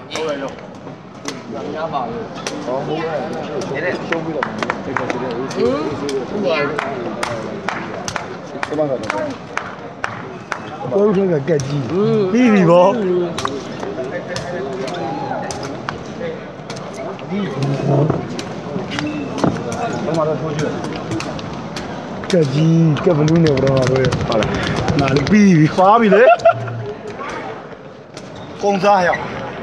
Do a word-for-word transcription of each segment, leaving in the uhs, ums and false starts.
ဟုတ်တယ်လို့ညာပါလို့ဟောဟုတ်တယ်တဲ့ရှုံးပြီးတော့တိတ်တယ်ဦးစီးဦးစီးဟုတ်ပါဘူးစမကတော့ကိုယ်ကကက်ကြီးပြီးပြီဗောဒီဘာမှတော့ထိုးကြည့်ကက်ကြီးကက်ဘလူးနေတော့တော့ပါလားနာလီပြီးပြီဖားပြီလေကုံစားရ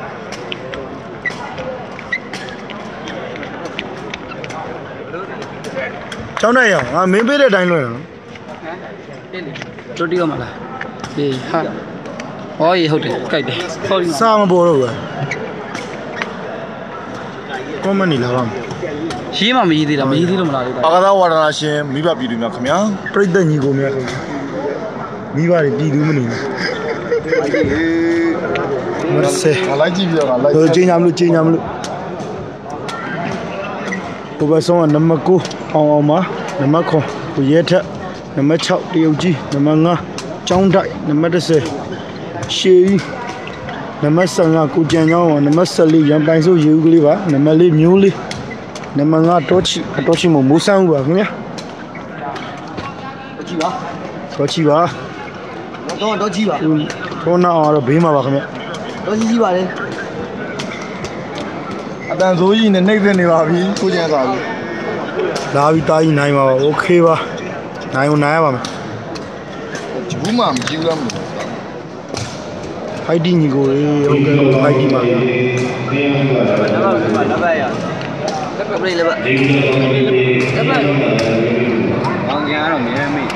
ကျောင်းနိုင်ရငါမင်းပေးတဲ့အတိုင်းလွှဲနော်တင်းတယ်တို့တီးရမလားဒီဟာဟောရေဟုတ်တယ်ကြိုက်တယ်ဆော်ရီစားမပေါ်တော့ဘူးကောမနီလာပါရေးမှမရေးသေးတာမရေးသေးလို့မလားလေအာသာဝါဒနာရှင်မိဘပြည်သူများခင်ဗျာပြိတ္တညီကိုများခင်မိဘတွေပြည်သူမနေဘူးမဆဲလိုက်ကြည့်ပြတော့လိုက်တော့ချင်းညာမလို့ချင်းညာမလို့ဘုရားဆောင်ကနံပါတ်၉အောင်အောင်ပါနံပါတ်၉ကိုရဲထက်နံပါတ်၆တရုတ်ကြီးနံပါတ်၅ကျောင်းတိုက်နံပါတ်၁၀ရှေးကြီးနံပါတ်၁၅ကိုကြံကျောင်းနံပါတ်၁၄ရန်ပိုင်စုရေဦးကလေးပါနံပါတ်၄မျိုးလေးနံပါတ်၅တောချီတောချီမမိုးဆန်းဦးပါခင်ဗျာတောချီပါတောချီပါတော့တောချီပါတော့နောက်တော့ဘေးမှာပါခင်ဗျာတောချီကြီးပါလေအတန်ဆိုးကြီးနဲ့နှိမ့်သက်နေပါပြီကိုကျန်သွားပြီလာပြီးတာကြီးနိုင်ပါပါโอเคပါနိုင်အောင်နိုင်ရပါမယ်ဘူးမှမကြည့်ဘူးလားမလို့ဖိုက်တီညီကိုလေဟုတ်ကဲ့ဖိုက်တီပါလက်ပတ်လက်ပတ်ရလက်ပတ်လေးလက်ပတ်လက်ပတ်အောင်ကြတော့မြဲမိ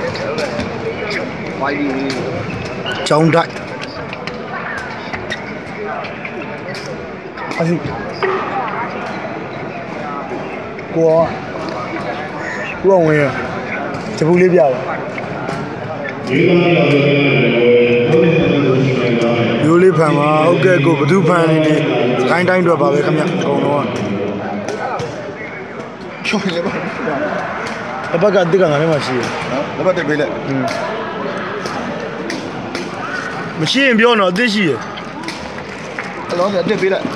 ဖိုက်တီကျောင်းတိုက်အဲ့ကိုကိုဝင်ရတပူလေးပြပါရိုးလေးဖန်ပါဟုတ်ကဲ့ကိုဘသူဖန်နေနေခိုင်းတိုင်းတော့ပါပဲခင်ဗျအကုန်လုံးချောင်းလေးပါအဘကတက်ငါလည်းမရှိဘူးနော်လက်ပတ်တက်ပေးလိုက်မရှိရင်ပြောတော့အစ်ရှိရအလောင်းတက်ပေးလိုက်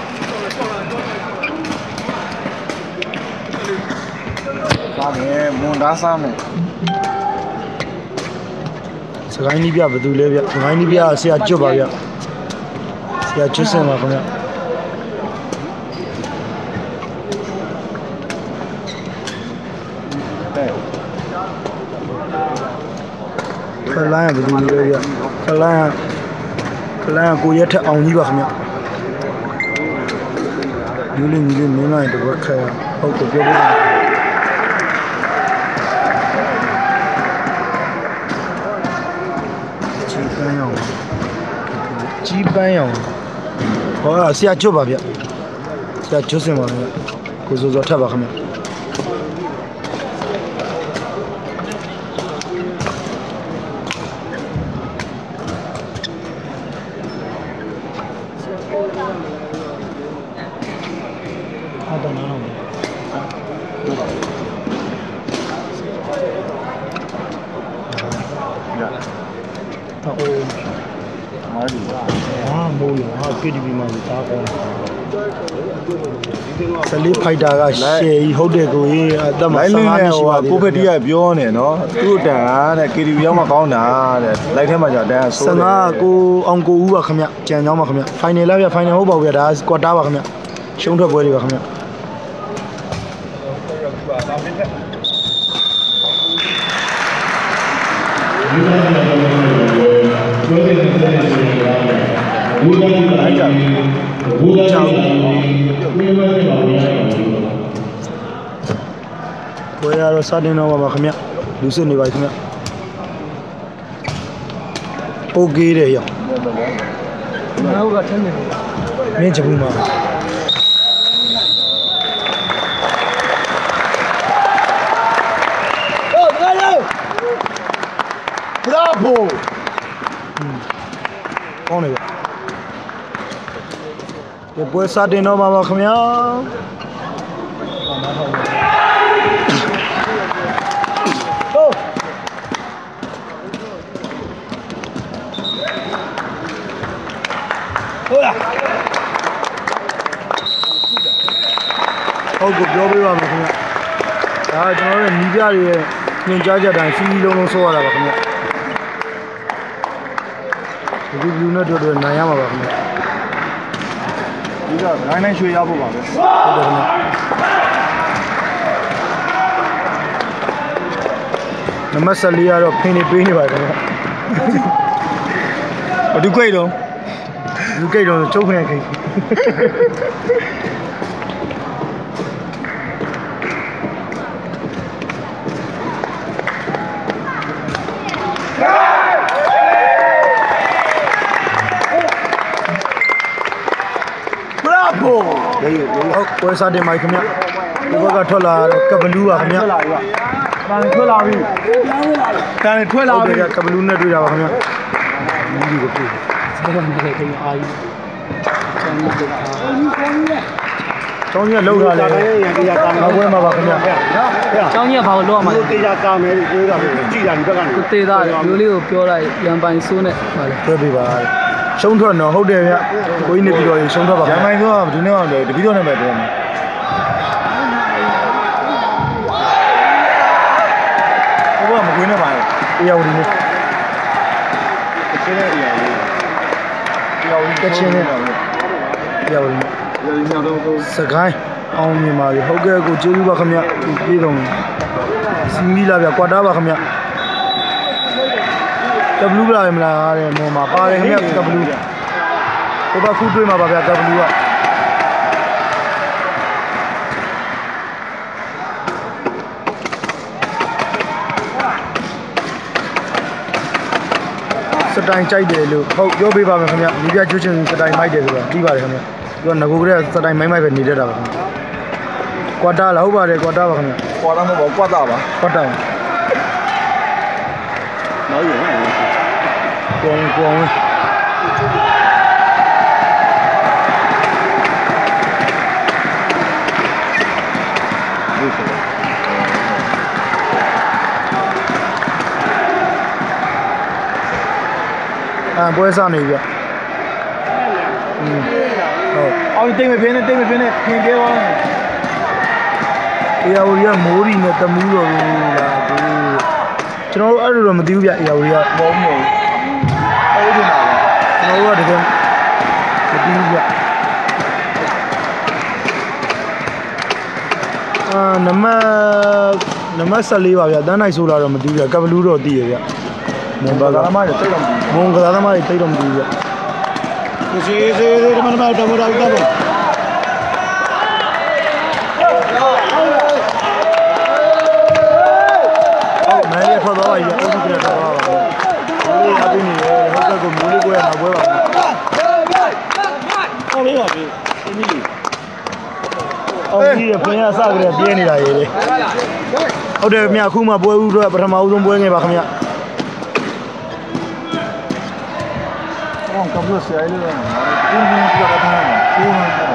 စားမယ်မွန်သားစားမယ်စကိုင်းနီးပြဘယ်သူလဲဗျစကိုင်းနီးပြဆရာကျွတ်ပါဗျဆရာကျွတ်စင်ပါခင်ဗျခလိုင်းဘယ်သူလဲဗျခလိုင်းခလိုင်းကိုရက်ထက်အောင်ကြီးပါခင်ဗျယူလေးယူလေးမင်းလိုက်တော့ခက်ဟုတ်ကဲ့ပြောလို့ကြီးပန်းအောင်ဟောဆရာကျွတ်ပါဗျဆရာကျွတ်စင်ပါဗျကိုစိုးစောထပ်ပါခင်ဗျဟာတော့နားအောင်ဟုတ်啊，没有啊，给你们打工。这里拍大个写以后的个嘢，得嘛？来年我不会第二标呢，喏，都等啊，那给你要么搞哪的，来天嘛就等。生啊，个昂个五啊，看没？见着嘛看没？final 那边 final 好不好？的，过打吧看没？兄弟不会的看没？来着，ကြောက်ဘွေရတော့စတင်တော့ပါခင်ဗျလူစစ်နေပါခင်ဗျโอเคတယ်ရောငါတို့ကထမ်းနေမင်းချဘူးမှာโอ้ဘရာဘရာဗိုကောင်းတယ်ဗျပွဲစတင်တော့မှာပါခင်ဗျာဟုတ်လားဟုတ်ကပြောပေးပါမယ်ခင်ဗျဒါကျွန်တော်တို့ညီပြတွေရဲ့ညင်ကြားချက်တိုင်းစီးစီးလုံးလုံးဆောရတာပါခင်ဗျဒီလူနဲ့တို့တို့နိုင်ရမှာပါခင်ဗျဒီကနိုင်နိုင်ရွှေရဖို့ပါပဲဟုတ်တယ်ခင်ဗျနမဆလီကတော့ဖင်းနေပေးနေပါခင်ဗျဘယ်သူကြိတ်တော့လူကြိတ်တော့ချုပ်ခနဲ့ခိတ်ဟုတ်ပွဲစားတင်ပါခင်ဗျဒီဘက်ကထွက်လာကပလူးပါခင်ဗျထွက်လာပြီပါတန်ထွက်လာပြီတန်ထွက်လာပြီကပလူးနဲ့တွေ့တာပါခင်ဗျဒီကိုတွေ့စကားမခဲ့ခင်အာကြီးကျောင်းကြီးကလှုပ်ထားတယ်နောက်ပွဲမှာပါခင်ဗျကျောင်းကြီးကဘာလို့လှုပ်ရမှာလဲတေးတာကာမယ်ကိုကကြည့်တာဒီဘက်ကနေတေးသားမျိုးလေးကိုပြောလိုက်ရန်ပိုင်ဆိုးနဲ့ပါလေပြောပြပါရှုံးထွက်တော့ဟုတ်တယ်ဗျကိုကြီးနေပြီးတော့ရှုံးထွက်ပါရန်ပိုင်ဆိုးကဒီနေ့ကတပီးတော့နဲ့ပဲပြောမှာဘုရားမကွေးနဲ့ပါလေတရားဝင်နေကချင်းနဲ့တရားဝင်တရားဝင်ကချင်းနဲ့တရားဝင်စကိုင်းအောင်မြင်ပါပြီဟုတ်ကဲ့ကိုကျေးဇူးပါခင်ဗျပြေးတော့စီမီလာဗျကွာတာပါခင်ဗျကဘလူးလာမလားတဲ့မော်မှာပါတယ်ခင်ဗျကဘလူးဟိုဘခုတွေးမှာပါဗျကဘလူးကစတိုင်ကြိုက်တယ်လို့ဟုတ်ပြောပေးပါမယ်ခင်ဗျမိပြကျွတ်ချင်းစတိုင်မိုက်တယ်ဆိုတာပြီးပါတယ်ခင်ဗျသူကငကိုကလေးစတိုင်မိုက်မိုက်ပဲနေတတ်တာပါခင်ဗျကွာတာလားဟုတ်ပါတယ်ကွာတာပါခင်ဗျကွာတာမဟုတ်ပါဘူးကွာတာပါကွာတာနောက်ရအောင်ကွန်ကွန်အာပွဲစားနေပြီဟုတ်အော်တိတ်မဖင်းနဲ့တိတ်မဖင်းနဲ့ခင်ပြဲသွားတယ်အေယာဝရီကမိုးရီနဲ့တမူးတော်ဘူးလားကိုကျွန်တော်တို့အဲ့လိုတော့မသိဘူးဗျအေယာဝရီကဘောမဟုတ်အဲ့ဒီမှာကျွန်တော်တို့ကတကယ်မသိဘူးဗျအာနမနမဆလေးပါဗျတန်းနိုင်ဆိုလာတော့မသိဘူးဗျကပလူးတော့သိရဗျမွန်ဘာကသမားတွေတိတ်တော့မသိဘူးမွန်ကသမားတွေတိတ်တော့မသိဘူးဗျဒီစီစီဒီမှာတော့မတော်တော့ဘူးမန်လေးထွက်သွားပါပြီအုပ်စုကထွက်သွားပါဘူး။လေးအပင်းနေတယ်ဟုတ်ကဲ့ကိုမိုးလေးကိုရမှာပွဲပါဘူး။ဟုတ်လေးပါပြီ။ဒီနေ့အော်ဒီဖင်ရစကြတဲ့ပြင်းနေတာရေးလေ။ဟုတ်တယ်ခင်ဗျအခုမှပွဲဦးတော့ပထမဦးဆုံးပွဲငယ်ပါခင်ဗျ။ဟောကပ်လို့ဆရာလေးကဒီနေ့ကဘာထားလဲ။ဒီမှာတော့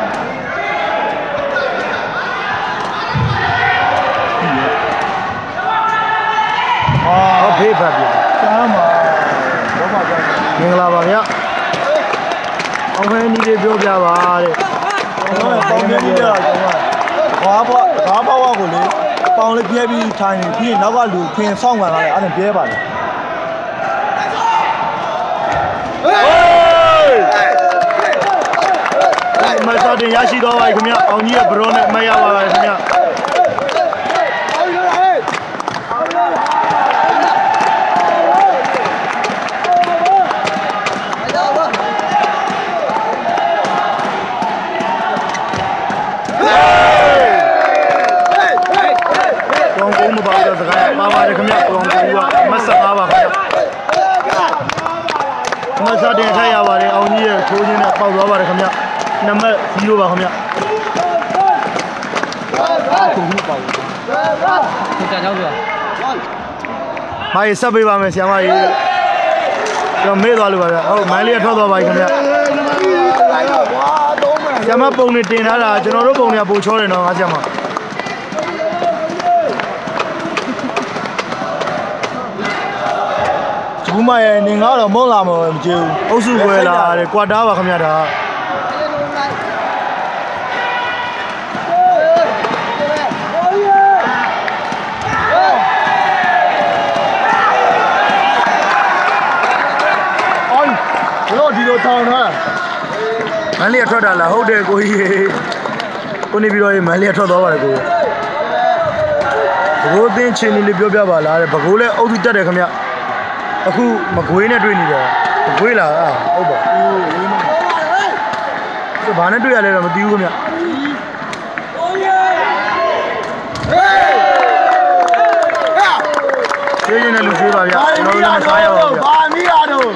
အော်ဖေးဖတ်ပြီ။ကျမ်းပါတော့ပါကြ။မင်္ဂလာပါဗျ။အောင်ခဲနီးလေးပြောပြပါတဲ့။ကျွန်တော်ပေါင်းပြပြတာကျွန်တော်ဘာဘဘာဘဝကိုလေပေါင်းလေးပြဲပြီးထိုင်နေပြီးနောက်ကလူခင်ဆောင်းကန်လာတယ်အဲ့ဒါပြဲပါလေ။ဟေးမတ်တော်တင်ရရှိတော့ပါခင်ဗျ။အောင်ကြီးရဲ့ဘရောနဲ့မရပါပါခင်ဗျ။ပါပါတယ်ခင်ဗျ။ကောင်ကူကမတ်ဆက်ပါပါခင်ဗျ။မတ်ဆက်တင်ထိုက်ရပါတယ်အောင်ကြီးရဲ့ထိုးချင်းနဲ့ပေါက်သွားပါတယ်ခင်ဗျ။နံပါတ်zeroပါခင်ဗျ။ခုခုပေါက်။ဒီကကြောက်ကြ။မိုင်းဆက်ပေးပါမယ်ဆရာမကြီး။ကျွန်တော်မေ့သွားလို့ပါဗျ။ဟုတ်မိုင်းလေးထွက်သွားပါပြီခင်ဗျ။ဆရာမပုံနေတင်ထားတာကျွန်တော်တို့ပုံတွေကပိုချောတယ်နော်ငါဆရာမ။ဘူးမရဲ့နေငါတော့မုန်းလာမလို့မကြည့်ဘူးအုပ်စုပွဲလာတယ်ကွာတားပါခင်ဗျာဒါထောင်ထားမန်လေးထွက်တာလားဟုတ်တယ်ကိုကြီးကိုနေပြီးတော့မန်လေးထွက်သွားပါတယ်ကိုဘကိုးအသင်းချင်းလေးပြောပြပါလားတဲ့ဘကိုးလည်းအုပ်စုတက်တယ်ခင်ဗျအခုမကွေးနဲ့တွေ့နေတယ်မကွေးလားအာဟုတ်ပါဘူးဘာနဲ့တွေ့ရလဲတော့မသိဘူးခင်ဗျကျေးဇူးနဲ့လူသေးပါဗျာကျွန်တော်လည်းမစားရပါဘူးဗျာဘာမီးရတော့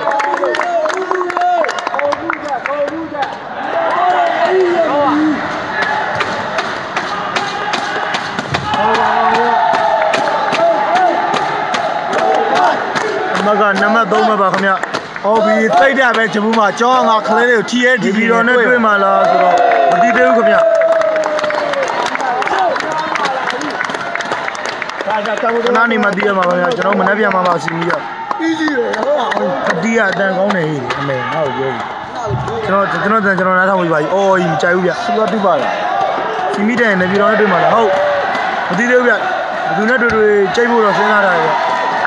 မကနံပါတ်သုံးပါခင်ဗျဟုတ်ပြီတိတ်တယ်ပဲဂျပူးမှာကျောင်းငါခလေးလေးကိုထီရဲဒီပြီးတော့နဲ့တွေ့မှလားဆိုတော့မသိသေးဘူးခင်ဗျခဏနေမှသိရမှာပါဗျာကျွန်တော်မနှက်ပြန်မှာပါစီမီရပြီးစီရဟုတ်ပါဘူးအတီးကအတန်ကောင်းနေဟိအမေငါ့ကိုပြောပြီကျွန်တော်ကျွန်တော်ကျွန်တော်နားထောင်ပြီးပါပြီအော်ကြီးမကြိုက်ဘူးဗျစူပါတူပါလားစီမီတဲ့နေပြီးတော့နဲ့တွေ့မှလားဟုတ်မသိသေးဘူးဗျဘယ်သူနဲ့တွေ့တွေ့ကြိတ်ဖို့တော့စဉ်းစားတာဗျ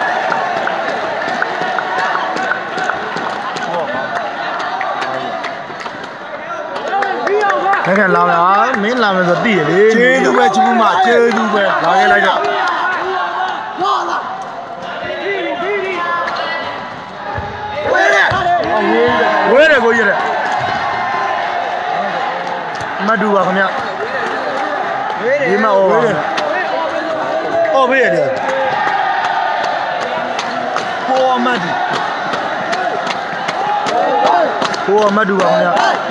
ခက်လာလားမင်းလာမယ်ဆိုသိရလေကျေးဇူးပဲချူးမကျေးဇူးပဲလာခဲ့လိုက်တော့လာလာဝဲတယ်ဝဲတယ်ကိုကြီးတယ်မတူပါခင်ဗျဝဲတယ်ဒီမှာဟောပါဟောပေးရတယ်ဟောမတူဟောမတူပါခင်ဗျ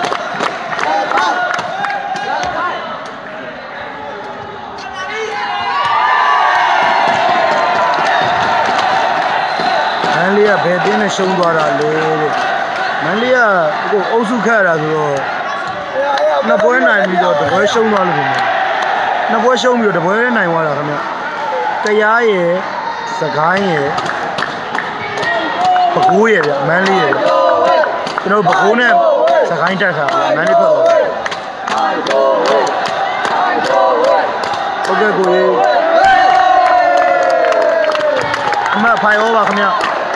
မန်လေးကဘယ်တင်းနဲ့ရှုံးသွားတာလဲတဲ့မန်လေးကဟိုအုပ်စုခတ်ရတာဆိုတော့နှစ်ပွဲနိုင်ပြီးတော့တပွဲရှုံးသွားလို့ခင်ဗျနှစ်ပွဲရှုံးပြီးတော့တပွဲနဲ့နိုင်သွားတာခင်ဗျတရားရယ်စကိုင်းရယ်ပကိုးရယ်ဗျမန်လေးရယ်ကျွန်တော်ပကိုးနဲ့စကိုင်းတက်တာမန်လေးဖက်တော့ဟုတ်ကဲ့ကိုကြီးအမဖိုင်ဩပါခင်ဗျ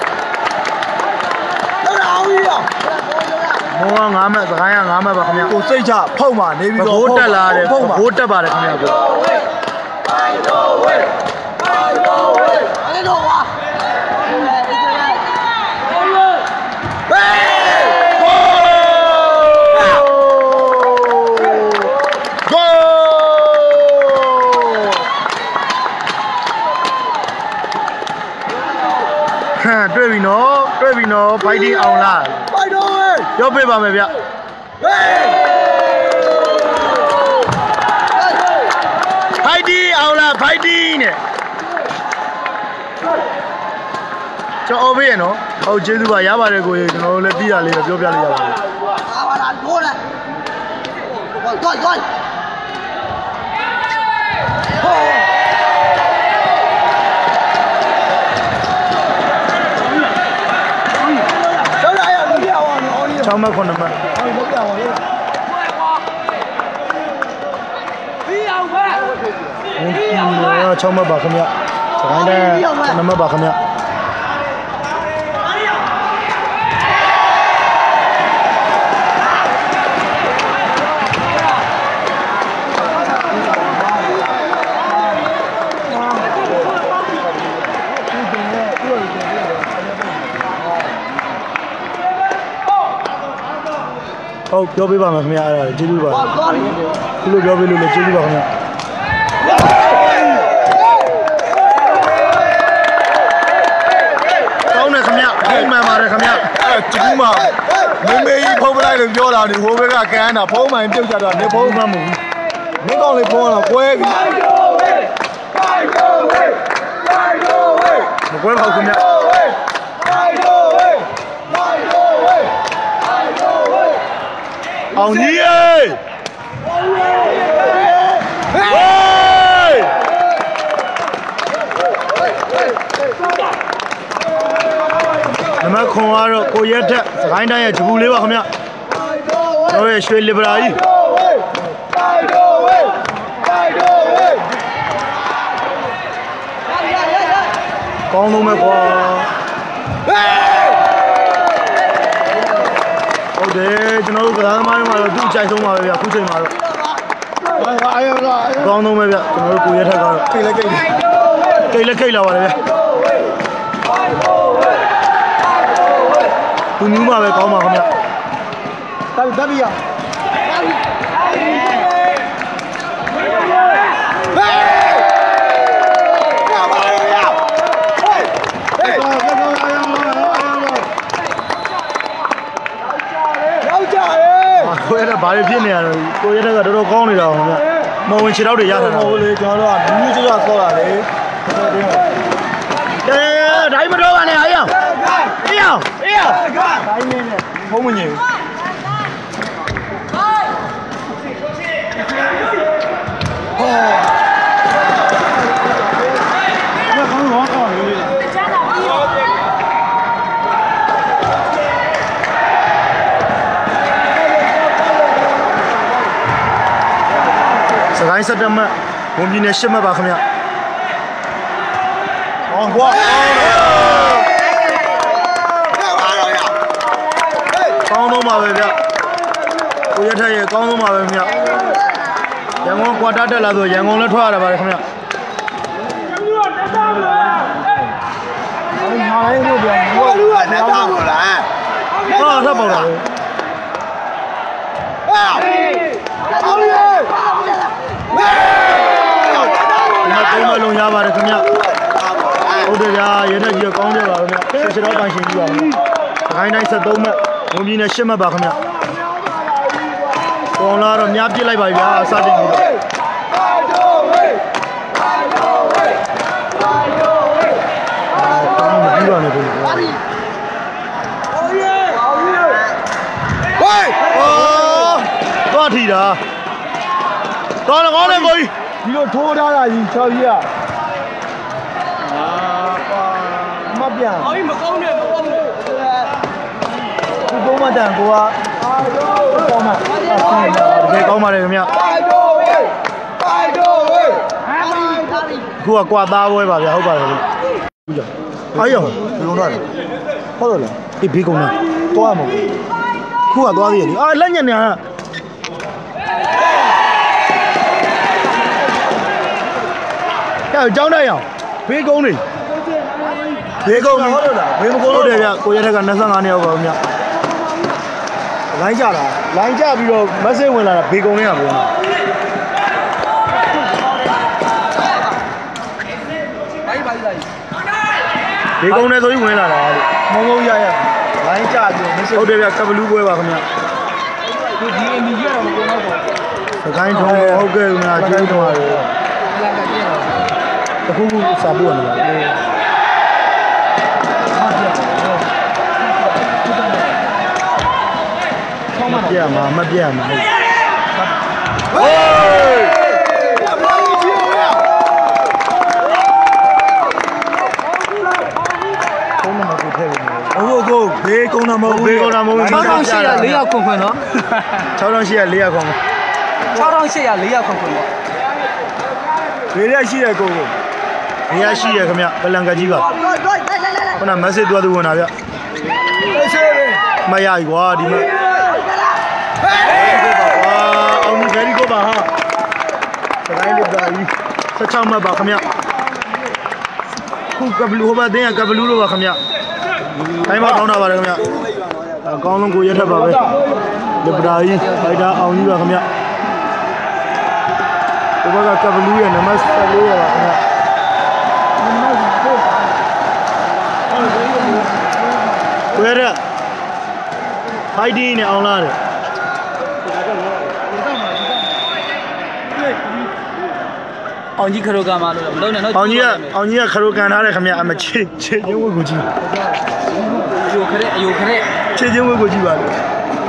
မောငါးမှတ်စကိုင်းကငါးမှတ်ပါခင်ဗျကိုစိတ်ချဖုံပါနေပြီးတော့ဘိုးတက်လာတယ်ဘိုးတက်ပါတယ်ခင်ဗျကိုဖိုင်တော်ဝဲဖိုင်တော်ဝဲအဲ့တော့ဝါတွေ့ပြီနော်တွေ့ပြီနော်ဖိုက်တင်းအောင်လားဖိုက်တော့ပြောပြပါမယ်ဗျဖိုက်တင်းအောင်လားဖိုက်တင်းနဲ့ကျွန်တော်ပေးရနော်ဟုတ်ကျေးဇူးပါရပါတယ်ကိုကြီးကျွန်တော်တို့လည်းသိရလေးပြောပြလိုက်ရပါတယ်ဟာပါလားလို့လားသွားသွားဟောချောင်းမခွန်နမဟုတ်လောက်ကြပါလေပြီးအောင်ပဲပြီးအောင်ပဲချောင်းမပါခင်ဗျစကိုင်းတဲ့နမပါခင်ဗျဟုတ်ပြောပြပါမယ်ခင်ဗျာအဲ့ဒါကျေးဇူးပါဒီလိုပြောပြလို့လည်းကျေးဇူးပါခင်ဗျာကောင်းတယ်ခင်ဗျာဖုံးမှန်ပါတယ်ခင်ဗျာအဲ့ကျူးမှာမင်းမေကြီးဖုံးပလိုက်လို့ပြောတာဒီဟိုဘက်ကကန်းတာဖုံးမှန်ပြုတ်ကြတော့နေဖုံးမှန်မဟုတ်ဘူးမင်းကောင်းလေးဖုံးတော့ကွဲပြီမကွဲပါဘူးခင်ဗျာအောင်ကြီးရေဟေးနမခွန်ကတော့ကိုရက်ထက်စကိုင်းတိုင်းရဲ့ဂျပူလေးပါခင်ဗျတို့ရဲ့ရွှေလီဗရာကြီးကောင်းလုံးပဲကွာဟုတ်တယ်ကျွန်တော်တို့ကစားသမားတွေမှာတော့သူ့အကြိုက်ဆုံးပါပဲဗျအခုချိန်မှာတော့ကောင်းလုံးပဲဗျကျွန်တော်တို့ကိုရဲထက်ကတော့ကိတ်လက်ကိတ်ကိတ်လက်ကိတ်လာပါတယ်ဗျသူမျိုးမှာပဲကောင်းပါခင်ဗျတက်တက်ပြီရကိုရတဲ့ဘာတွေဖြစ်နေရတော့ကိုရတဲ့ကတော်တော်ကောင်းနေတာခင်ဗျမဝင်ခြေတော့တွေရတာဟုတ်လေကျွန်တော်တို့ကမြူးကျွတ်ဆော့တာလေအဲဒိုင်းမတော်ပါနဲ့အားရအောင်အေးအောင်အေးအောင်ဒိုင်းနေနဲ့ဖုံးမငြိဘူးဟောဘယ်ကောင်းတော့ကောင်းလို့စကိုင်းစက်တမတ်ဝန်ပြည်နယ်ရှစ်မှတ်ပါခင်ဗျ။အောင်ကွာကောင်းတော့ပါပဲဗျ။ကိုရထက်ရဲ့ကောင်းတော့ပါပဲခင်ဗျ။ရန်ကုန်ကွာတာတက်လာဆိုရန်ကုန်လည်းထွက်ရတာပါခင်ဗျ။အဲ့ဒီမာလိုက်လို့ပြန်ဘူးလူကလက်ထားမို့လား။ဟာထပ်ပေါက်တာလေ။ဟာအောင်ရေဒီမှာလုံးရပါတယ်ခင်ဗျဟုတ်တယ်ဗျာရဲတက်ကြီးကောင်းကြပါခင်ဗျဆက်စတော့ပိုင်ရှင်ကြီးပါခင်ဗျခိုင်းတိုင်းဆက်သုံးမှတ်ဝန်ပြည်နယ်ရှစ်မှတ်ပါခင်ဗျကောင်းလာတော့များပြစ်လိုက်ပါဗျာစတင်ပြီးတော့အော်မပြီးပါနဲ့ခင်ဗျဟေးအော်သွားထီတာကောင်းတယ်ကောင်းတယ်ကိုကြီးဒီလိုထိုးထားတာကြီး၆ကြီးอ่ะအာပါမပြန်အော်မကောင်းနဲ့မကောင်းနဲ့ဒီကောမတန်ကိုကအာတော့ကောင်းမှာတကယ်ကောင်းပါတယ်ခင်ဗျပိုက်တော့ဝေးပိုက်တော့ဝေးခုကကွာသားပွဲပါဗျာဟုတ်ပါတယ်ခင်ဗျအားရောဘယ်ကုန်တော့လဲဟုတ်တယ်လားဒီဘေးကုန်တော့သွားမှာခုကသွားသေးတယ်အာလက်ညံနေอ่ะအဲ့ကြောင်းတိုက်အောင်ဘေးကုန်းနေဘေးကုန်းနေဘေးမကုန်းလို့တယ်ဗျကိုရဲထက်က၂၅နှစ်ရောက်ပါဗျလိုင်းကြတာလိုင်းကြပြီးတော့မက်ဆေ့ဝင်လာတာဘေးကုန်းနေရဗျဘေးကုန်းနေဆိုပြီးဝင်လာတာမုံမုံရရလိုင်းကြပြီးမက်ဆေ့ဟုတ်တယ်ဗျကပလူးပွဲပါခင်ဗျဒီဒီအမီရတော့မကုန်းတော့ဘူးစကိုင်းထုံးဟုတ်ကဲ့ခင်ဗျကျေးဇူးတင်ပါတယ်တခုခုစာပို့နေပါတယ်မပြတ်မှာမပြတ်မှာဟေးဟုတ်ကိုဘေးကုန်းနာမဟုတ်ဘေးကုန်းနာမဟုတ်၆ထောင်၈ရာ၄ရောက်ခွန်ခွန်နော်၆ထောင်၈ရာ၄ရောက်ခွန်၆ထောင်၈ရာ၄ရောက်ခွန်ခွန်ပေါ့ဘေးရရှိရကိုကိုဘေးရရှိရခင်ဗျပလန်ကကြီးကခုနမက်ဆေ့တွားသူဝင်တာဗျမရဘူးကွာဒီမှာအောင်ဗရီကိုပါဟာစကိုင်းလေးပါကြီး၁၆မှတ်ပါခင်ဗျခုကဘလူးဟိုဘက်တင်းကဘလူးလို့ပါခင်ဗျတိုင်းမကောင်းတာပါတယ်ခင်ဗျအကောင်းဆုံးကိုရက်ထက်ပါပဲဒီပဒါကြီးဖိုက်တာအောင်ကြီးပါခင်ဗျဒီဘက်ကကဘလူးရဲ့နံပါတ်၁၄ရပါခင်ဗျဝဲရဖိုက်တီနဲ့အောင်လာတယ်အောင်ကြီးခရိုကန်မှာလို့မလုံးနဲ့နော်အောင်ကြီးကအောင်ကြီးကခရိုကန်ထားတယ်ခင်ဗျအမချေချေချင်းဝတ်ကိုကြည့်အယိုခရက်အယိုခရက်ချေချင်းဝတ်ကိုကြည့်ပါလို့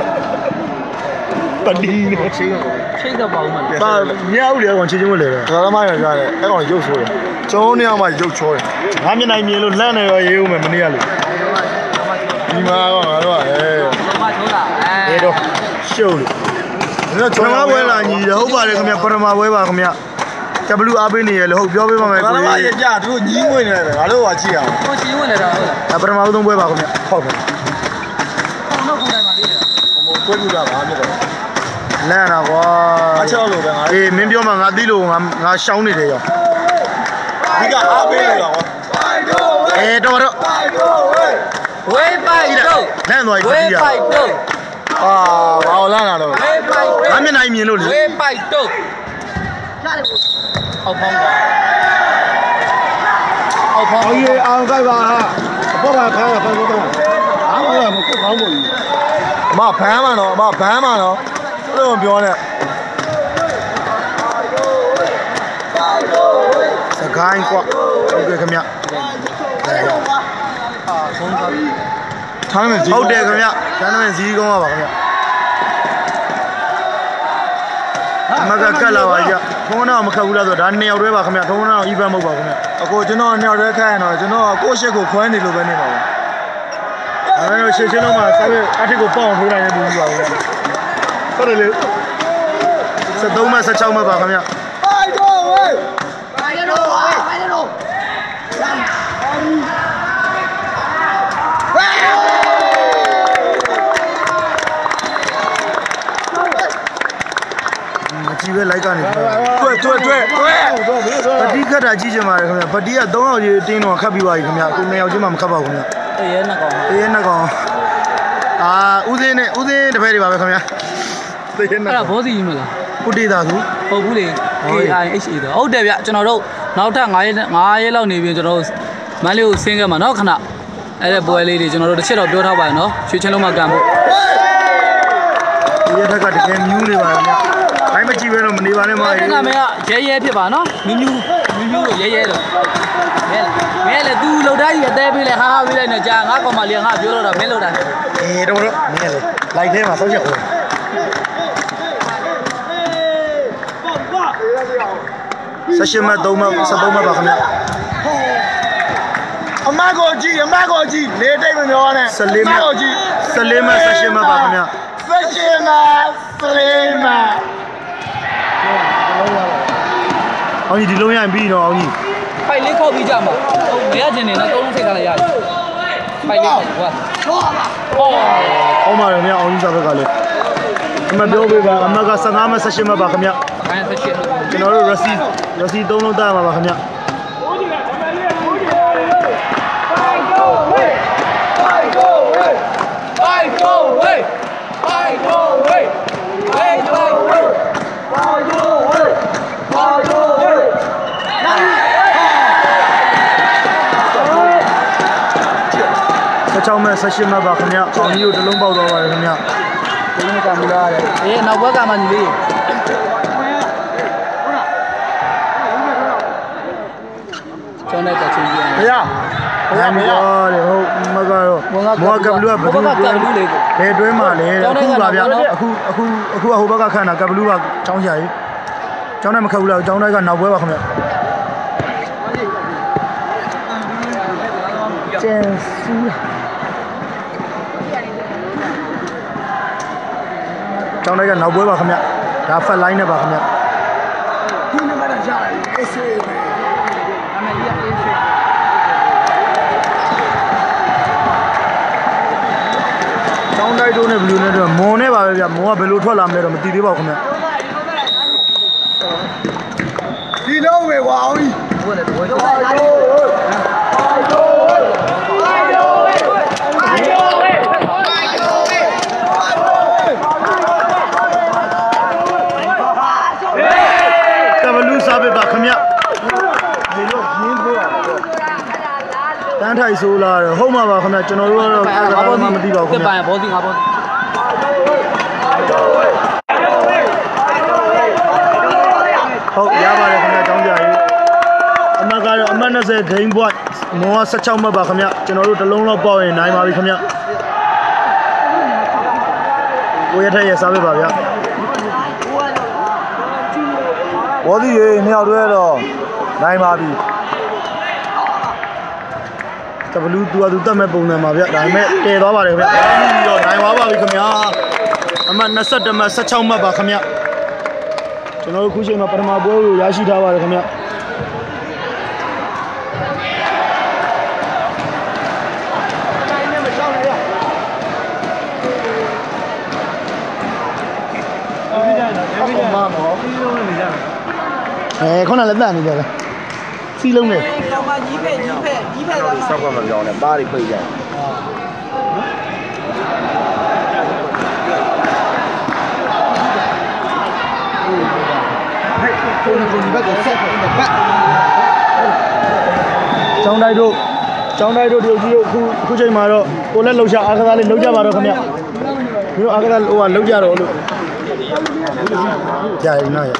ပတီးနဲ့ချင်းချင်းတော့ပါဦးမှာပါမြောက်တယ်ကောင်ချေချင်းဝတ်လေတယ်ဒါသမားရကြားတယ်အဲ့ကောင်ရုပ်ဆိုးတယ်ကျောင်းနေအောင်မှရုပ်ချောတယ်ငါမျက်နှာမြင်လို့လှမ်းနေရောရေးဦးမယ်မနေ့ကလို့ဒီမှာကတော့ငါတို့ကအဲမချိုးတာအဲတော့ရှုပ်လို့ကျွန်တော်ပွဲလာညီဟုတ်ပါတယ်ခင်ဗျပထမပွဲပါခင်ဗျကဘလူအားပေးနေရလို့ဟုတ်ပြောပေးပါမယ်ကိုကြီး။ဘာမှမရကြသူတို့ညီးဝင်နေတယ်ငါတို့ကကြည့်အောင်။ကိုကြီးဝင်နေတာဟုတ်လား။ပထမဆုံးပွဲပါခင်ဗျဟုတ်တယ်။နောက်ခုတိုင်းပါလေး။ဟိုပွဲပြတာပါမြတ်တော့။လန့်တာကွာ။အချောလို့ပဲငါ။အေးမင်းပြောမှငါသိလို့ငါငါရှောင်းနေတယ်ရော။ဒီကအားပေးနေတာကွာ။အေးတော့တော့ဝေးပိုက်တော့လန့်သွားပြီဝေးပိုက်တော့အာဘာလို့လန့်တာတော့ဝေးပိုက်ငါမျက်နှာမြင်လို့လေဝေးပိုက်တော့အောက်ဖောင်းကွာအောက်ဖောင်းကြီးအောင်ကြိုက်ပါအပေါ်ကခါရဖန်တော့အားမရမကုတ်ကောင်းမို့ကြီးအမဘန်းမှာတော့အမဘန်းမှာတော့ဘယ်လိုပြောလဲစကိုင်းကွာဟုတ်ကဲ့ခင်ဗျထားမယ်ကြီးဟုတ်တယ်ခင်ဗျထားမယ်ကြီးကောင်းပါပါခင်ဗျအမကကတ်လာပါကြထုံးတော့မခတ်ဘူးလားဆိုတော့ဒါနှစ်ယောက်တည်းပါခင်ဗျထုံးတော့ event မဟုတ်ပါခင်ဗျအခုကျွန်တော်နှစ်ယောက်တည်းခတ်ရင်တော့ကျွန်တော်ကိုယ့်ရှစ်ကိုခွဲနေလို့ပဲနေပါဘူးအဲဒါရှစ်ချင်းတော့မှဆက်ပြီးအထက်ကိုပေါအောင်ထိုးနိုင်တဲ့လူကြီးပါဘူးဟုတ်တယ်လေစက်သုံးမှဆက်ချောက်မှပါခင်ဗျပိုက်တော့ဝေးပိုက်တော့ပိုက်တော့ကြည့်ပဲလိုက်ကနေတွေ့တွေ့တွေ့တွေ့ပတိခတ်တာကြည့်ချင်ပါတယ်ခင်ဗျပတိကသုံးယောက်ကြီးတင်းတော့ခတ်ပြီးပါပြီခင်ဗျအခုနှစ်ယောက်ချင်းမှမခတ်ပါဘူးခင်ဗျအေးရဲနှစ်ကောင်အေးရဲနှစ်ကောင်အာဦးစင်းနဲ့ဦးစင်းတပည့်တွေပါပဲခင်ဗျသိရဲနှစ်အဲ့ဒါဘောစီကြီးမလားကုတေသာသူဟုတ်ဘူးလေ A I H A တော့ဟုတ်တယ်ဗျကျွန်တော်တို့နောက်ထပ်9ရက်9ရက်လောက်နေပြီကျွန်တော်တို့မန်းလေးကိုဆင်းခဲ့မှာနော်ခဏအဲ့ဒါပွဲလေးတွေကျွန်တော်တို့တစ်ချက်တော့ပြောထားပါရနော်ရွှေချင်းလုံးမှာကန်ဖို့ဒီရထက်ကတကယ်မြူးနေပါဗျဘိုင်းမကြည့်ပဲတော့မနေပါနဲ့မအေးငါမင်းကရဲရဲဖြစ်ပါနော်မြူးမြူးမြူးမြူးလို့ရဲရဲတော့မဲမဲလေ तू လောက်သားကြီးအသေးပေးလဲဟာဟာပေးလိုက်နေကြာငါကောင်မလေးငါပြောတော့တာမင်းလောက်တာအေးတော့တော့မင်းလေလိုက်ထဲမှာစောက်ချက်ဦးဆက်ရှင်မသုံးမဆက်သုံးမပါခင်ဗျအမကိုကြည့်အမကိုကြည့်လေတိတ်မပြောနဲ့ဆလေးမကိုကြည့်ဆလေးမဆက်ရှင်မပါခင်ဗျဆက်ရှင်မဆလေးမအောင်ကြီးဒီလုံးရရင်ပြီးတော့အောင်ကြီးပိုက်လေးခောက်ပြီးကြမှာမရချင်နေတော့သုံးလုံးထိတ်ထားလိုက်ရတယ်ပိုက်လေးခောက်ကွာဟောဟောအောင်ပါရမြအောင်ကြီးစားဘက်ကလည်းအမပြောပေးပါအမကဆယ်ငါးမဆက်ရှင်မပါခင်ဗျအဲဆက်ရှင်ကျွန်တော်တို့ရစီရစီသုံးလုံးတာမှာပါခင်ဗျချောင်းမဲ့ဆက်ရှင်မှာပါခင်ဗျအောင်ကြီးကိုတလုံးပေါက်သွားပါတယ်ခင်ဗျဒီနေ့ကမလာရတယ်အေးနောက်ဘက်ကမှညီလေးကျောင်းတဲ့တက်ချင်းကြီးဖေရဖေရမေရဟုတ်မကတော့မောကဘလူးကဘယ်သူကဘလူးလေးကိုဘယ်တွဲမှာလဲအခုပါဗျအခုအခုအခုဟိုဘက်ကခန့်တာကဘလူးကကျောင်းရှာကြီးကျောင်းနဲ့မခတ်ဘူးလားကျောင်းတိုက်ကနောက်ပွဲပါခင်ဗျကျန်စူးကျောင်းတိုက်ကနောက်ပွဲပါခင်ဗျဒါဖက်လိုင်းနဲ့ပါခင်ဗျဒီနေ့မှတော့ရှာတယ်အေးဆေးပဲအမေကြီးအေးဆေးကျောင်းတိုက်တို့နဲ့ဘလူးနဲ့တော့မွန်နဲ့ပါပဲဗျမွန်ကဘယ်လိုထွက်လာမလဲတော့မသိသေးပါဘူးခင်ဗျဒီလုံးပဲကွာအောင်ကြီးဟုတ်တယ်ဘယ်လိုလဲစားပဲပါခင်ဗျဒီလိုရင်းဖို့တန်းထိုင်ဆိုးလာတယ်ဟုတ်မှာပါခင်ဗျကျွန်တော်တို့ကတော့ဘာမှမသိပါဘူးခင်ဗျဘောစီငါဘောစီဟုတ်ရပါတယ်ခင်ဗျတောင်းကြရေးအမကတော့အမနှစ်ဆယ် game boy မောဆယ်ခြောက်မှတ်ပါခင်ဗျကျွန်တော်တို့တစ်လုံးလောက်ပေါက်ရင်နိုင်ပါပြီခင်ဗျကိုရထရဲ့စားပဲပါဗျဘောဒီရေနှစ်ယောက်တည်းတော့နိုင်ပါပြီကဘလူးသူကသူတတ်မဲ့ပုံစံပါဗျဒါပေမဲ့တည်သွားပါတယ်ဗျပြီးတော့နိုင်သွားပါပြီခင်ဗျာအမှတ်၂၁မှတ်၁၆မှတ်ပါခင်ဗျကျွန်တော်တို့ခုချိန်မှာပထမပွဲကိုရရှိထားပါတယ်ခင်ဗျအဲခုနလည်းတန်နေကြတယ်စီးလုံးနဲ့ကောင်မကြီးဖက်ကြီးဖက်ကြီးဖက်တော့ဆောက်ကမပြောင်းနဲ့ပါးတွေပိတ်ကြတယ်ကိုယ်ကိုယ်ဒီဘက်ကဆက်ဖို့ဒီဘက်ကျောင်းတိုက်တို့ကျောင်းတိုက်တို့ဒီကြီးတို့အခုအခုချိန်မှာတော့ကိုလည်းလှုပ်ရှားအားကစားလေးလှုပ်ကြပါတော့ခင်ဗျဒီလိုအားကစားဟိုကလှုပ်ကြတော့လို့ကြာရင်နော်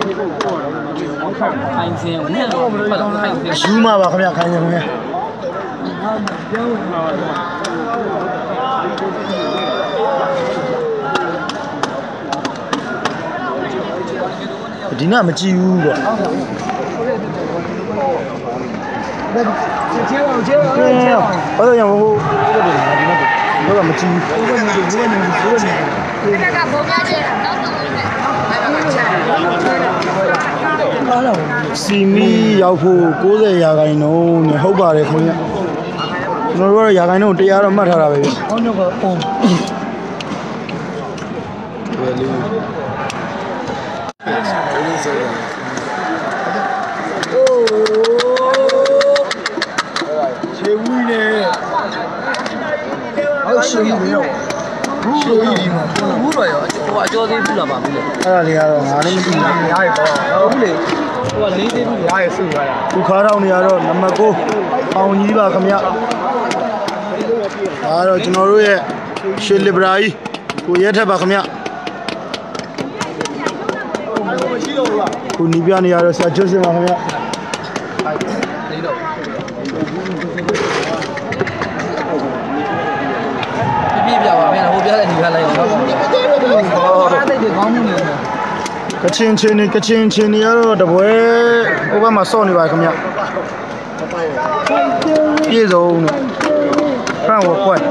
ခိုင်စင်ဝင်တော့ဖတ်တော့ခိုင်စင်ယူမှာပါခင်ဗျခိုင်စင်ခင်ဗျဒီနာမကြည့်ဘူးပေါ့ကျေအောင်ကျေအောင်ကျေအောင်ဘာလို့ရမဟုတ်ဘူးဒီနာကမကြည့်ဘူးဘယ်နေဘယ်နေဘယ်နေဘယ်နေကဘုံများတဲ့နောက်တော့စီမီရောက်ဖို့၉၀ရာခိုင်နှုန်းနဲ့ဟုတ်ပါတယ်ခင်ဗျကျွန်တော်တို့ကရာခိုင်နှုန်းတရားတော့မှတ်ထားတာပဲဗျဟောတော့ပုံဘယ်လိုခြေဝီးနေဟုတ်ရှိပြီတော့ဘူးလို့ဒီမှာဘူးတော့ရောဟိုအကျော်သေးဘူးလားပါဘူးလေအဲ့ဒါလေးကတော့ငါလည်းမသိဘူးရားရပေါ့ဟုတ်လေဟိုကလေးသေးဘူးရားရစုသွားတာခုခါတော့နေရတော့နံပါတ်၉အောင်ကြီးပါခင်ဗျဒါတော့ကျွန်တော်တို့ရဲ့ရှေလီဘရာကြီးကိုရဲထက်ပါခင်ဗျခုနီးပြနေရတော့ဆရာကျွတ်စင်ပါခင်ဗျနေတော့ပြပြပါမယ်ဟိုပြတဲ့ညီကလိုက်တော့အားသိတဲ့ကောင်းမှုနေကချင်ချင်းနေကချင်ချင်းနေရတော့တပွဲဟိုဘက်မှာစော့နေပါခင်ဗျပြေဆုံးနဲ့ဖန်ဝခွက်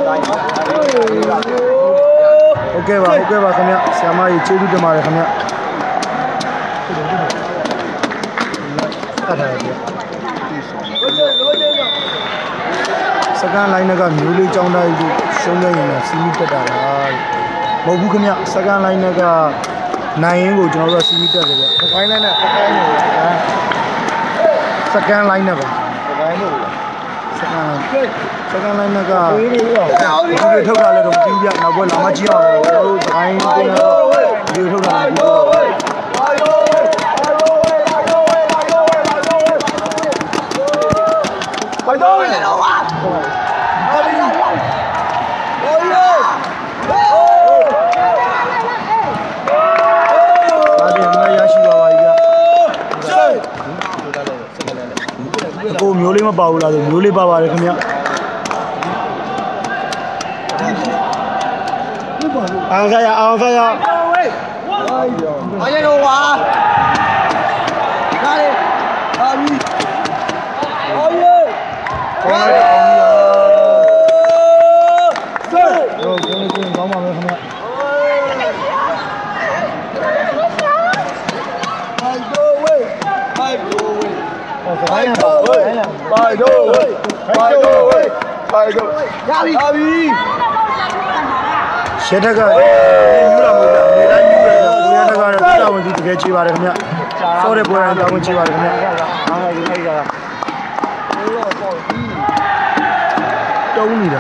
โอเคပါโอเคပါခင်ဗျဆရာမကြီးကျေးဇူးတင်ပါတယ်ခင်ဗျအဲ့ဒါပြစကန်လိုင်းကမျိုးလေးចောင်းသားကြီးရှုံးနေရင်စီးမီတက်တာလားမဟုတ်ဘူးခင်ဗျစကန်လိုင်းကနိုင်ရင်ကိုကျွန်တော်တို့စီးမီတက်တယ်ဗျစကန်လိုင်းနဲ့စကန်လိုင်းစကန်လိုင်းနဲ့ပါစကန်လို့စကန်စကန်လိုင်းကဒီလိုထုတ်တာလည်းတော့မကြည့်ပြနောက်ဘက်လာမကြည့်အောင်ကျွန်တော်တို့စကန်ကိုဒီလိုထုတ်တာဘယ်တော့လဲတော့ပါဟောဒီဟိုယိုဘာဒီမရရှိပါပါကြီးကကိုမျိုးလေးမပါဘူးလားဆိုမျိုးလေးပါပါတယ်ခင်ဗျအောင်ခရအောင်ခရအားရတော့ပါဒါလေအာမီအော်ယေဟောရအောင်ရောဆက်တော့ကိုယ်ကိုယ်ကောင်းပါမယ်ခင်ဗျဟိုက်ဒိုဝေးဟိုက်ဒိုဝေးဟောစကိုင်းပါဝေးဟိုက်ဒိုဝေးဟိုက်ဒိုဝေးဟိုက်ဒိုရပြီရပြီရှက်တက်ကယူလာမို့လားနေတိုင်းယူရတယ်ကိုရတကတော့တောင်းဝင်ကြီးတကယ်ချေပါတယ်ခင်ဗျစောတဲ့ပွဲတိုင်းတောင်းဝင်ချေပါတယ်ခင်ဗျအားရည်ခိုက်တာတုံးနေတာ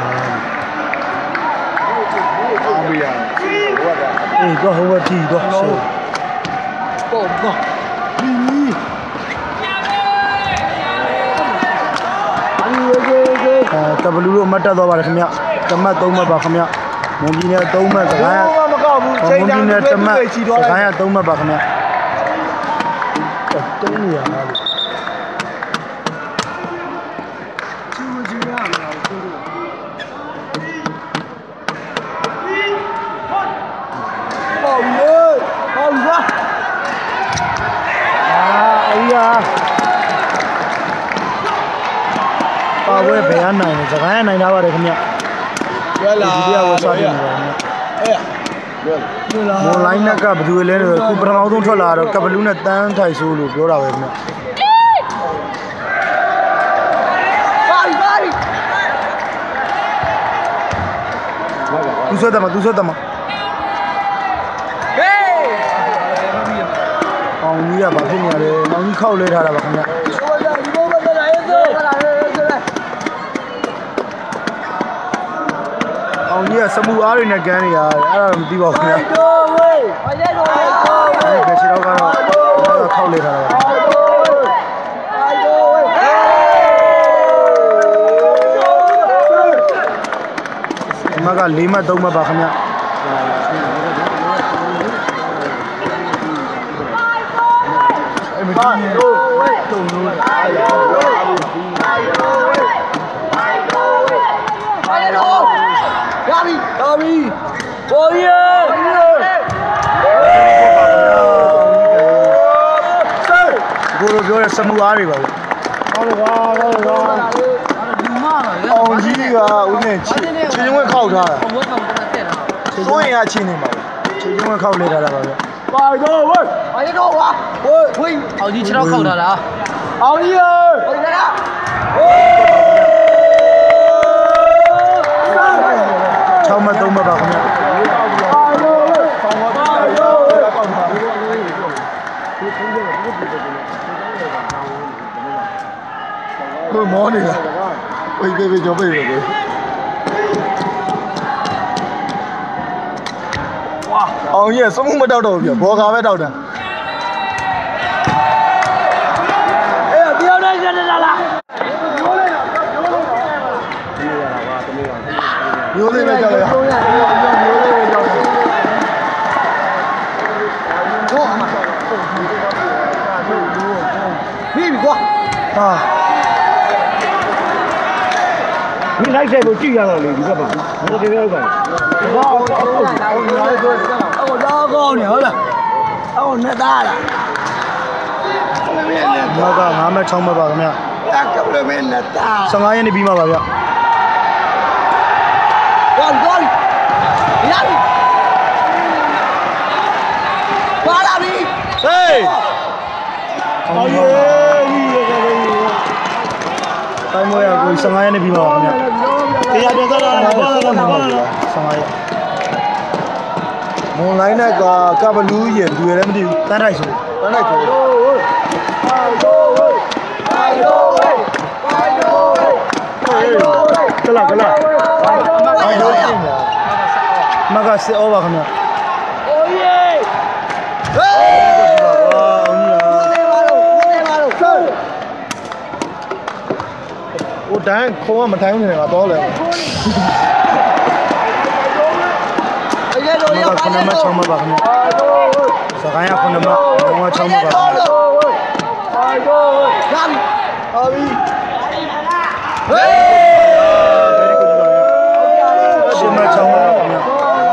အားမရဟိုကအေးတော့ဟိုကတီတော့ဆိုပေါ့ပေါ့ဒီအဲတဘလူလို့မှတ်တတ်သွားပါတယ်ခင်ဗျတမတ်သုံးမှတ်ပါခင်ဗျမွန်ပြည်နယ်သုံးမှတ်စကိုင်းမကောက်ဘူးချိန်တန်းနဲ့တမတ်စကိုင်းကသုံးမှတ်ပါခင်ဗျတုံးနေရလားပါဝဲဘယ်အနိုင်လဲစကိုင်းကနိုင်တာပါတယ်ခင်ဗျဒီတရားကိုစတင်နေပါခင်ဗျအဲမော်လိုင်းနဲ့ကဘယ်သူလဲခုပထမဆုံးထွက်လာတော့ကပလူးနဲ့တန်းထိုင်ဆိုးလို့ပြောတာပဲခင်ဗျသူဆွဲတယ်မသူဆွဲတယ်မဟေးအောင်ကြီးကဘာဖြစ်နေရလဲအောင်ကြီးခောက်လဲထားတာပါခင်ဗျအောင်ကြီးကစမူအားတွေနဲ့ကန်းနေရတယ်အဲ့ဒါတော့မသိပါဘူးခင်ဗျာဒီကချီတော့ကတော့ခောက်လဲထားတာပါဒီမှာကလေးမှတ်သုံးမှတ်ပါခင်ဗျာအဲ့မကြည့်တော့တုံလို့ရပြီရပြီဘောရီကိုလိုပြောတဲ့စမူအားတွေပါဘူးဟုတ်လားဟုတ်လားအောင်ကြီးကဦးနဲ့ချင်းချင်းဝဲခောက်ထားတာစိုးရင်ကချင်းနေမှာချင်းဝဲခောက်နေထားတာပါဗျပါတော့ဝဲပါတော့ဝါဝဲဝဲအောင်ကြီးခြေတော့ခောက်ထားတာအောင်ကြီးရေဟုတ်ကဲ့လားချောင်းမသုံးမပါခင်ဗျာကိုမောနေလားဝေးပေးပေးကြောပေးပေးဝါအောင်ကြီးစမှုမတောက်တော့ဘူးပြဘောကာပဲတောက်တာအေးတရားတိုင်းကျနေတာလားမျိုးလေးပဲကြောက်ရအောင်မျိုးလေးပဲကြောက်တယ်ဟောအမပြီးပြီကွာဟာမင်းလိုက်ဆိုင်ကိုကြည့်ရတော့လေဒီဘက်မှာဘယ်လိုပြောကြလဲဟောအော်အော်အော်တော့ကောင်းနေဟုတ်လားအော်နဲ့သားလားနောက်ကငါးမချောင်းမပါခင်ဗျာကပ်လို့မင်းနဲ့သားဆယ်ငါးရက်နေပြီးမှပါဗျာကောင်းကောင်းရပြီပါလာပြီဟေးအော်ယေးတိုင်းမွေးရကိုဆယ်ငါးရက်နေပြီးပါခင်ဗျာတရားပြန်သွားတာဘာလို့လဲဘာလို့လဲဆယ်ငါးရက်မွန်လိုင်းနဲ့ကကဘလူးရေလူရလည်းမသိဘူးတန်းထိုက်ဆိုတန်းထိုက်ဆိုပါတော့ဝေးပါတော့ဝေးပါတော့ဝေးကလာကလာပါတော့မကစေအောပါခင်ဗျာအိုးယေဟေးဟိုတန်းခေါင်းကမထိုင်းနေတယ်ကတော့လေအဲ့တော့ရပါခဏမချောင်းမပါခင်ဗျာစကိုင်းရခဏမဘောချောင်းမပါခင်ဗျာပါတော့ရပြီဟာပြီဟေးရှင်မချောင်းမပါခင်ဗျာ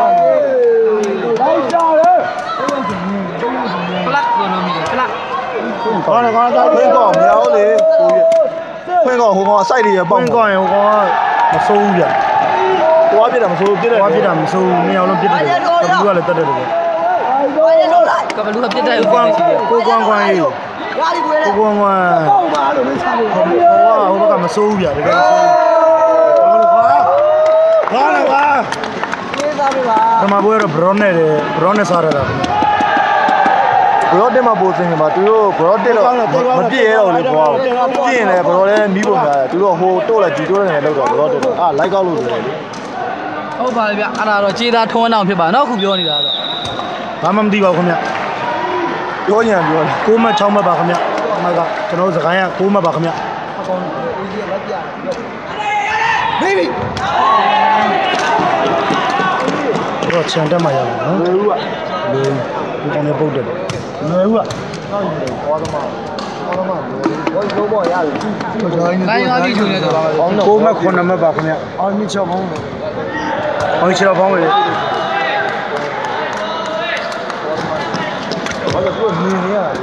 လိုက်ကြတယ်ပလက်ကိုလိုမီပလက်ခေါင်းကောင်သားဖိကောမရဘူးလေဖိကောဟိုကောင်အစိုက်လေးရပေါက်ဖိကောရင်ဟိုကောင်မစိုးဘူးဗျ။သွားပြတာမစိုးပြတယ်။သွားပြတာမစိုးဘူး။နှစ်ယောက်လုံးပြစ်တယ်။ကဘလူးကလည်းတက်တယ်တယ်။ကဘလူးကပြစ်တယ်ကိုကွမ်းကိုကွမ်းကွမ်းရေး။ရာဒီကွယ်ကိုကွမ်းကွမ်း။ပေါ့ပါလို့မစားဘူး။ဟိုကဟိုဘက်ကမစိုးဘူးဗျ။တကယ်မစိုးဘူး။ဘာလို့ကွာ။ဘာလဲကွာ။ပြေးသားပြီပါ။ဒီမှာဘိုးရဘရော့နဲ့ဘရော့နဲ့စားရတာ။ဘရော့တက်မှာပို့စင်မှာသူတို့ဘရော့တက်တော့မပြည့်ရတော့လေကွာပြည့်ရင်လည်းဘရော့လည်းမီးပုံများသူတို့ဟိုတိုးလိုက်ကြည့်တိုးနေတယ်လောက်တော့ဘရော့တက်တော့အာလိုက်ကောက်လို့ဆိုတယ်လေဟုတ်ပါလေဗျအဲ့ဒါတော့ခြေသားထုံးအောင်ဖြစ်ပါနော်ခုပြောနေတာတော့ဘာမှမသိပါဘူးခင်ဗျပြောညာပြောတယ်ကိုမချောင်းမပါခင်ဗျအမကကျွန်တော်စကိုင်းကကိုမပါခင်ဗျအကောင်ဦးကြီးလက်ပြဘေဘီတော့ချန်တက်မှရမယ်နော်လူကလူဒီကောင်နဲ့ပုတ်တယ်လူကကောင်းတယ်ဘောသမားဘောသမားဘောဘောဘောရတယ်တိုင်းသားကြီးချုံနေတော့ကိုမခွန်နမပါခင်ဗျအော်မြချောပေါင်းအော်ချောပေါင်းလေဘာလို့ကိုမြင်နေရလဲ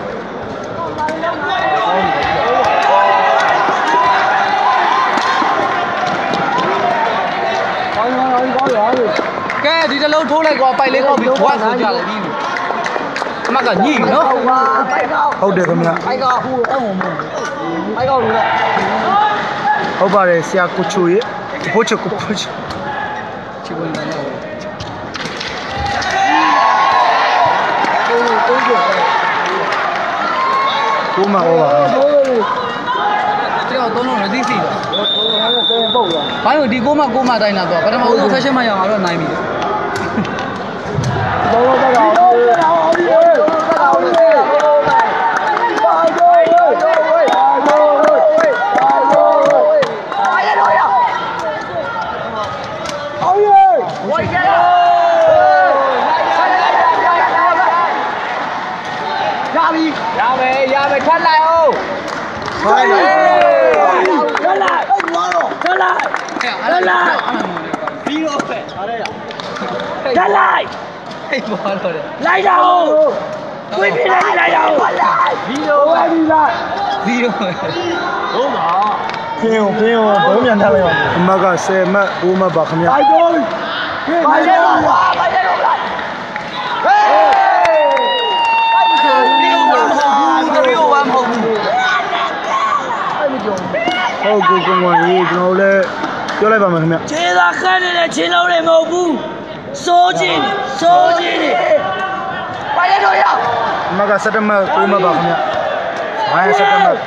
ကဲဒီဒီတလုံးထိုးလိုက်ကွာပိုက်လေးကောက်ပြီးဘွားဆိုကြတယ်ပြီးအမကညိနော်ဟုတ်တယ်ခင်ဗျပိုက်ကောက်ဟိုအဲ့ဝင်မို့ပိုက်ကောက်လို့ဟုတ်ပါတယ်ဆရာကိုချိုရဲ့ဘိုးချက်ကိုဘိုးချက်ချီဝင်တယ်နော်ကိုမဟောပါကျောင်းသုံးလုံးရသိစီဘာလို့ဒီကိုမကိုမတိုင်းလာတော့ပထမဦးဖက်ရှင်မရအောင်တော့နိုင်ပြီဘောဘောကတော့ဘောရမယ်ရမယ်ထွက်လိုက်အောင်ထွက်လိုက်ထွက်လိုက်ထွက်လိုက်ထွက်လိုက်ပြီးတော့ပဲထွက်လိုက်ဟေးဘာလို့လဲလိုက်တော့ကိုပြလိုက်လိုက်တော့ပြီးတော့ပဲပြီးလိုက်ပြီးတော့ဟုတ်ပါဖင်းအောင်ဖင်းအောင်ဘုံမြန်ထားလိုက်ပါအမကဆယ်မှတ်၉မှတ်ပါခင်ဗျာဘာလို့ဘာလို့ဘာလို့လိုက်ဟေးဟုတ်ကိုကုန်းကွန်ရေးကျွန်တော်လည်းပြောလိုက်ပါမယ်ခင်ဗျခြေသာခန့်နေတဲ့ခြေလုံးတွေမဟုတ်ဘူးစိုးချင်းစိုးချင်းနေပါရတော့ရအမကစက်တမတ်ကိုမပါခင်ဗျဘာရစက်တမတ်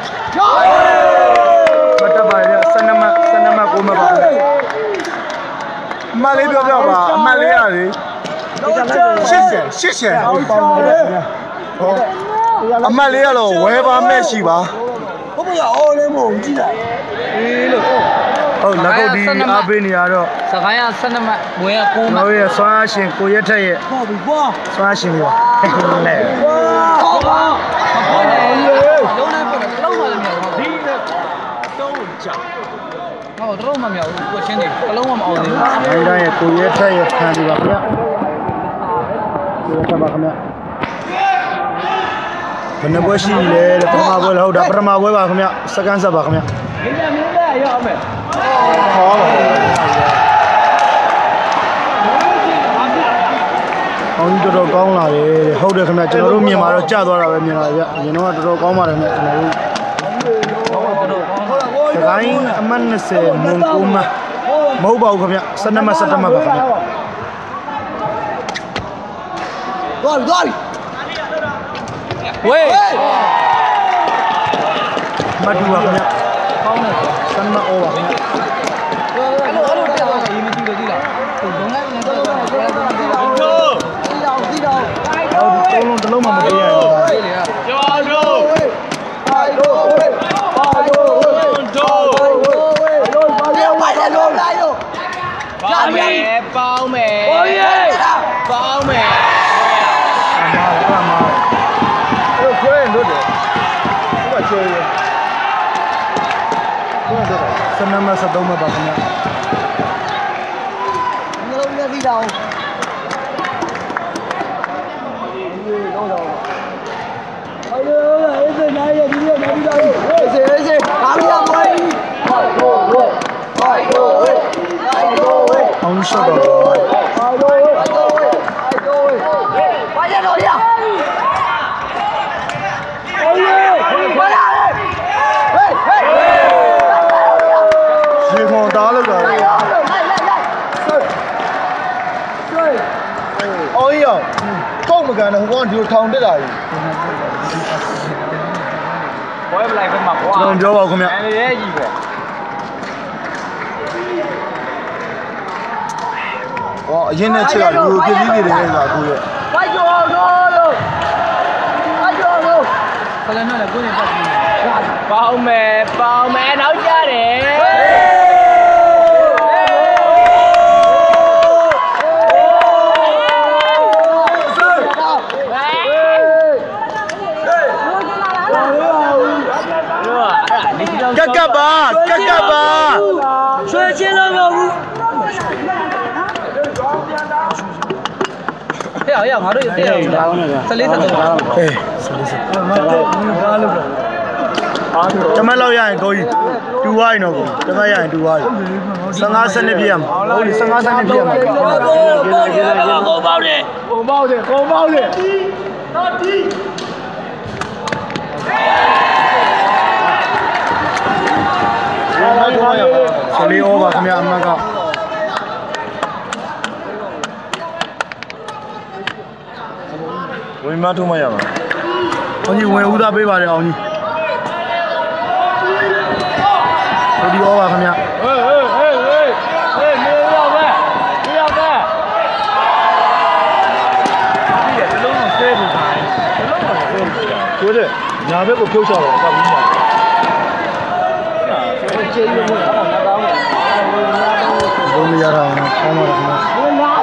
မတပါရစနမစနမကိုမပါခင်ဗျအမလေးပြောပြပါအမလေးရလေရှစ်ဆယ်ရှစ်ဆယ်ပေါင်းပါခင်ဗျဟောအမလေးကတော့ဝဲပါမဲ့ရှိပါဟုတ်ပါအော်လေးမဟုတ်ကြည့်လိုက်အေးလို့ဟုတ်လက်ကုတ်ဒီအားပေးနေရတော့စကိုင်းကဆနမဝဲကကိုမတို့ရဲ့ဆွမ်းရှင်ကိုရက်ထက်ရဲ့ဟုတ်ပြီကွာဆွမ်းရှင်ရောလဲဟုတ်ပါဟုတ်တယ်လုံးလိုက်ပေါ့လုံးပါလည်းမရဘူးဒီနဲ့တုံးကြဟုတ်တော့မမြောက်ဘူးကိုချင်းနေကလုံးမမအောင်သေးဘူးအဲ့ဒါရဲ့ကိုရက်ထက်ရဲ့ခံဒီပါဗျာကိုရက်ထက်ပါခင်ဗျာဘယ်နှပွဲရှိလဲတဲ့ပထမပွဲလည်းဟုတ်တာပထမပွဲပါခင်ဗျစကန်ဆက်ပါခင်ဗျမင်းလည်းမင်းလည်းရအောင်မယ်ဟောပါအောင်တော်တော်ကောင်းလာတယ်ဟုတ်တယ်ခင်ဗျကျွန်တော်တို့မြင်မှာတော့ကြာသွားတာပဲမြင်လာဗျအရင်တော့တော်တော်ကောင်းပါတယ်ခင်ဗျကျွန်တော်တို့စကိုင်းအမှတ်၂၀မုံကိုမမဟုတ်ပါဘူးခင်ဗျ၁၂မှတ်၁၁မှတ်ပါခင်ဗျသွားပြီသွားပြီဝေးမတူပါခင်ဗျကောင်းတယ်စမ်းမအောပါခင်ဗျအဲ့လိုအဲ့လိုတက်သွားရင်မကြည့်လို့ကြည့်လားဟိုဘုံလိုက်နေတော့တော့ဘယ်လိုလဲတော့ဒီတော့ဒီတော့ဟုတ်ဒီသုံးလုံးတစ်လုံးမှမပေးရဘူးကျော်တို့ဟာတို့ဟာတို့တို့ဘာလဲဘာလဲလို့လိုက်လို့ပေါင်းမယ်ပေါင်းမယ်ဟိုရေးပေါင်းမယ်အမားအမားတို့ခွဲလို့တယ်ဟိုကကျွေးရခွဲတော့စနမစတော့မပါခင်ဗျနှလုံးနဲ့ပြီးတော့အောင်ရှော့တော့ဘာရတော့ရအေးဘာရလဲဟေးဟေးရေခေါ်တားလို့တော့အော်ရောကောက်မကန်တော့ဟိုကောင်ဒီလိုထောင်တက်တာကြီးဘွဲပလိုက်ပဲမှာကွာကျွန်တော်ပြောပါဦးခင်ဗျအဲရဲကြီးပဲဟောအရင်နဲ့ချက်ကလူပြည့်ပြီးနေတယ်ဆိုတာကိုရဲ့ဝိုက်ကျော်တော့လို့ဝိုက်ကျော်လို့ခလနဲ့ကိုနေပတ်ပြီးပေါင်းမယ်ပေါင်းမယ်နောက်ကြတယ်ကက်ကပ်ပါကက်ကပ်ပါဆွဲချင်းလို့မဟုတ်ဘူးဟဲ့ရငါတို့တဲ့ဆလေးဆက်တော့အေးဆလေးဆက်ငါတို့ငါလို့တမက်လောက်ရရင်ကိုကြီးတူဝိုင်းတော့ကိုတမက်ရရင်တူဝိုင်းဆန်းငါးစနစ်ပြရမှာဟုတ်ဒီဆန်းငါးစနစ်ပြရမှာကိုပေါက်တယ်ကိုပေါက်တယ်ကိုပေါက်တယ်တော့ဒီဆယ်လေးဩဘာခင်ဗျာအမတ်ကဝင်မထုံးမရပါအောင်ကြီးဝင်ဦးသားပေးပါတယ်အောင်ကြီးဒီဩဘာခင်ဗျာဟေးဟေးဟေးဟေးဟေးနေရောက်ပဲနေရောက်ပဲဒီကလုံးတော့ဆဲဖို့ခိုင်းလုံးတော့ဆဲဖို့ခိုင်းဆိုတဲ့ညာဘက်ကိုဖြုတ်ချတော့ကပ်ပြီးညာကျေးဇူးပါငါတောင်းဘုံရတာနော်ဆောင်းပါခင်ဗျာဝင်လာ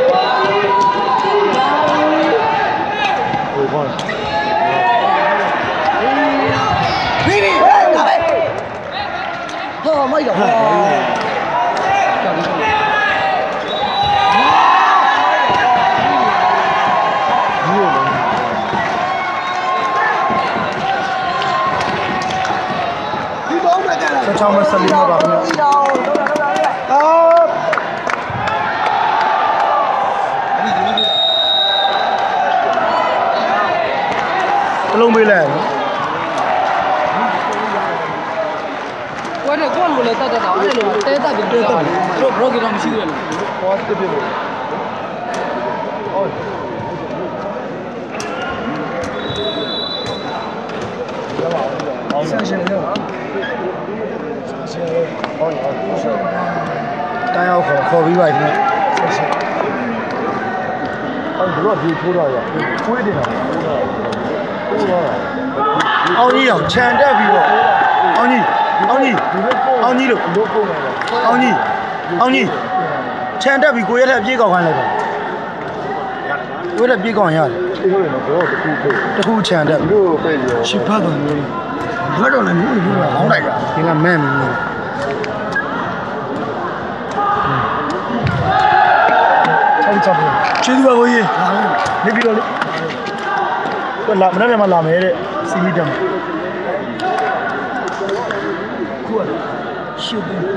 ဟိုဘာပြီပြီဟဲ့လာပဲဟောမိုက်တော့ဟောဆက်ချောင်းမဲ့ဆက်လေးမှာပါခင်ဗျာအလုံးမေးလိုက်ဝါတော့ကောလို့လည်းတတ်တတ်တာအဲ့လိုတဲတတ်ပြီးပြောတာတို့ဘရော့ကီတော့မရှိဘူးလေဟောတစ်ပြည့်လို့ဟောအောင်ဆက်ရှင်ရောဟောဟောတိုင်းအောင်ခေါ်ခေါ်ပြီးပါခင်ဗျဆက်ရှင်အဲ့ဒါကဒီထိုးတော့ရခွေးတင်တာထိုးတော့အောင်ကြီးအောင်ခြံတက်ပြီးတော့အောင်ကြီးအောင်ကြီးအောင်ကြီးလို့လို့ပုံပါအောင်ကြီးအောင်ကြီးခြံတက်ပြီးကိုရထက်ပြေးကောက်ခိုင်းလိုက်ပါကိုရထက်ပြေးကောက်ရတယ်ပြေးလို့တော့ဘောတခုပြေးတခုခြံတက်လို့ပြေးရောရှစ်ဖတ်တော့လို့ဘယ်တော့လဲမျိုးမျိုးလောင်းလိုက်တာဒီကမဲ့မင်းလို့ချောင်းချောင်းချေးသူပါကိုကြီးနေပြီးတော့လေတော့လာမနေ့ကမှလာမယ်တဲ့စီမီတမ်ခုကရှုပ်ဘူး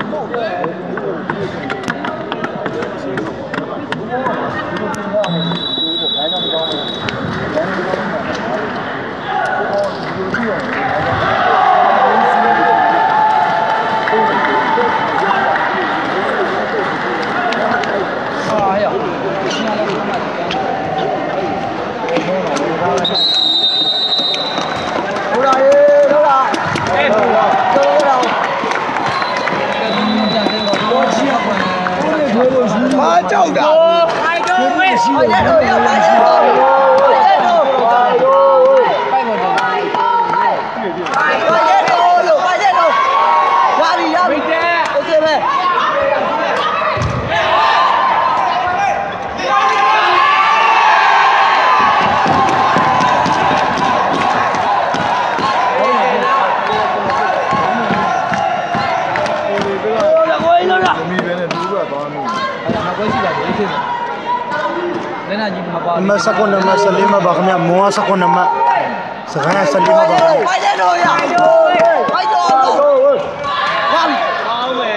ကြောက်တာအိုင်တော့ဝေးရှိတယ်ပါရတော့ပါရတော့ပါရတော့ပါရတော့ပိုက်မတော့ပါရတော့လို့ပါရတော့ရပြီရပြီโอเคပဲमैं सको नंबर सलीम बाग में मुआ सको नंबर सगाया सलीम बाग भाई दे दो यार भाई दो यार आओ ले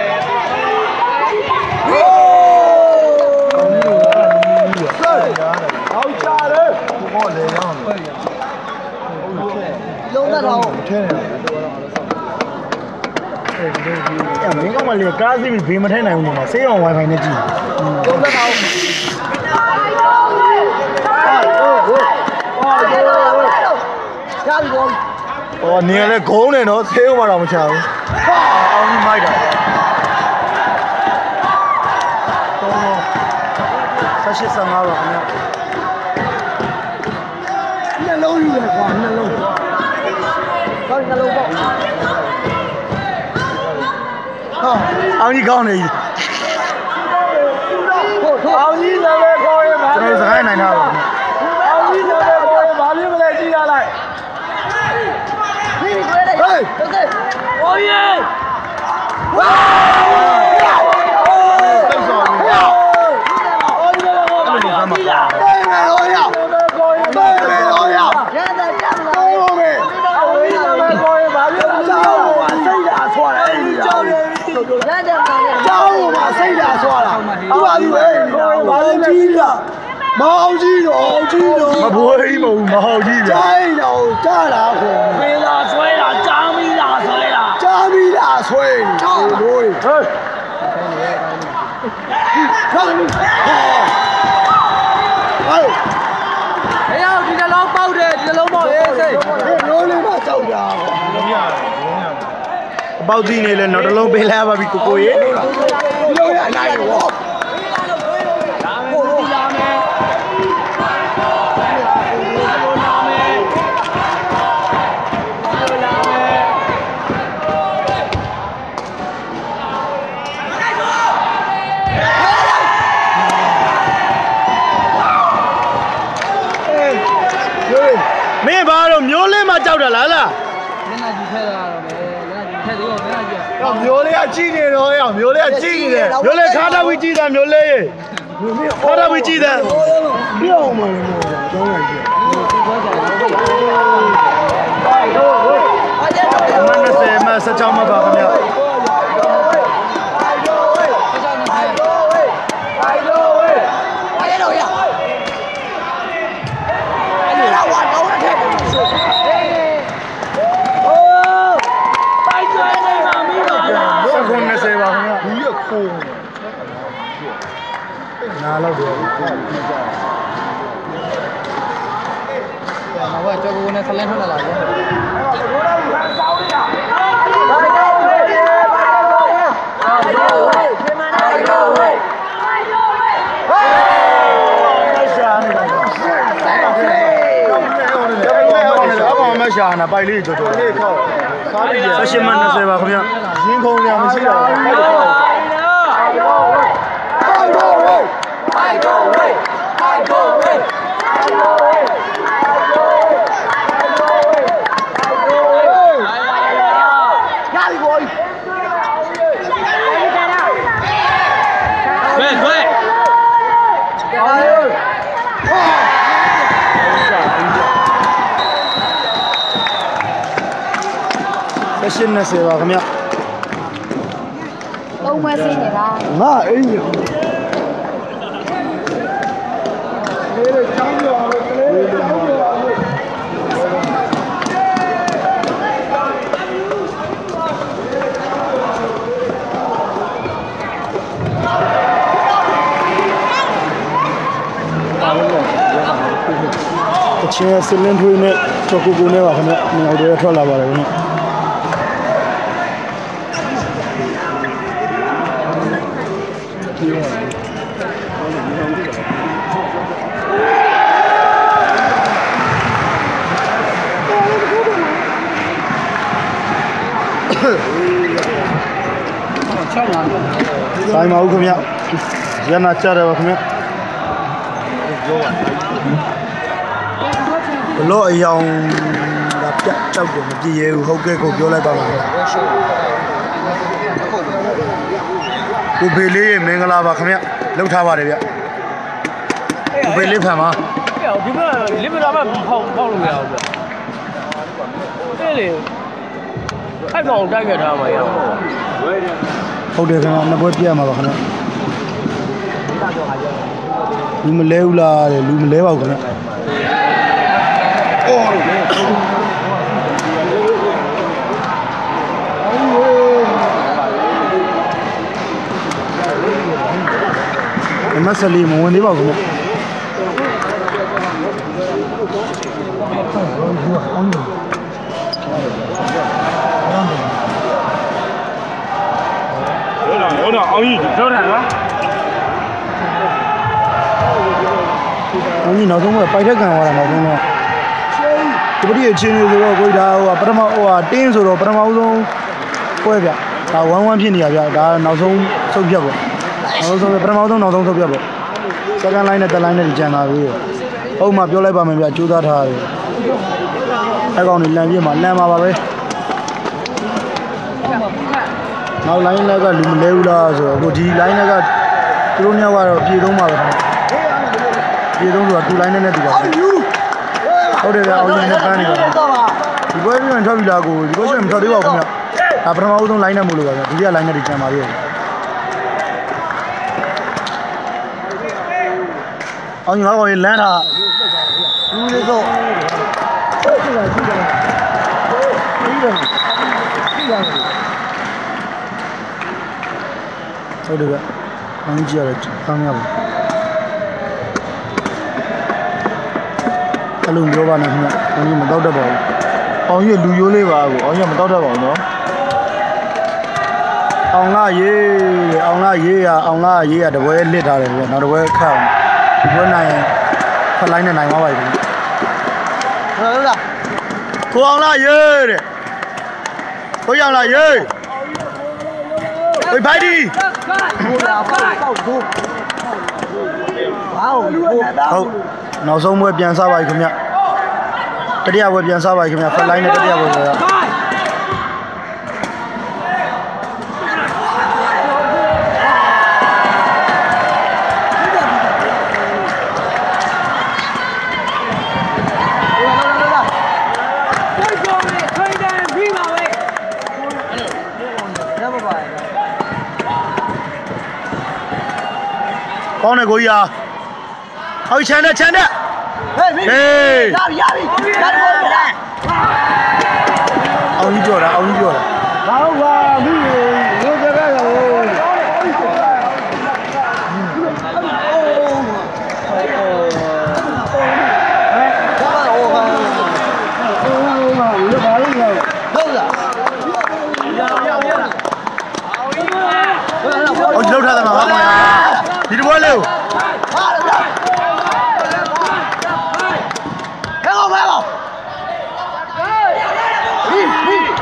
आओ जा रे को ले जाओလုံးတော့ထဲနေအဲ့မင်းကမလေးကားစီးပြီးဘေးမထဲနိုင်ဘူးမှာဆေးအောင် wifi နဲ့ကြည့်လုံးတော့哦，你那狗呢？喏，车我让不抢。哈，你买的。哦，三十三号了，呢。那老远哇，那老。搞你那老包。好，เอา你搞呢？เอา你那边搞的嘛？这是海南的。เอา你那边搞的嘛？你们来记下来。嘿，对对，王爷，哇！真爽！哦，你那个我妹妹老呀，妹妹老呀，现在见了，妹妹，我你那边搞的嘛？ 毛鸡肉，鸡肉， မဘိုးကြီးမဟုတ်မဟုတ်ကြီးဗျာ摘肉摘了火， 飞啦吹啦，张米啦吹啦， 加米大锤，对对， ဟေး看你，好，哎， 哎呀，你这老包的，你这老包的谁？ 这牛里嘛走家伙， အပေါက်ကြီးနေလဲနောက်တစ်လုံးပေးလိုက်ရပါပြီကိုကိုရေ牛也来我。 မင်းဘာလို့မျိုးလေးမှကြောက်တာလားလား你那几天了，没？你那几天都没那几。 တော့မျိုးလေးကကြည့်နေတော့ရမျိုးလေးကကြည့်နေတယ်မျိုးလေးခါတော့ကြည့်တာမျိုးလေးခါတော့ကြည့်တယ်妙嘛，当然是。 အမှန်နဲ့ဆယ်မှဆက်ချောင်းမှပါခင်ဗျာ ခုနှစ်ဆယ်ပါခင်ဗျာဘူးရခိုးနားလောက်တယ်我这个呢，他来出来了。 မရှာနာပိုက်လေးတော်တော်လေးခောက်ဆက်ရှင်မနှစ်ဆယ်ပါခင်ဗျာရင်းခုံရမရှိတော့ဘူး对对。 ဆက်ရှင်နှစ်ဆယ်ပါခင်ဗျာသုံးပွဲစီးနေတာငါအိမ်ရောလေလေချောင်းပြောလေလေချောင်းပြောအချင်းစလင်းထွေးနဲ့ချော်ကူကူနဲ့ပါခင်ဗျာမြောက်တွေထွက်လာပါတယ်ခင်ဗျာ ဆိုင်မဟုတ်ခင်ဗျရနာကြတယ်ပါခင်ဗျဘလို့အယောင်ကပြတ်ကြောက်တယ်မကြည့်ရဘူးဟုတ်ကဲ့ကိုပြောလိုက်ပါမယ်ကိုဖေလေးရေမင်္ဂလာပါခင်ဗျလှုပ်ထားပါတယ်ဗျကိုဖေလေးဖန်ပါ哎呀，这个里面咱们跑跑路了不？对嘞，太高这个他们呀。 ဟုတ်တယ်ခင်ဗျနှစ်ပွဲပြရမှာပါခင်ဗျလူမလဲဘူးလားတဲ့လူမလဲပါဘူးခင်ဗျအော်မဆလီမဝင်သေးပါဘူးခင်ဗျ有点熬夜，有点啊。我你脑中我白天干活了，脑中呢。这不是今年这个国家话，不他妈话顶说了，不他妈我种过一遍，啊，弯弯偏的一遍，啊，脑中手撇不，脑中不他妈我种脑中手撇不，这个来呢，这来呢就讲那个，后嘛表来把门边揪到他的，还讲你两边嘛，两嘛吧呗。 နောက် line ကလူမလဲဘူးလားဆိုတော့အခုဒီ line ကသူတို့မျိုးကတော့ပြေသုံးပါပဲပြေသုံးဆိုတာtwo line နဲ့တူပါဟုတ်တယ်ဗျအောင်ရင်နဲ့ပန်းနေပါဒီဘွဲပြန်ထွက်ပြီလားကိုဒီဘွဲပြန်မထွက်သေးပါဘူးခင်ဗျဒါပထမဆုံး line နဲ့မို့လို့ပါဗျဒုတိယ line နဲ့ဒီကျန်ပါပြီအောင်ညီမကောင်ကြီးလမ်းထားလူတွေတော့ဟုတ်တယ်ဗျ။အောင်ကြည့်ရတယ်ကောင်းရပါအလုံးပြောပါနဲ့ခင်ဗျ။အောင်ကြီးမတော့တတ်ပါဘူး။အောင်ကြီးလူရိုးလေးပါကိုအောင်ကြီးမတော့တတ်ပါဘူးနော်။အောင်လာရေးအောင်လာရေးရအောင်လာရေးရတပွဲလစ်ထားတယ်ဗျ။နောက်တပွဲခတ်ဒီပွဲနိုင်ဖလိုင်းနဲ့နိုင်သွားပါပြီ။ဟုတ်လား။ကိုအောင်လာရေးတဲ့။ကိုအောင်လာရေး။ဝေးဖိုက်ဒီဟုတ်နောက်ဆုံးပွဲပြန်စားပါပြီခင်ဗျတတိယပွဲပြန်စားပါပြီခင်ဗျဖက်လိုင်းနဲ့တတိယပွဲဆိုတော့ကောင်းတယ်ကိုကြီးဟာဟောချမ်းတဲ့ချမ်းတဲ့ဟေးဟေးရပြီရပြီရတယ်ဟုတ်လားအောင်ကြီးပြောတာအောင်ကြီးပြောတာဘာဟုတ်ပါဘူးရိုးကြကြရောအောင်ကြီးလောက်ထားတယ်မှာပါကွာဒီတပွဲလေးကိုဟာလေဟဲ့ကောင်ဟဲ့ကောင်ဟီးဟီး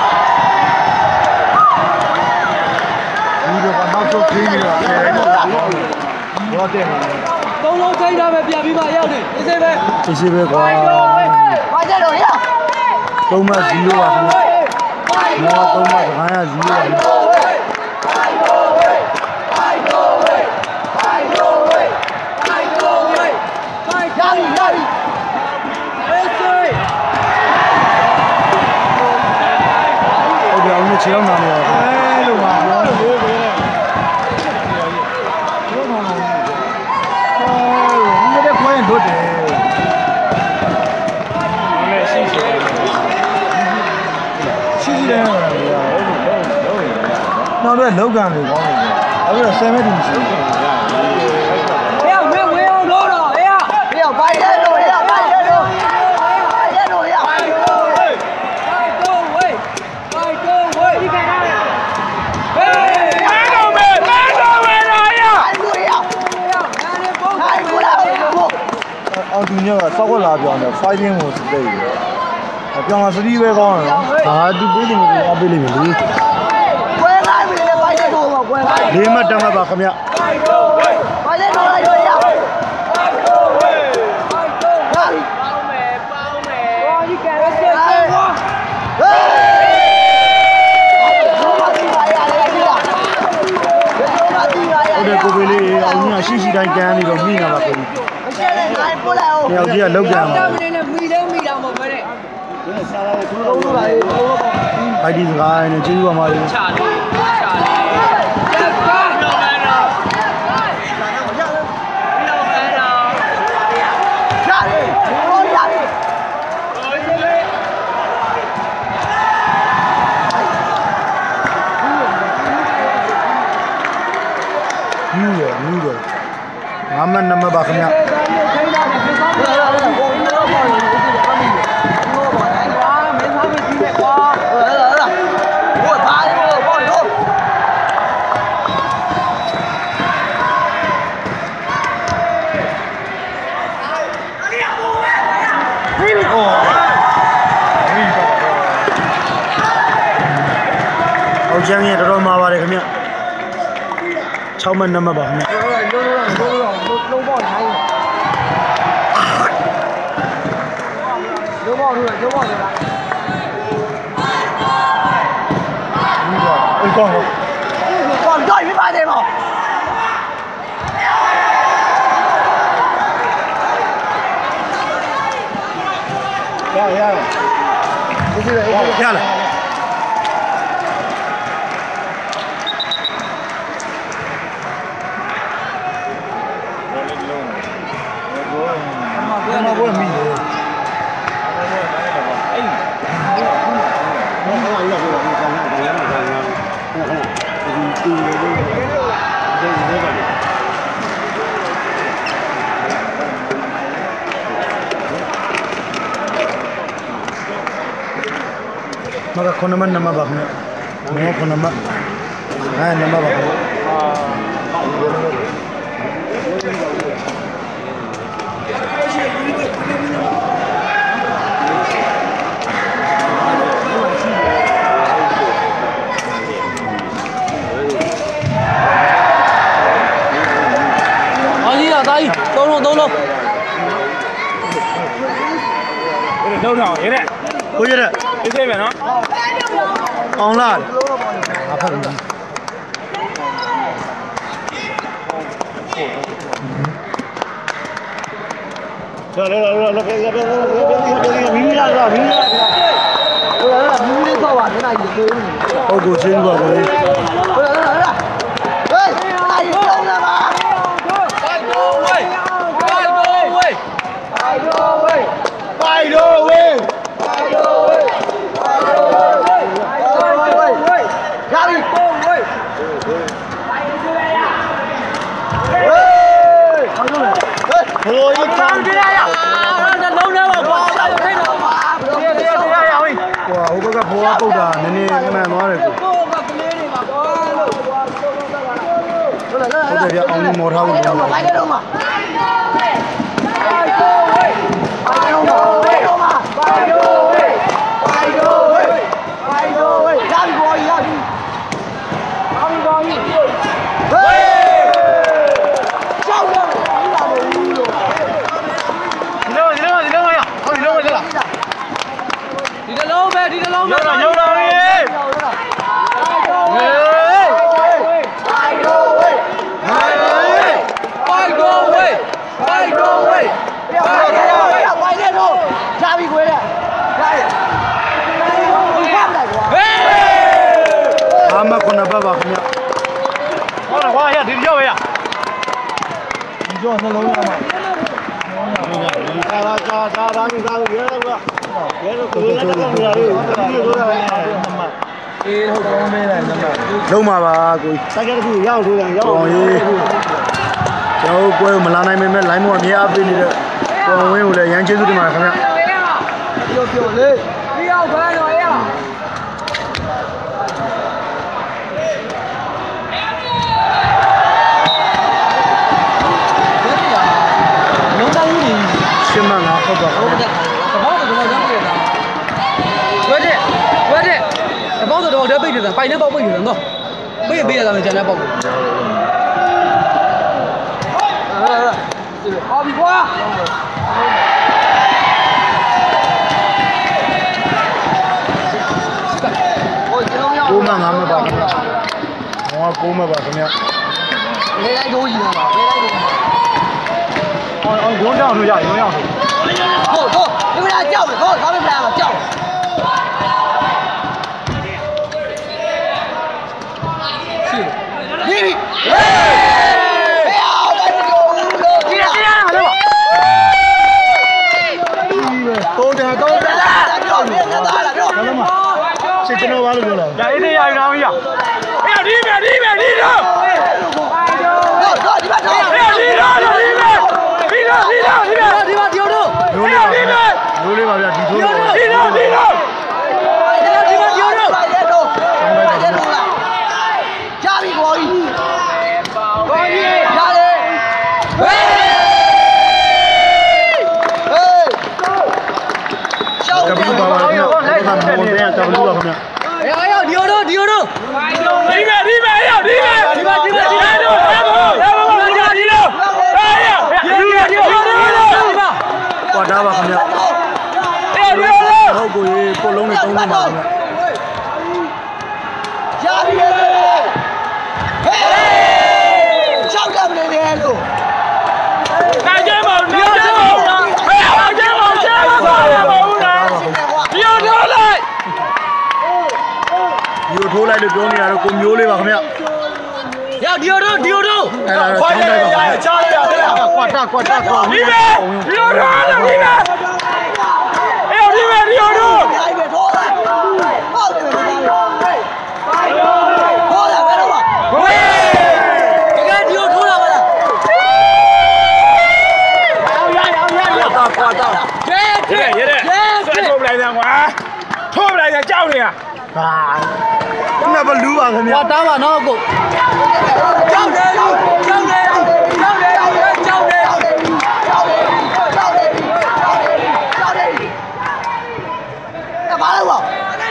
ဒီတော့နောက်ဆုံးခင်းနေတာဆယ်တော့တော့တဲ့မှာသုံးလုံးချိန်တာပဲပြန်ပြီးမှရောက်နေအေးစေးပဲအေးစေးပဲကွာဘာကြတော့ရသုံးမှဇီးရိုးပါခင်ဗျာသုံးမှခါရဇီးရိုးပါခြေအောင်နာနေတော့အဲလိုပါပြောလို့ပြောတယ်ပြောတော့ဟေးဒီတဲ့ခွဲရင်တို့တယ်လည်းရှိရှိတယ်ရှိရှိတယ်ဟုတ်လားနောက်တော့လောက်ကံတွေကောင်းတယ်အဲ့ဒါဆယ်မက်တူရှိတယ်ဟေးဝေးဝေးအောင်လို့တော့ဟေးဟေးပိုက်တယ်လို့ဟေးပိုက်တယ်လို့ပိုက်တယ်လို့ဟေးပိုက်တော့ဝေးပိုက်တော့ဝေးပိုက်တော့ဝေးဒီကနေ့အောင်သူညကစောက်ကလာပြောင်းတယ် fighting ကိုသိတယ်။ပြောင်းလာစတီးပဲကောင်းတယ်နော်။ဟာသူပေးတယ်မျိုးအပေးလိမ့်မယ်လေ။ကွဲလိုက်ပြီလေ fighting တော့ကွဲလိုက်။လေးမတ်တမပါခင်ဗျ။ fighting တော့လိုက်ရရ။ fighting တော့ဝေး fighting တော့ပေါင်းမယ်ပေါင်းမယ်။ဟောဒီကဲဆက်ဆက်ဟေးဟုတ်တယ်ကိုပေးလေးအောင်ကြီးရှိရှိတိုင်းကန်းနေတော့မိနာပါကိုကြီး။ရှင်းနေနိုင်ပို့လိုက်အောင်။တယောက်ကြီးကလောက်ကြမှာ။တောင်းနေနဲ့မိတော့မိတော့မဟုတ်ပဲတဲ့။ဒီစားလာကိုလုံးလုံးလာရေးလုံးလုံးပေါ့။ဖိုက်ဒီစကားနဲ့ကျေးဇူးပါပါလေး။ချာလေးချာလေး။ရက်ပါတော့မယ်တော့။ရပြီ။ဟောရပြီ။ဟောရပြီ။မြူရမြူရငါမနမပါခင်ဗျာအောင်ချမ်းကြီးတော်တော်မှာပါတယ်ခင်ဗျာ၆မှတ်နံပါတ်ပါခင်ဗျာလုံးလုံးလုံးလုံးပေါက်ထိုင်းလုံးပေါက်လို့လုံးပေါက်လို့လားဒီတော့အေးကောင်းကောင်းတော့ပြပါတယ်ပေါ့ရရရဒီလိုရလာမကခုနမနမပါခင်ဗျမောခုနမအဲနမပါခင်အောင်ကြီးသားကြီးသုံးလုံးသုံးလုံးလုံးတော့ရဲတဲ့ကိုရတဲ့အေးသေးမယ်နော်အောင်လားအဖက်ကြီးလောလောလောလောပြေပြေပြေပြေမီးလာတော့မီးလာဟိုလာမီးလေးတော့ပါနေတာကြီးကိုဟုတ်ကိုချင်းပါကိုလေးဟိုလာလာလာဟေးအာရုံလာပါပိုက်တော့ဝေးပိုက်တော့ဝေးပိုက်တော့ဝေးပိုက်တော့ဝေးပိုက်တော့ဝေးပိုက်တော့ဝေးပိုက်တော့ဝေးရပြီပို့ဝေးပိုက်ကြရရဟေးဟောလို့ဟိုကြီးတောင်းကြရရလုံးထဲမှာပါလာခိတ်တော့ပါပြေပြေပြေရဝေးဟိုဟိုဘက်ကဘောပုတ်တာနည်းနည်းမှန်သွားတယ်ကိုကိုကကလေးတွေမှာကွာလို့ဟိုတော့တော့တာဟုတ်လားဟုတ်တယ်ဗျအောင်လို့မော်ထားဖို့တော့ပါလိုက်တော့မှာပိုက်တော့ဝေးပိုက်တော့ဝေးပိုက်တော့ဝေးပိုက်တော့ဝေးပိုက်တော့ဝေးရပြီဘောရပြီအောင်ပြီဘောကြီးဟေးရှောက်တော့ဒီလာလို့ဘူးလို့ဒီလုံးဒီလုံးဒီလုံးရဟုတ်ဒီလုံးရလားဒီတလုံးပဲဒီတလုံးပဲညုံတော်ပြီဟေးပိုက်တော့ဝေးပိုက်တော့ဝေးပိုက်တော့ဝေးပိုက်တော့ဝေးပိုက်တော့ဝေးပိုက်တော့ရပြီခွေးရရရဒီကပ်လိုက်ကွာဟေးအာမခုနဘပါခင်ဗျဟုတ်တယ်ကွာရဒီကြောက်ရဒီကြောနှလုံးရမှာသာသာသာသာသာမိသားစုရဲတော့ကွာရဲတော့ကိုယ်လည်းတော့မရဘူးဒီလိုတော့အေးဟုတ်ကောင်းမဲတယ်နမလုံးပါပါကိုစိုက်ကတခုရောက်ထိုးတယ်ရောက်အောင်ရေးကျွန်တော်ပွဲမလာနိုင်ပေမဲ့ line မောအမြဲအပေးနေတဲ့ပေါ်ဝင်းကိုလည်းရန်ကျေးဇူးတင်ပါတယ်ခင်ဗျပြောပြောလေးပြီးအောင်ခါရောရလုံးသားကြီးရှင်းမငါဟုတ်ပါဘူးတဘောတော့တော့ရောက်နေတာဝဲတဲ့ဝဲတဲ့တဘောတော့တော့ပိတ်နေတာပိုင်နဲ့ပေါက်ပိတ်နေတာနော်ပိတ်ပေးရတာလည်းကျန်တဲ့ပေါက်ကို好比瓜。 ကိုမငါမပါဘူး။ဟောကိုမပါခင်ဗျ။လေးလိုက်တိုးကြီးလာပါလေးလိုက်တိုး။အော်အော်ရုံးတောင်လို့ရရုံးရောက်လို့။ဟုတ်ဟုတ်ဒီမလားကြောက်တယ်ဟုတ်ဒါပဲမလားမကြောက်။ရှိ။ဒီဟေးစစ်ကျွန်တော်ဘာလို့ပြောလဲ။ဒါအေးသေးရပြီလားမရ။အေးဒီမယ်ဒီမယ်ဒီတော့။ဟုတ်ဟုတ်ဒီမှာတော့အေးဒီတော့ဒီမယ်ဒီတော့ဒီတော့ဒီမယ်ဒီမှာဒီတော့ရိုးလေးပါဒီမယ်ရိုးလေးပါဗျာဒီထိုးလို့ဒီတော့ဒီတော့ဒီမှာဒီတော့ပါရဲတော့ပါရဲတော့လားရပြီကိုကြီးကိုကြီးရတယ်ဟေးဟေးရှောက်တယ်ပါပါဗျာဘာမှမဟုတ်တဲ့ကဘလူးပါခင်ဗျာအေးအေးဒီတော့ဒီတော့ဒီမယ်ဒီမယ်အေးဒီမယ်ဒီမယ်ဒီမယ်ဒီမယ်တော့ရပါဘူးရပါဘူးဒီတော့ဒီတော့အေးဒီတော့ဒီတော့ကွာဒါပါခင်ဗျာအေးဒီတော့ဟုတ်ကိုရေကိုလုံးနဲ့သုံးလုံးပါခင်ဗျာရပြီဟေးရှောက်တယ်မနေနဲ့လို့နိုင်ကြပါဦးနိုင်ကြပါဦးဟေးနိုင်ကြပါဦးကျပါပါဘူးလားဒီတော့လိုက်ဒီထိုးလိုက်လို့ပြောနေတာတော့ကိုမျိုးလေးပါခင်ဗျာရောက်ဒီတော့ဒီတော့အဲ့ဒါခေါင်းလိုက်ပါခင်ဗျာချားရတယ်ကွာတာကွာတာကွာဒီမဲဒီတော့လာဒီမဲအေးဒီမဲဒီတော့အဲ့ပဲထိုးလိုက်ဟုတ်တယ်ဟုတ်တယ်ဟေးဟောလာဘယ်တော့လိုက်တယ်ကွာထိုးလိုက်တယ်ကြောက်နေတာဟာငါဘလူးပါခင်ဗျာဟောတားပါနော်ကိုကြောက်တယ်ကြောက်တယ်ကြောက်တယ်ကြောက်တယ်ကြောက်တယ်ကြောက်တယ်ကြောက်တယ်ကြောက်တယ်ဘာလို့လဲ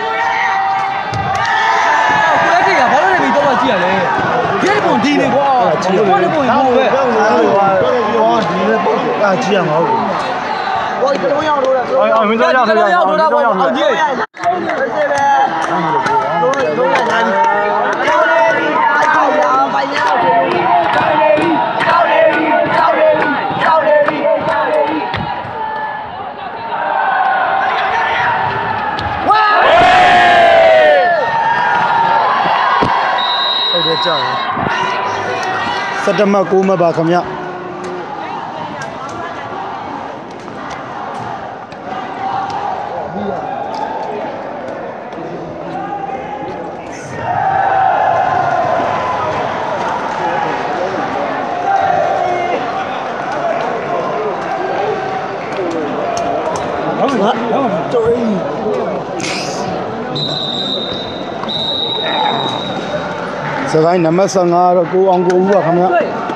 ကိုလက်ထိကဘာလို့လဲပြီးတော့ကြည့်ရလဲဒီပုံဒီနေကွာဒီပုံဒီပုံဟိုပဲဟောဒီလေအာကြည့်ရမှာဟုတ်ဟိုတော့ရောက်တော့တယ်အော်မင်းတို့ရောက်တော့ရောက်တော့ရောက်တော့အောင်ကြည့်ဟုတ်တယ်ပဲတော့တော့ရနိုင်ကြောက်တယ်ကြောက်ရပိုင်ရအောင်ကြောက်တယ်ကြောက်တယ်ကြောက်တယ်ကြောက်တယ်ကြောက်တယ်ဝါဟုတ်တယ်ကြောက်တယ်စက်တမကိုမပါခင်ဗျာစကိုင်းနံပါတ်၅တော့ကိုအောင်ကိုဦးပါခင်ဗျာ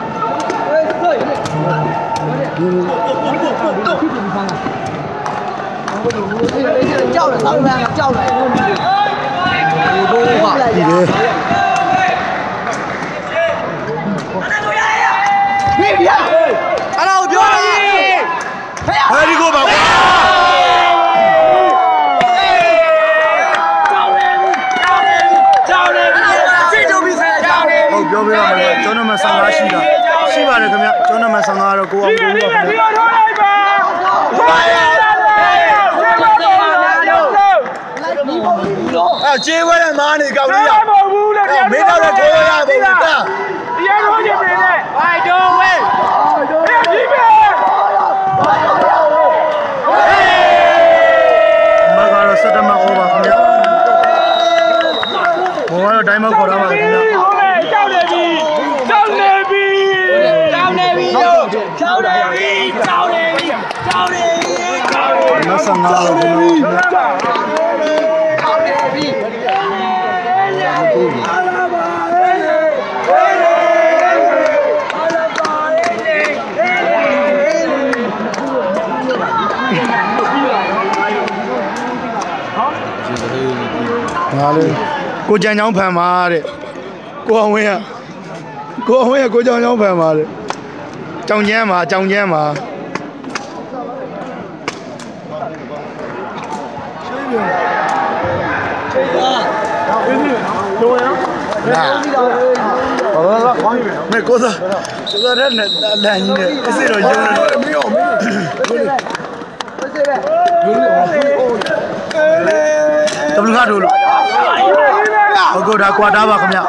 ကြောက်တယ်တောင်းတယ်ကြောက်တယ်ဟိုဘိုးကဒီလေပြေးပြအဲ့ဒါကိုပြောတာဟာဒီကိုပါကွာပြောပြရမယ်ကျောင်းနံပါတ်၅ရှိတာရှိပါတယ်ခင်ဗျကျောင်းနံပါတ်၅တော့ကိုအောင်ကိုဦးပါခင်ဗျအာကျေးဝဲတဲ့မားနေကောင်းလေးရမဟုတ်ဘူးလေမင်းတော့လည်းထိုးရပါဘူးတာတရားထိုးချင်ပြီလေဘိုင်တော်ဝဲဒီပဲမကတော့စက်တမအောပါခင်ဗျဘောကတော့တိုင်းမခေါ်တော့ပါခင်ဗျကြောက်နေပြီကြောက်နေပြီကြောက်နေပြီကြောက်နေပြီကြောက်နေပြီကြောက်နေပြီကြောက်နေပြီမဆန်နာလို့ကျွန်တော်ကြောက်နေပြီဟာလေကိုကြံချောင်းဖန်ပါတဲ့ကိုအောင်ဝင်းကကိုအောင်ဝင်းကကိုကြောင်ချောင်းဖန်ပါတဲ့ကြောင်ကျန်းပါကြောင်ကျန်းပါလာဘာသာခေါင်းယူမယ်ကိုသာကိုသာတဲ့နဲ့လမ်းကြီးနဲ့အစ်စ်တော့ယုံနေတယ်မင်းရောမင်းတဘလခါတို့လို့ဟုတ်ကောဒါကွာတာပါခင်ဗျ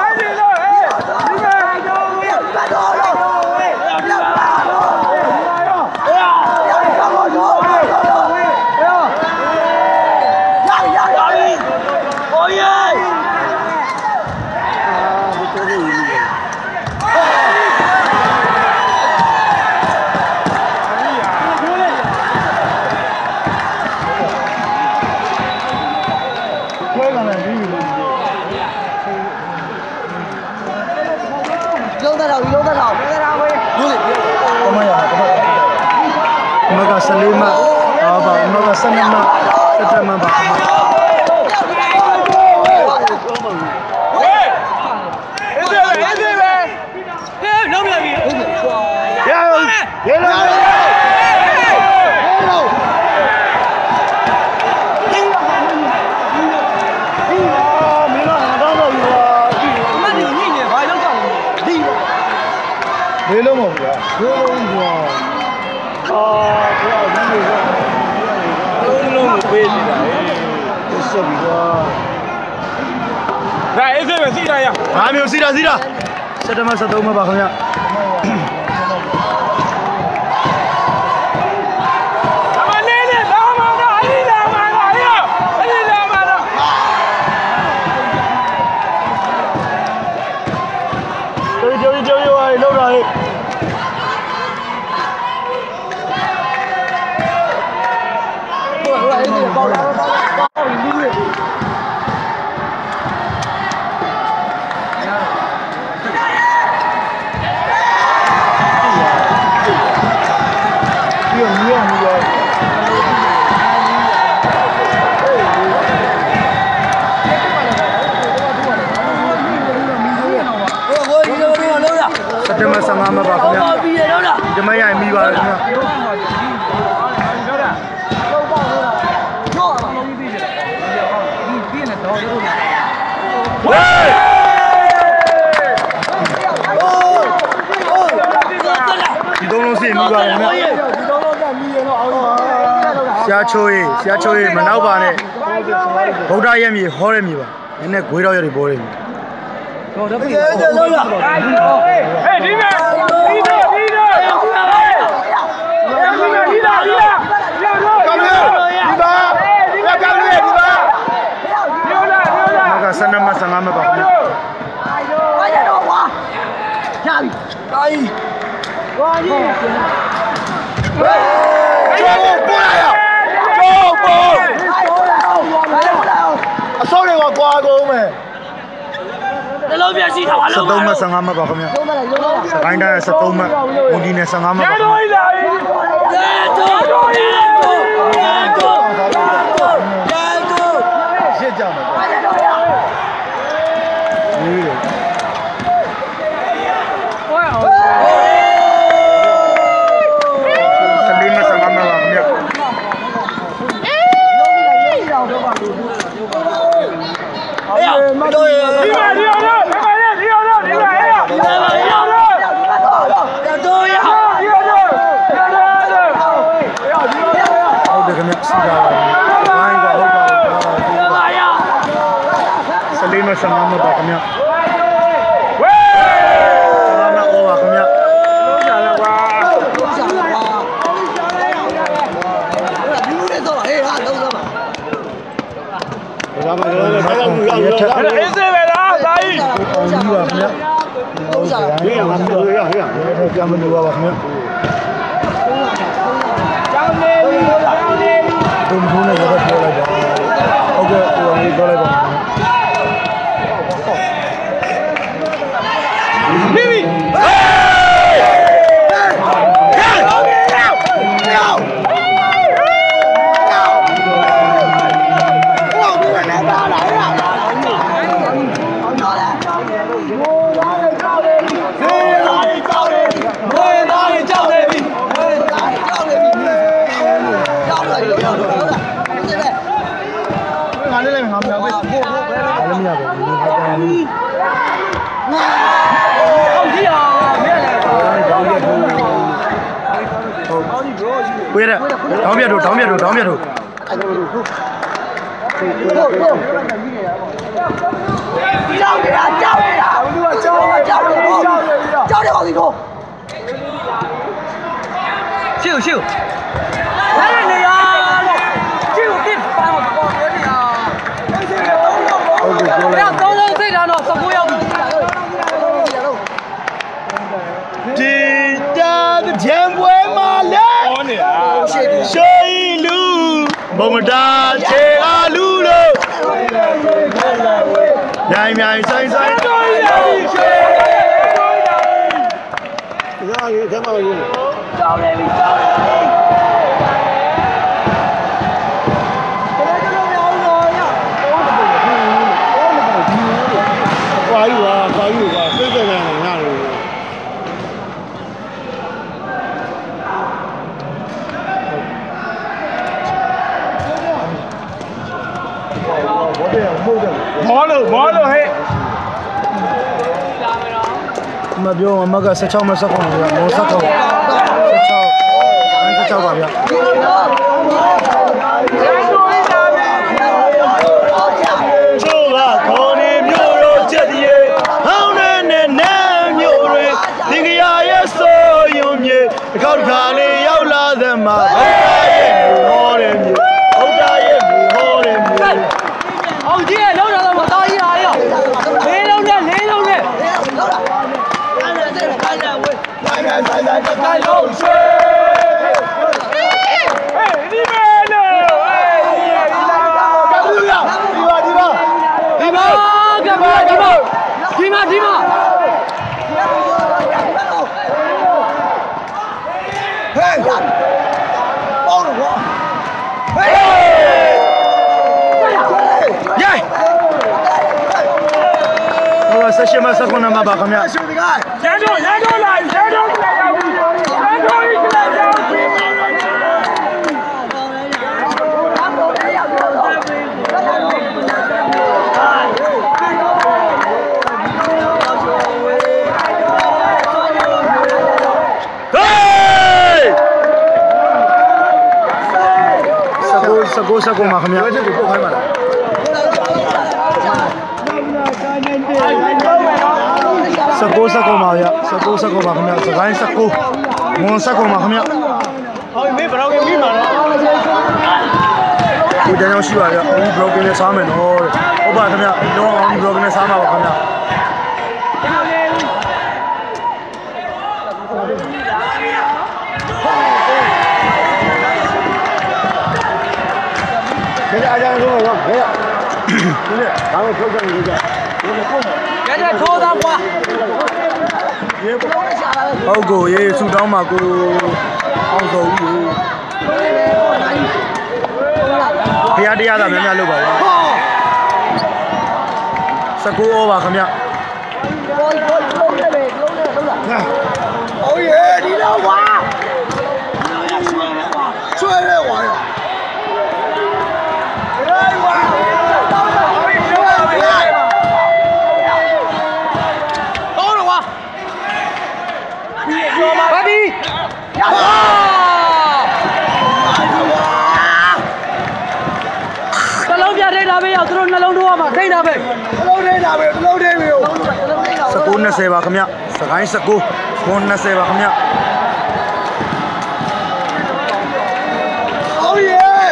မကဆလေးမအာဘာမကဆနမစက်တမပါလေးလုံးမဟုတ်ဘူးလေးလုံးကွာအာပြောင်းနေတယ်လေးလုံးကိုပေးနေတာဟဲ့ဆက်ပြီးကွာဒါအေးစေးပဲစီးရရဘာမျိုးစီးတာစီးတာစက်တမစက်သုံးမှာပါခင်ဗျ September Sangama Bakamia. The Maya Miva. You don't see Miva. Siachoe, Siachoe, Manavane. Hoda Yemi, Horemiva, and a Guido Boring. Hey, Dina! Dina! Dina! Sanama Sangama Bakamia. Satoma Sangama Bakamia. Sakanda Satoma, Udine Sangama Bakamia. Salima Sangama Bakamia. Salama O Bakamia. Wait up, down here, down here, down here. Shoot, shoot. Bomada, Chega Lulo. Yai, yai, sai, sai. Molo, molo, hey. Mà biểu mà cái sẽ cho mà sao không được, nó sao không? Sẽ cho, anh sẽ cho vào vậy. Chú là con em nhớ rồi chết đi, hao nên nên nên nhớ rồi, tiếng kia ai so yếm nhé, câu ca này yêu là them mà, ông ta em hổ em nhé, ông ta em hổ em nhé. Ông chị ơi, đâu là một tay này à? Lấy đâu nè, lấy đâu nè. Hey, đi về nào. ဒီမှာဟေးပေါင်းတော့ကွာဟေးရိုက်ဟိုဆက်ရှိမစကွန်နံပါတ်ပါခင်ဗျာရန်တို့ရန်တို့လာရန်တို့လာရောက်ပြီရန်တို့ကြီးလာရောက်ပြီစကောစကောမှာခင်ဗျာဘယ်လိုပို့ခိုင်းပါလဲစကောစကောမှာဗျာစကောစကောမှာခင်ဗျာစကိုင်းစကောမွန်စကောမှာခင်ဗျာဟောမေးဘရောက်ကမိမှာနော်ဒီတန်းရောက်ရှိပါဗျာဒီ broken နဲ့စားမယ်နော်ဟုတ်ပါခင်ဗျာလုံးအောင် broken နဲ့စားမှာပါခင်ဗျာ这家家说我没有，兄弟，咱们抽证一个，我给后面， 人家抽咱花， ဟုတ်ကိုရေဆူတောင်းမှာကိုအောင်စုံကြီးဖရားတရားသာများများလုပ်ပါလားစကူဩပါခင်ဗျ哦耶，你老娃，追来我呀！ တလုံးပြထိတ်တာပဲရောက်သူတို့နှလုံးထိုးရမှာထိတ်တာပဲနှလုံးထိတ်တာပဲနှလုံးထိတ်ပြီစကူ၂၀ပါခင်ဗျစကိုင်းစကူခွန်၂၀ပါခင်ဗျ哦耶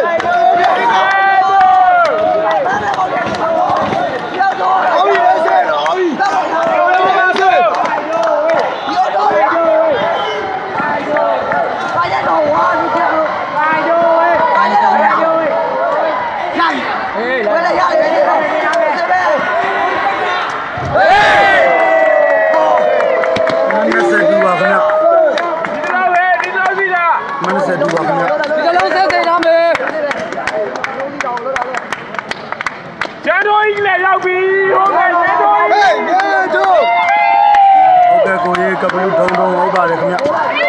ကပလူဒုံဒုံဟုတ်ပါတယ်ခင်ဗျ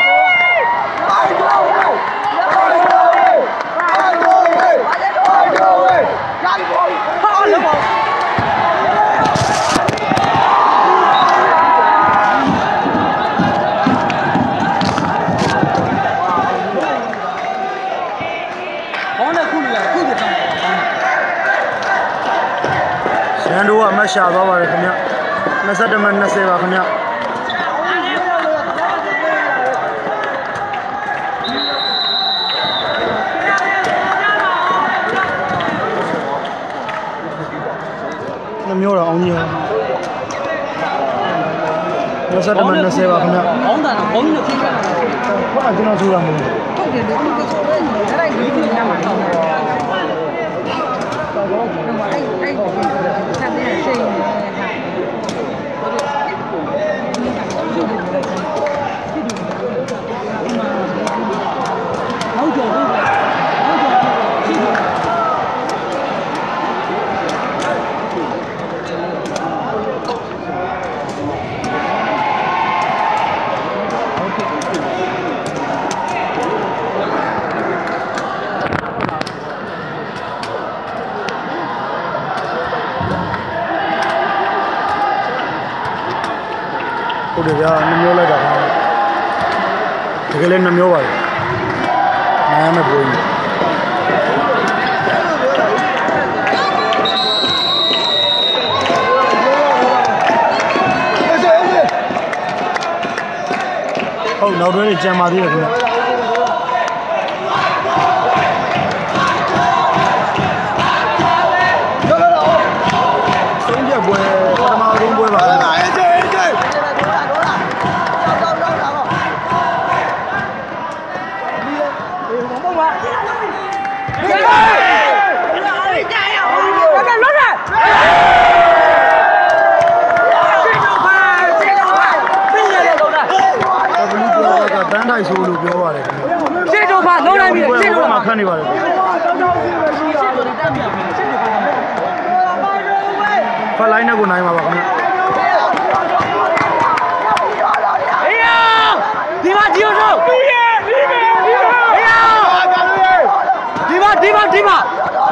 ရန်တို့ကအမတ်ရှာသွားပါတယ်ခင်ဗျ၂၁မှ၂၀ပါခင်ဗျမျိုးတော့အောင်ကြီးဟာ၂၁မှ၂၀ပါခင်ဗျဘောင်းတန်တော့ဘောင်းကြီးလို့ဖြစ်တာဟုတ်ကဲ့ကျွန်တော်ဆိုတာမဟုတ်ဘူးဟုတ်တယ်လို့ဟုတ်တယ်အဲ့ဒါကြီးကြီးညမှာတော့အဲ့အဲ့ဆက်နေရှိနေဟုတ်တယ်ဟုတ်တယ်ဟုတ်တယ်ဗျာနှမျိုးလိုက်တာတကယ်လည်းနှမျိုးပါလေနားမပွေးဘူးဟုတ်နောက်တွဲကြံပါသေးတယ်ခင်ဗျဆုံးပြပွဲပထမဆုံးပွဲပါလားဟလိုက်ဆိုလို့ပြောပါတယ်ရှင်းတော့ပါလုံးလိုက်ပြီရှင်းတော့ပါခန့်နေပါတယ်ဖက်လိုင်းနဲ့ကိုနိုင်ပါပါခင်ဗျအေးဒီမှာဒီတော့ဒီရဲ့ဒီမဲ့ဒီမဲ့အေးဒီမှာဒီမှာဒီမှာ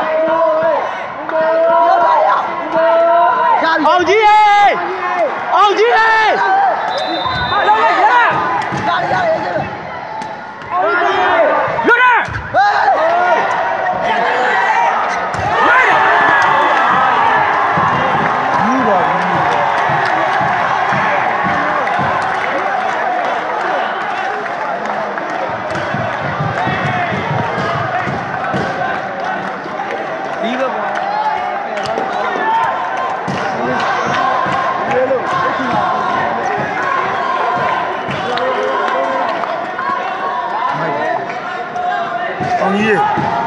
အောင်ကြီးရေအောင်ကြီးရေဟာလုံးလိုက်ရရရရအောင်ကြီးလွတ်ရအောင်ကြီး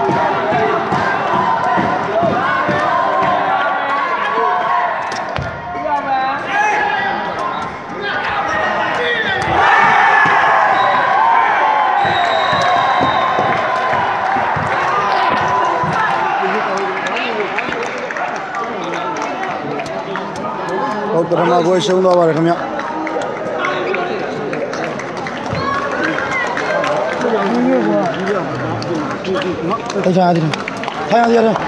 ဟုတ်ပထမပွဲရှုံးသွားပါတယ်ခင်ဗျတခြားသည်ထိုင်ရရတယ်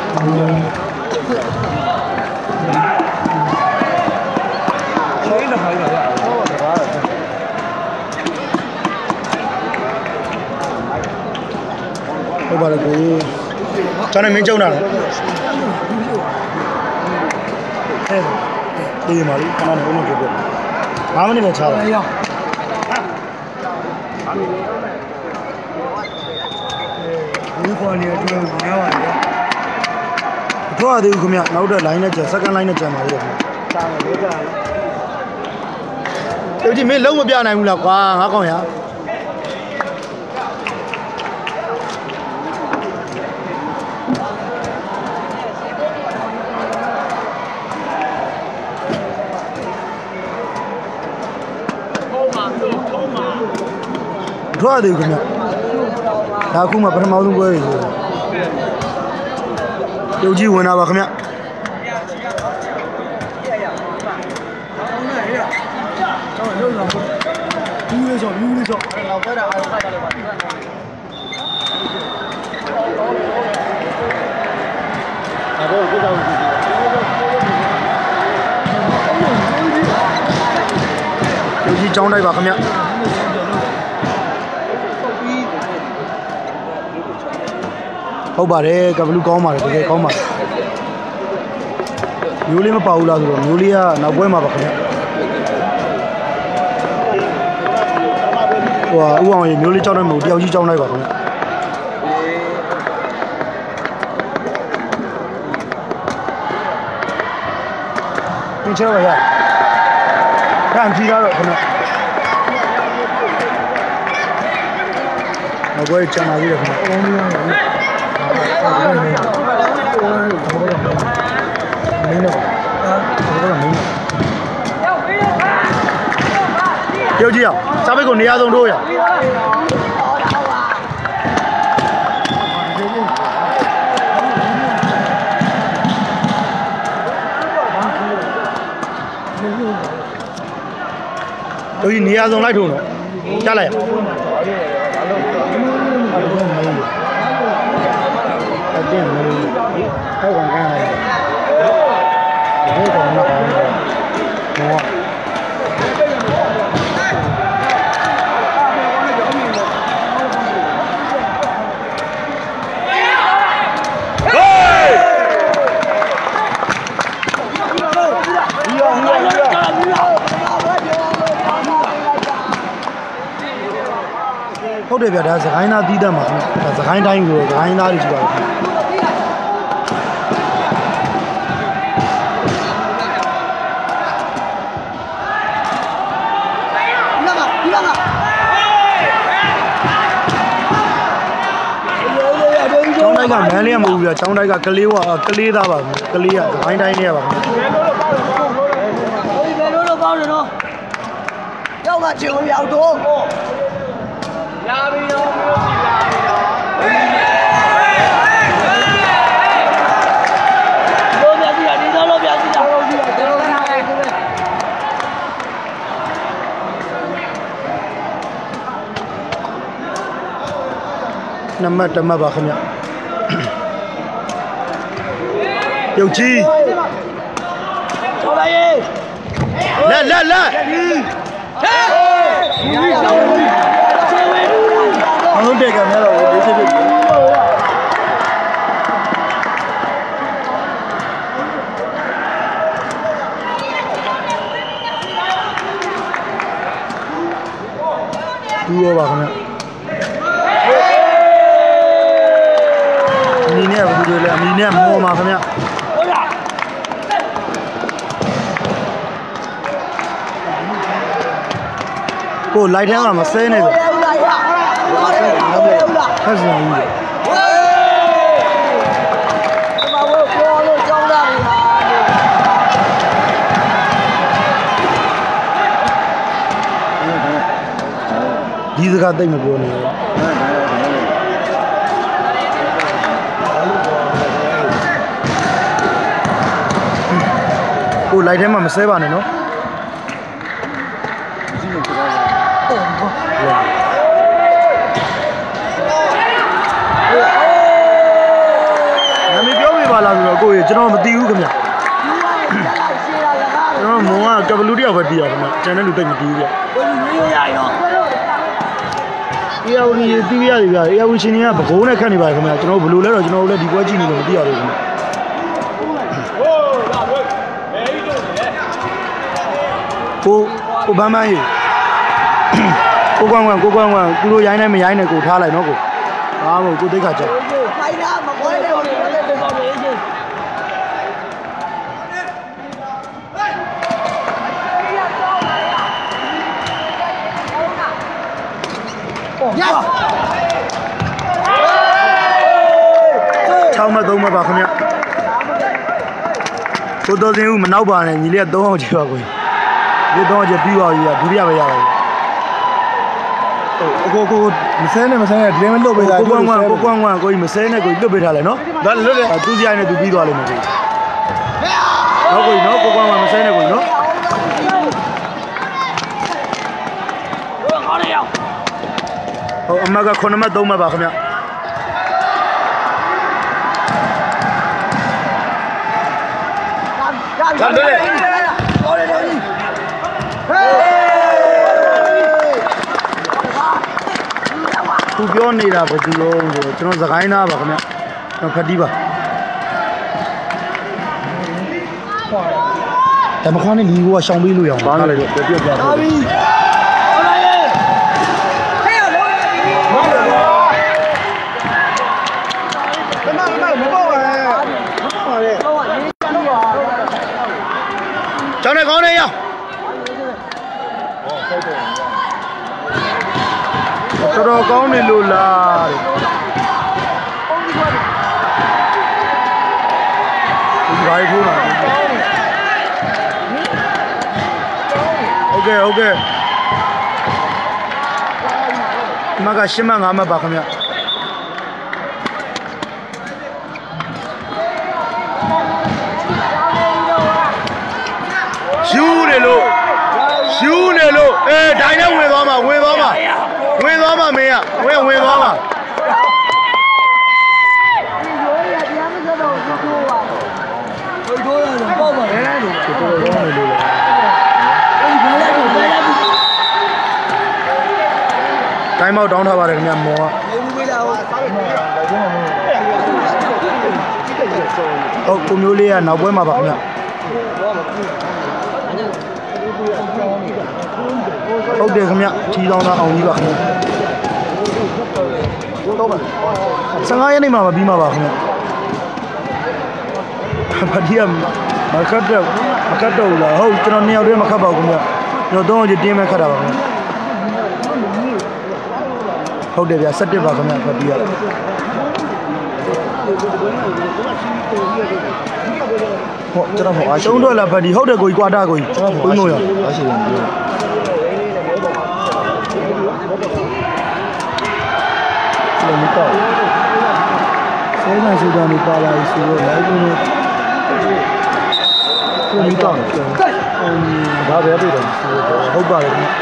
ဟုတ်ပါတယ်ကိုကျွန်တော်မင်းကျုံတာလေအေးမာလီခဏနေဦးမပြော၅မိနစ်ပဲချားတယ်ဒီခေါ်နေတော့များပါတယ်။ထွားသေးဘူးခင်ဗျနောက်တော့ line နဲ့ကျ second line နဲ့ကျန်ပါသေးတယ်ခင်ဗျ။စာမယ်ကြတယ်။တို့ကြည့်မင်းလုံးမပြနိုင်ဘူးလားကွာငါကောင်ရ။ထွားသေးဘူးခင်ဗျဒါအခုမှပထမဆုံးပွဲတွေဆိုရုပ်ကြီးဝင်လာပါခင်ဗျဘူးလေးဆောဘူးလေးဆောနောက်ပွဲတာအားလုံးဖိုက်တာလည်းပါအဲ့တော့ကိုကြောက်ကြည့်ရုပ်ကြီးကြောင်းတိုက်ပါခင်ဗျဟုတ်ပါတယ်ကဘလူးကောင်းပါတယ်တကယ်ကောင်းပါတယ်မျိုးလေးမပါဘူးလားဆိုတော့မျိုးလေးကနောက်ပွဲမှာပါခင်ဗျဟိုဥအောင်ရေမျိုးလေးကြောက်တယ်မဟုတ်တယောက်ကြီးကြောက်လိုက်ပါခင်ဗျသင်ချေပါရတန်ကြီးတော့ခင်ဗျနောက်ပွဲချမ်းသာကြီးတယ်ခင်ဗျမင်းတော့ဘာလို့မင်းပြောကြည့်အောင်စာပေကိုနေရာဆုံးထိုးရတို့ဒီနေရာဆုံးလိုက်ထိုးတော့ကြားလိုက်ရအတင်းမလို့ဟောကောင်ကန်းလိုက်ဒီကောင်မကောင်တော့ဟုတ်တယ်ဗျာဒါစကိုင်းသားတီးတတ်မှာဒါစကိုင်းတိုင်းကိုစကိုင်းသားတွေကြည့်ပါဦးကျောင်းတိုက်ကမန်းလေးကမဟုတ်ဘူးဗျာကျောင်းတိုက်ကကလေးကကလေးသားပါကလေးကစကိုင်းတိုင်းလေးကပါဘယ်လိုလုပ်ပေါင်းနေတော့ယောက်ကချင်အောင်ရောက်တော့ရပြီတော့မျိုးစီလာပြီတော့လို့ပြစီတာဒီတော့လို့ပြစီတာလို့ပြတာကျွန်တော်ထားတယ်ကိုပဲနမတ်တမတ်ပါခင်ဗျပြုတ်ကြီးကျော်လိုက်ရေလက်လက်လက်ဟေးဟုတ်တယ်ခင်ဗျာတော့ဒီစစ်စစ်တူရောပါခင်ဗျအမီနဲ့ဘူးတွေလဲအမီနဲ့မောပါခင်ဗျဟုတ်လားကိုလိုက်ထဲမှာမဆဲနေဘူးဟုတ်လားရဟုတ်လားဟုတ်လားဖက်စင်ကြီးလေဒီမှာဝခေါ်လို့ကြောင်းလာပြီဟာဒီစကားတိတ်မပြောနဲ့ကိုလိုက်ထဲမှာမဆဲပါနဲ့နော်နာမည်ပြောပြပါလားဆိုတော့ကိုကြီးကျွန်တော်မသိဘူးခင်ဗျကျွန်တော်မောင်ကကဘလူတယောက်ပဲတည်ရခင်ဗျကျန်တဲ့လူတိတ်မတည်ဘူးဗျကိုကြီးရရရောအေးအဝကြီးတီးရည်ဗျအေးအဝရှင်တွေကဘကုန်းနဲ့ခတ်နေပါခင်ဗျကျွန်တော်ဘလူလဲတော့ကျွန်တော်လည်းဒီပွဲကြည့်နေလို့မသိရဘူးခင်ဗျကိုကိုဘမ်းမန်းကြီးကိုကွမ်းကွမ်းကိုကွမ်းကွမ်းသူတို့ရိုင်းနိုင်မရိုင်းနဲ့ကိုထားလိုက်နော်ကိုဘာမှမဟုတ်ကိုသိခါကြဖိုင်တာမကွဲတဲ့ကိုလည်းတော်တော်လေးချင်းYes ချောင်းမသုံးမပါခင်ဗျကိုတော်စင်ဦးမနောက်ပါနဲ့ညီလေးကသုံးအောင်ကြည့်ပါကိုဒီသုံးအောင်ကြည့်ပြီးပါပြီဒုတိယပဲရပါတယ်ကိုကိုမဆဲနဲ့မဆဲနဲ့ဒီတိုင်းမလွတ်ပေးတာကိုကွမ်းကွမ်းကိုကွမ်းကွမ်းကိုကြီးမဆဲနဲ့ကိုကြီးလွတ်ပေးထားလဲနော်ဒါလွတ်တယ်သူစရိုက်နဲ့သူပြီးသွားလိမ့်မယ်ကိုနော်ကိုကြီးနော်ကိုကွမ်းကွမ်းမဆဲနဲ့ကိုကြီးနော်ခေါ်ရအောင်ဟိုအမကခုနမသုံးမပါခင်ဗျဒါဒါလေခေါ်ရတော့ကြီးဟေးသူပြောနေတာဘယ်သူလုံးဆိုကျွန်တော်စကိုင်းသားပါခင်ဗျကျွန်တော်ခတိပါတမခေါင်းနဲ့လီကိုကရှောင်ပေးလို့ရအောင်ပါလိုက်တော့ပြပြပြပါပြီကျောင်းနဲ့ခေါင်းနဲ့ရတော်တော်ကောင်းနေလို့လားဒီဘာထိုးလာโอเคโอเคမကရှင်းမငါမပါခင်ဗျရှူးနေလို့ရှူးနေလို့အေးဒိုင်နဲ့ဝင်သွားမှာဝင်သွားမှာဝင်သွားမှာမင်းကဝင်ဝင်သွားမှာတိုင်းမောက်တောင်းထားပါတယ်ခင်ဗျမောကဟုတ်ကိုမျိုးလေးကနောက်ပွဲမှာပါခင်ဗျဟုတ်တယ်ခင်ဗျထီတောင်းသားအောင်ကြီးပါခင်ဗျဆယ်ငါးရက်နေ့မှာမပြီးမှာပါခင်ဗျဘာဒီမခတ်တော့မခတ်တော့လားဟုတ်ကျွန်တော်နှစ်ယောက်တည်းမခတ်ပါဘူးခင်ဗျကျွန်တော်သုံးအောင်တင်းမဲ့ခတ်တာပါခင်ဗျဟုတ်တယ်ဗျာ၁၁ပါခင်ဗျဖတ်ပြီးရဟောကျွန်တော်ဟောအရှုံးတော့လားဖတ်ဒီဟုတ်တယ်ကိုကြီးကွာတာကိုကြီးကိုကြီးမို့ရအရှိတယ်လည်းမကောက်ဆဲနိုင်စူတန်နေပါလာဆိုတော့လည်းကိုယ်ကိုမကောက်တယ်ဘာပဲပြတယ်ဟုတ်ပါတယ်ဟုတ်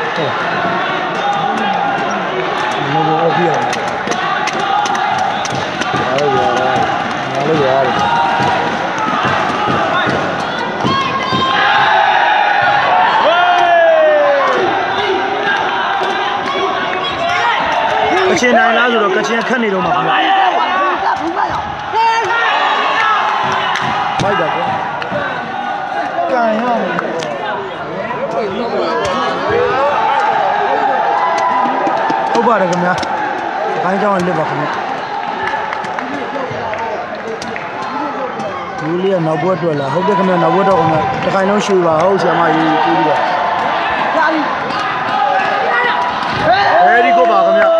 မလို့ပြရတယ်အားရအားလို့ရတယ်ကချင်နိုင်လားဆိုတော့ကချင်ခက်နေတော့မှာခင်ဗျာမိုက်တာကွာကန်ရမယ်ဟုတ်ပါတယ်ခင်ဗျာခိုင်းကြောင်းလက်ပါခင်ဗျာလူလေးကနောက်ဘွက်တွေ့လာဟုတ်တယ်ခင်ဗျာနောက်ဘွက်တော့ခင်ဗျာတစ်ခိုင်လုံးရွှေပါဟုတ်ဆရာမကြီးပြီးပြီးတော့အဲဒီကိုပါခင်ဗျာ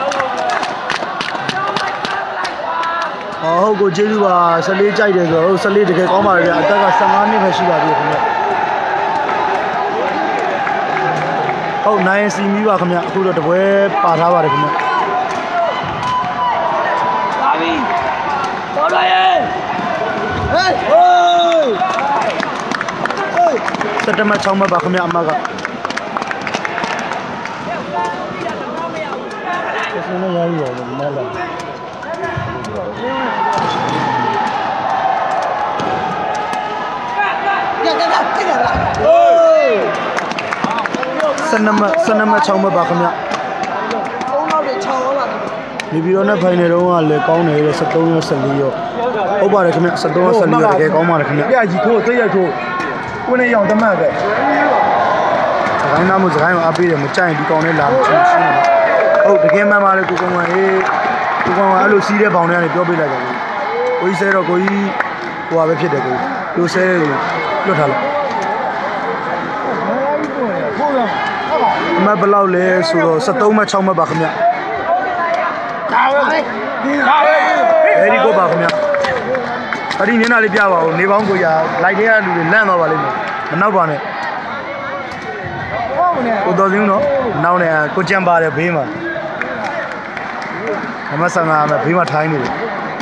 ဟုတ်ကိုကျေးဇူးပါဆယ်လေးကြိုက်တယ်ဆိုတော့ဆယ်လေးတကယ်ကောင်းပါလေဗျာအသက်ကဆယ်ငါးနှစ်ပဲရှိပါသေးတယ်ခင်ဗျာဟုတ်နိုင်စီမီပါခင်ဗျာအခုတော့တပွဲပါထားပါတယ်ခင်ဗျာပါပြီတော်တော်ရဲ့ဟေးဟိုးစက်တမချောင်းမပါခင်ဗျာအမကဆင်းနေရရရောမလားစနမစနမချောင်းမပါခင်ဗျာသုံးလောက်တွေခြောက်လောက်နေပြီးတော့နဲ့ဖိုင်နယ်တော့ကလည်းကောင်းတယ်လေ73ရော14ရောဟုတ်ပါတယ်ခင်ဗျ73ရော14ရောတကယ်ကောင်းပါတယ်ခင်ဗျပြကြီးထိုးသိရထိုးကိုနေရောင်တမတ်ပဲစကိုင်းနာမှုစကိုင်းမှာအပေးတယ်မကြိုက်ဒီကောင်နဲ့လာမချင်းရှင်းတယ်ဟုတ်တကယ်မှန်ပါလေကိုကောင်ကဟေးကိုကောင်ကအဲ့လိုစီးတဲ့ဘောင်တွေကနေပြောပြလိုက်တယ်ကိုကြီးဆဲတော့ကိုကြီးဟိုပါပဲဖြစ်တယ်ကိုလူဆဲကိုလွတ်ထားလိုက်အမဘလောက်လဲဆိုတော့73မှ6မှပါခင်ဗျဒါပဲဒါပဲအဲဒီကိုပါခင်ဗျအဲ့ဒီမျက်နှာလေးပြပါဦးနေပေါင်းကိုရလိုက်တဲ့လူတွေလန့်သွားပါလိမ့်မယ်မနောက်ပါနဲ့ကိုတော်စင်းတော့နောက်နေကိုကြံပါတယ်ဘေးမှာအမဆန်ကဘေးမှာထိုင်းနေတယ်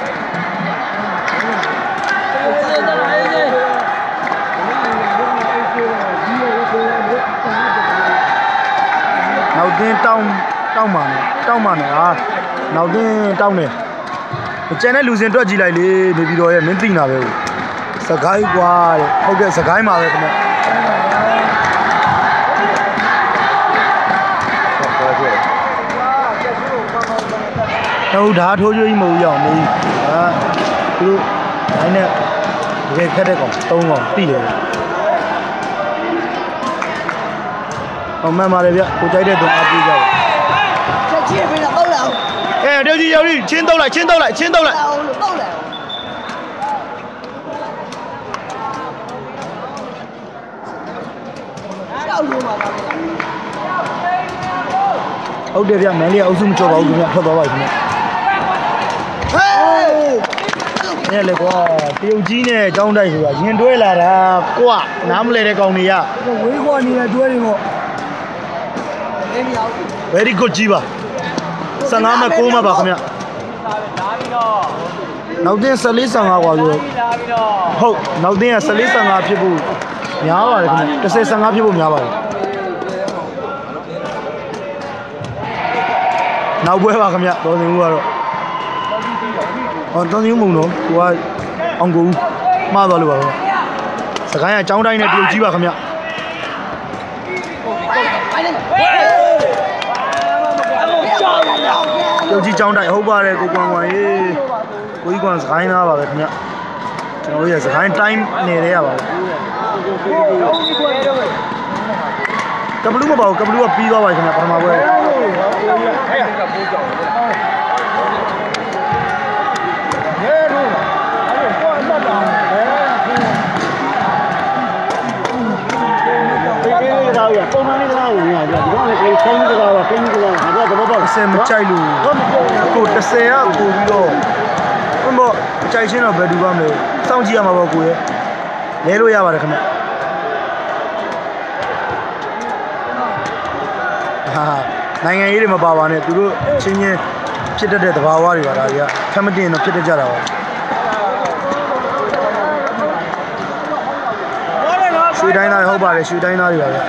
နောက်တင်းတောင်းတောင်းပါနဲ့တောင်းပါနဲ့ဟာနောက်တင်းတောင်းနေကျန်တဲ့လူစင်တွက်ကြည့်လိုက်လေနေပြီးတော့ရဲ့မင်းသိနာပဲစကိုင်းကွာတဲ့ဟုတ်ကဲ့စကိုင်းပါပဲခင်ဗျဟုတ်ဓာထိုးကျွေးကြီးမဟုတ်ရအောင်မေးဟာသူတို့တိုင်းနဲ့တကယ်ခက်တဲ့ကောင်သုံးကောင်တိတယ်အောင်မှန်ပါလေဗျကိုကြိုက်တဲ့သူအားပေးကြပါချက်ချင်းပြီးတော့တော့လောက်အဲတကြီးရောက်ပြီချင်းတော့လိုက်ချင်းတော့လိုက်ချင်းတော့လိုက်တော့လို့တော့လိုက်ရှောက်လို့ပါပါဟုတ်တယ်ဗျမန်လေးအုပ်စုမကြောက်ပါဘူးခင်ဗျထွက်သွားပါခင်ဗျဟေးအဲ့လေကွာတရုတ်ကြီးနဲ့အကြောင်းတိုက်ဆိုတာရင်တွဲလာတာကွာနားမလဲတဲ့ကောင်တွေကဝေးခွာနေတဲ့တွဲတွေပေါ့အေးမရောက် very good ကြီးပါဆယ်ငါးမှကိုးမှပါခင်ဗျနောက်တင်း14 15กว่าဆိုဟုတ်နောက်တင်းက14 15ဖြစ်ဖို့များပါတယ်ခင်ဗျ10 15ဖြစ်ဖို့များပါတယ်နောက်ပွဲပါခင်ဗျတော်စင်ဦးကတော့ဟောတော်စင်ဦးမုံတော့ဟိုကအောင်ကိုဦးမှားသွားလို့ပါခင်ဗျစကိုင်းကចောင်းတိုင်းနဲ့တရုတ်ကြီးပါခင်ဗျတရုတ်ကြီးចောင်းတိုင်းဟုတ်ပါတယ်ကိုကွန်ကွန်ရေးကိုကြီးကွန်စကိုင်းသားပါပဲခင်ဗျကျွန်တော်တို့ရစကိုင်းတိုင်းနေရရပါဘူးကပလူးမပါဘူးကပလူးကပြီးသွားပါခင်ဗျပထမပွဲပုံမှန်လေးကားကိုမြင်ရတယ်ဒီကောင်လည်းခိုင်းခိုင်းကားပါခိုင်းကားပါငါကသဘောပေါက်ဆယ်မကြိုက်လို့ကိုတစ်ဆယ်ကပို့ပြီးတော့ဘုံတော့ကြိုက်ချင်းတော့ဘယ်သူမှမလဲစောင့်ကြည့်ရမှာပေါ့ကိုရဲ့လဲလို့ရပါတယ်ခင်ဗျဟာနိုင်ငံရေးတွေမပါပါနဲ့သူတို့ချင်းချင်းဖြစ်တဲ့တဘာဝတွေပါဒါကြီးကဖက်မတင်တော့ဖြစ်တတ်ကြတာပါရွှေတိုင်းသားဟုတ်ပါတယ်ရွှေတိုင်းသားတွေပါဗျ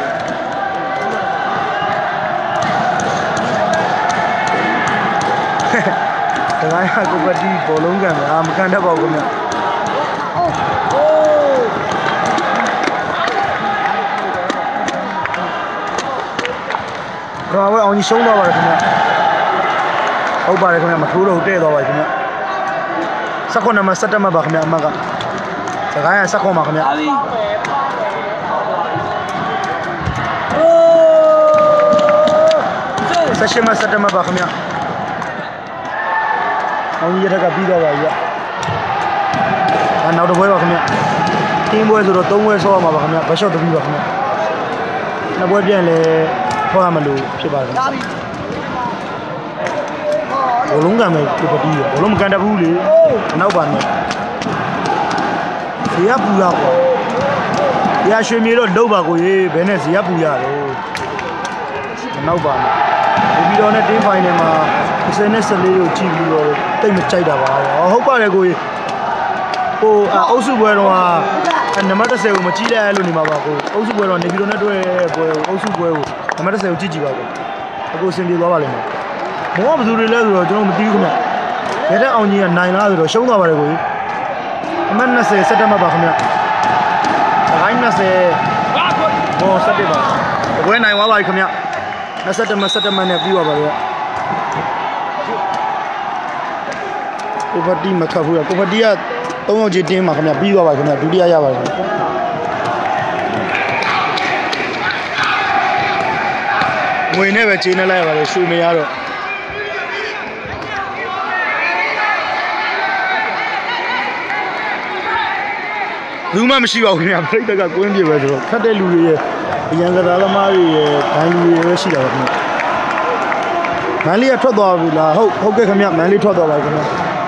တခိုင်းကကိုပတီဘောလုံးကန်ဗျာမကန်တတ်ပါဘူးခင်ဗျတော့ဝဲအောင်ကြီးရှုံးသွားပါတယ်ခင်ဗျဟုတ်ပါတယ်ခင်ဗျမထိုးတော့တဲ့သွားပါခင်ဗျစက္ကွန်နံပါတ်၁၇မှတ်ပါခင်ဗျအမကစကိုင်းကစက္ကွန်ပါခင်ဗျဆက်ရှိမှ၁၇မှတ်ပါခင်ဗျအောင်ကြီးရက်ကပြီးသွားပါပြီ။နောက်တစ်ပွဲပါခင်ဗျ။တင်းပွဲဆိုတော့သုံးပွဲဆောရမှာပါခင်ဗျ။ဘတ်ရှော့တပီးပါခင်ဗျ။နှစ်ပွဲပြန်လဲထောက်ရမလို့ဖြစ်ပါခင်ဗျ။ဘောလုံးကမယ်ကိုပတီးဘောလုံးမကန်တဘူးလေ။နောက်ပါနဲ့။ဇေယပူရကွာ။တရားရွှေမြေတော့လုံးပါကိုရေဘယ်နဲ့ဇေယပူရတော့။နောက်ပါနဲ့။ဒီဗီဒီယိုနဲ့တင်းဖိုင်ထဲမှာအစနဲ့၁၄ကိုကြည့်ပြီးတော့တိတ်မကြိုက်တာပါဟုတ်ပါတယ်ကိုကြီးဟိုအုပ်စုပွဲတော့နံပါတ်၁၀ကိုမကြည့်လိုက်လို့နေမှာပါကိုအုပ်စုပွဲတော့နေပြည်တော်နဲ့တွေ့ပွဲအုပ်စုပွဲကိုနံပါတ်၁၀ကိုကြည့်ကြည့်ပါကိုအခုအဆင်ပြေသွားပါလိမ့်မယ်မောကဘယ်သူတွေလဲဆိုတော့ကျွန်တော်မသိဘူးခင်ဗျရတဲ့အောင်ကြီးကနိုင်လားဆိုတော့ရှုံးသွားပါတယ်ကိုကြီးအမှတ်၂၀စက်တက်မှတ်ပါခင်ဗျဒိုင်း၂၀ဟောစက်တက်ပါတပွဲနိုင်သွားပါပြီခင်ဗျ၂၁မှတ်၁၁မှတ်နဲ့ပြီးသွားပါပြီကိုပတီမခတ်ဘူးကိုပတီကသုံးယောက်ကြီးတင်းမှာခင်ဗျပြီးသွားပါခင်ဗျဒုတိယရပါခင်ဗျငွေနဲ့ပဲခြေနဲ့လိုက်ရပါတယ်ရွှေမရတော့ဘူးမှမရှိပါဘူးခင်ဗျပြိတ္တကကွင်းပြေပဲဆိုတော့ခတ်တဲ့လူတွေရဲ့အရန်ကစားသမားတွေရဲ့ဒိုင်းလူတွေပဲရှိတာပါခင်ဗျမန်လေးကထွက်သွားပြီလားဟုတ်ဟုတ်ကဲ့ခင်ဗျမန်လေးထွက်သွားပါခင်ဗျ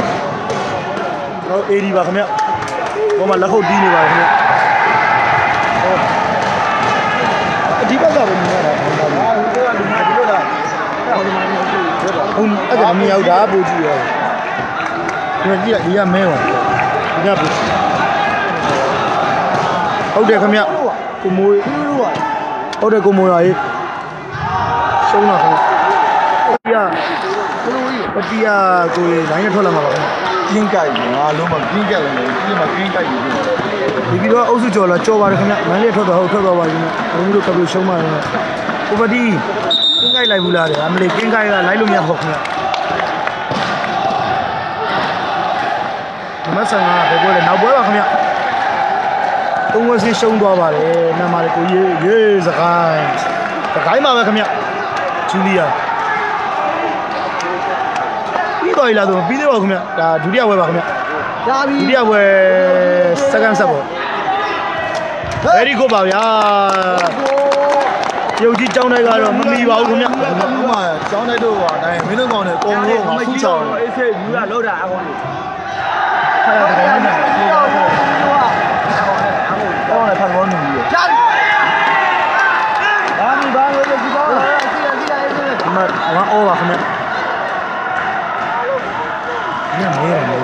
ဟုတ်အေဒီပါခင်ဗျဟိုမှာလက်ခုပ်တီးနေပါခင်ဗျဟုတ်အဒီဘက်ကပဲမြင်ရတာဟုတ်ပါဘူးဟိုကလူမဒီလိုလားဟုတ်ဒီမှာဟုတ်ဟုတ်အဲ့ဒါမရောက်တာပူကြည့်ရောဒီကြည့်ဒီကမဲပါဒီကပူဟုတ်တယ်ခင်ဗျကိုမိုးဟုတ်တယ်ကိုမိုးရရေးရှုံးတာခင်ဗျပတီယာကိုလိုင်းနဲ့ထွက်လာမှာပါခင်ဗျကင်းကြိုက်ငါလုံးမကင်းကြိုက်လည်းဒီမှာကင်းကြိုက်ပြီဒီပြီးတော့အုပ်စုကျော်လာကြော်ပါတယ်ခင်ဗျမန်းလေးထွက်တော့ဟုတ်ထွက်တော့ပါခင်ဗျဘုံတို့ကပ်လို့ရှုံးပါတယ်ကိုပတီကင်းကြိုက်လိုက်ဘူးလားတဲ့အမလေးကင်းကြိုက်ကလိုက်လို့မရဘူးခင်ဗျမဆန်ကဘယ်ပွဲလဲနောက်ပွဲပါခင်ဗျသုံးဝက်စင်းရှုံးသွားပါတယ်နာမလေးကိုရေးရေးစကိုင်းစကိုင်းပါပဲခင်ဗျဂျူလီယာပြီးသွားပြီလားဆိုပြီးသေးပါဦးခင်ဗျဒါဒုတိယဝဲပါခင်ဗျဒါပြီဒုတိယဝဲ second set ပေါ့ very good ပါဗျာရုပ်ကြီးကျောင်းတိုက်ကတော့မမီပါဘူးခင်ဗျဥမာကျောင်းတိုက်တော့ဟာနိုင်မင်းတို့ကောင်နဲ့အကုန်လုံးမှာဖူးချောင်းအေးဆေးယူရလောက်တာအကောင်ကြီးခါရတဲ့ကောင်နဲ့ဟိုဟိုဟိုဟိုလည်းဖတ်ကောင်းနေပြီကြာပြီဘာမီဘာလို့ဒီကောင်စီလာစီလာအေးဆေးဒီမှာဝမ်းအောပါခင်ဗျညမဲရတယ်လေ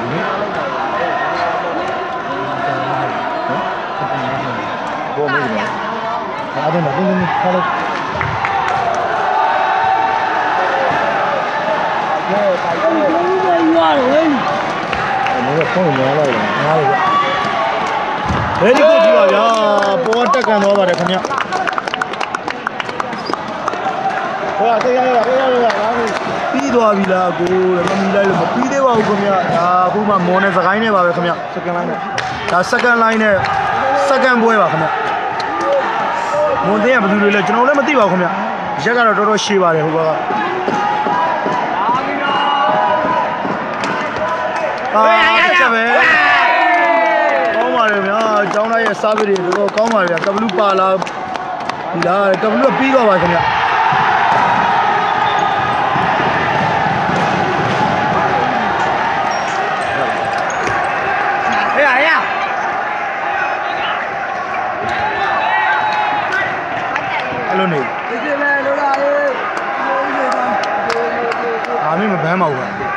ဘောမေးတယ်အားလုံးကဘယ်လိုခါလို့ရဲပိုက်တယ်ဘာလို့ရွာတော့လဲမေးတော့ဖုန်းများလိုက်တယ်ငါးလို့ဘယ်ဒီကိုကြည့်ပါဗျာပေါ်တက်ကန်သွားပါတယ်ခင်ဗျဟောတရားရတရားရငါးလို့ပြီးသွားပြီလားကိုမမီလိုက်လို့မပြီးသေးပါဘူးခင်ဗျဒါအခုမှမော်နဲ့စကိုင်းနဲ့ပါပဲခင်ဗျ second line နဲ့ဒါ second line နဲ့ second ပွဲပါခင်ဗျမွန်တင်းကဘယ်သူတွေလဲကျွန်တော်လည်းမသိပါဘူးခင်ဗျရက်ကတော့တော်တော်ရှည်ပါတယ်ဟိုဘက်ကအာချက်ပဲကောင်းပါတယ်ဗျာကျောင်းသားရဲ့ service တွေတော်တော်ကောင်းပါတယ်ဗျာ W ပါလာဒီလား W ကပြီးသွားပါခင်ဗျလို့နေဒီကလေးလိုလာရေးအာမင်းမဘမ်းပါဘူး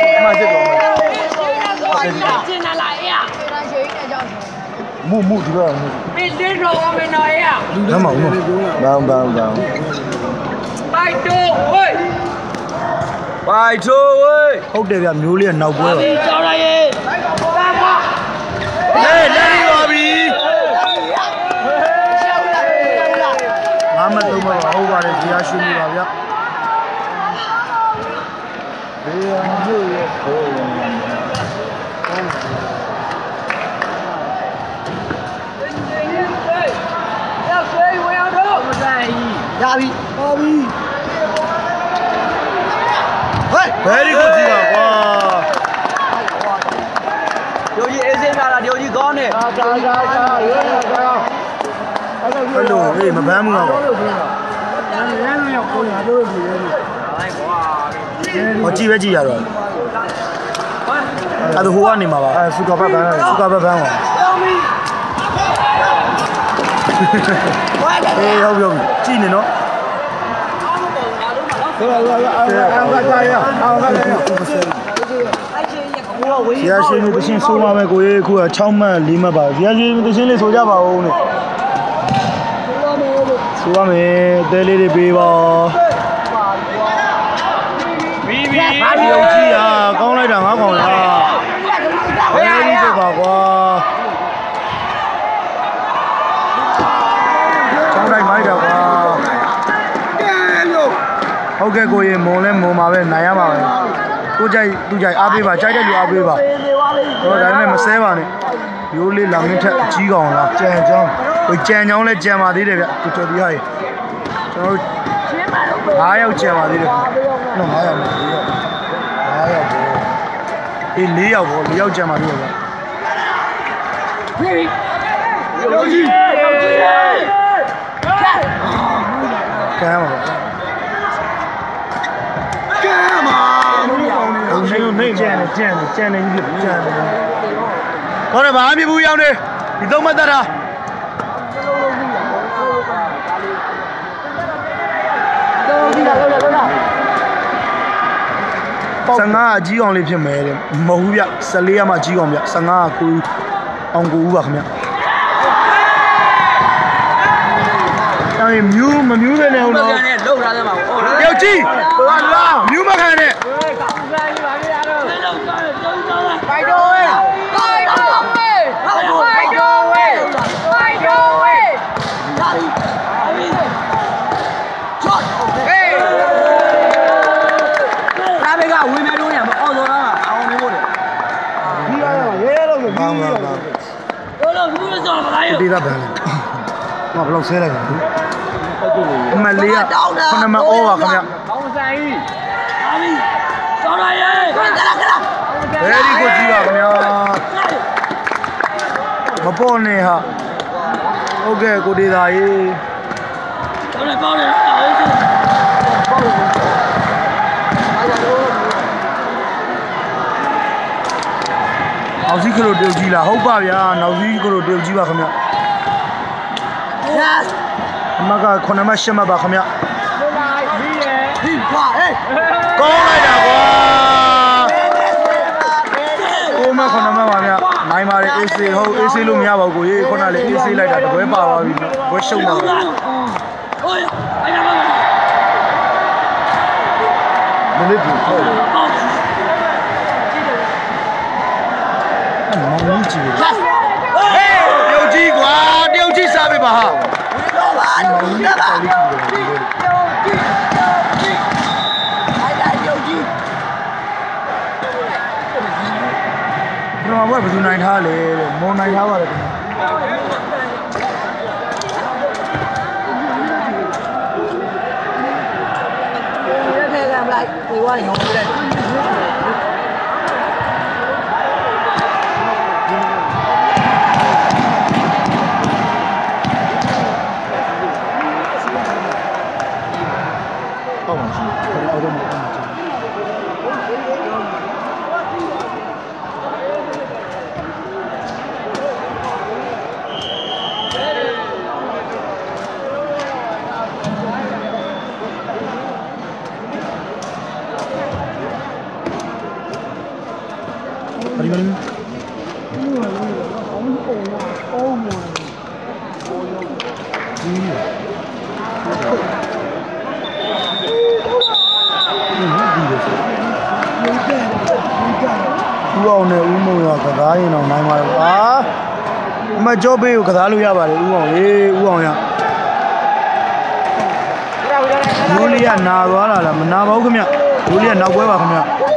မှစစ်တော့မူမူဒီတော့မူမင်းလေးတော့မင်းတော့ရလမ်းမအောင်ဘောင်းဘောင်းဘောင်းပိုက်တိုးဝေးပိုက်တိုးဝေးဟုတ်တယ်ဗျမျိုးလေးကနောက်ပွဲတော့ကြောက်ရရဲ့ပါပါဟေးလက်ရပါပြီငါမတုံးပါဟုတ်ပါတယ်ဇီယာရှိနေပါဗျဘေးရမျိုးရဲ့ကိုယ်ရပြီဟောပြီဟဲ့ very good ကြီးပါကွာđiều gì ê xem là điều gì con này à trời trời trời cái đồ gì mà bán không có chi với chi à rồi à tôi hoa này mà bà su cà phê bán su cà phê bán mà ê không không chi này nó Dì ra xin mình xin số mà cô ấy cô ở trong mà lý mà bảo dì ra xin mình xin lấy số ra bảo này số mà mình đây lấy để bê vào điều chi à con này đằng áo còn à đây đi cho vào qua trong đây máy được qua ok cô ấy mua lên mua mà về này à mà tôi chạy tôi chạy áp đi vào chạy chạy áp đi vào rồi đấy mày mà xe vào này yếu đi làm cái thợ chí còn là chèn cho tôi chèn nhau lên chèn mà đi được tôi cho đi hay cho nó hái nhau chèn mà đi được nó hái nhau đi được hái nhau đi lý nhau lý nhau chèn mà đi được điều gì cái mà नहीं नहीं चैन चैन चैन नहीं चैन और वहाँ भी भूया उन्हें इधर मत रहा संगा जी कौन ले फिर मेरे महूया सलिया मा जी कौन बिया संगा कोई अंगू हुआ खम्या अरे म्यू म्यू में नहीं होना क्यों जी म्यू में खाने Phải đôi Phải đôi Phải đôi Phải đôi Chốt Ê Ra bây giờ Huy mẹ đôi nhỉ mà con rồi đó mà Áo mấy môn này Đi ra rồi Ghê đâu rồi Vâng vâng vâng Ôi đâu Huy rồi mà đây Đi ra bèn Ngọc lọc xe này Mà lý à Con mà ô à không nhỉ Không sao đi Đi Cho đây đi Cái nào cái nào Very good जी बात ने बपों ने हाँ ओके कोड़ी दाई नाउजी करो देव जी ला हो पा यार नाउजी करो देव जी बा खम्या मगा खोना में शमा बा खम्या कौन है जागो मैं खोना में वाला नाई मारे ऐसे हो ऐसे लोग यहाँ बागो ये खोना ले ऐसे लाइट आता है पावा भी वो शो ना मुझे भी मामूली चीज़ देव जी गुआ देव जी साबे बाहा मैं बजू नाइट हाल है मोन नाइट हाल वाले လိုက်ပြေးသွားရင်ရောပြတယ်ဟုတ်ပါရှိအော်တော့မဟုတ်ပါဘူးဘာလို့လဲဦးအောင်နဲ့ဦးမုံရကစားရင်တော့နိုင်ပါတော့အာအမကြောပေးကိုကစားလို့ရပါတယ်ဦးအောင်ဟေးဦးအောင်ရရိုးလေးကနာသွားလာလားမနာပါဘူးခင်ဗျရိုးလေးကနောက်ပွဲပါခင်ဗျ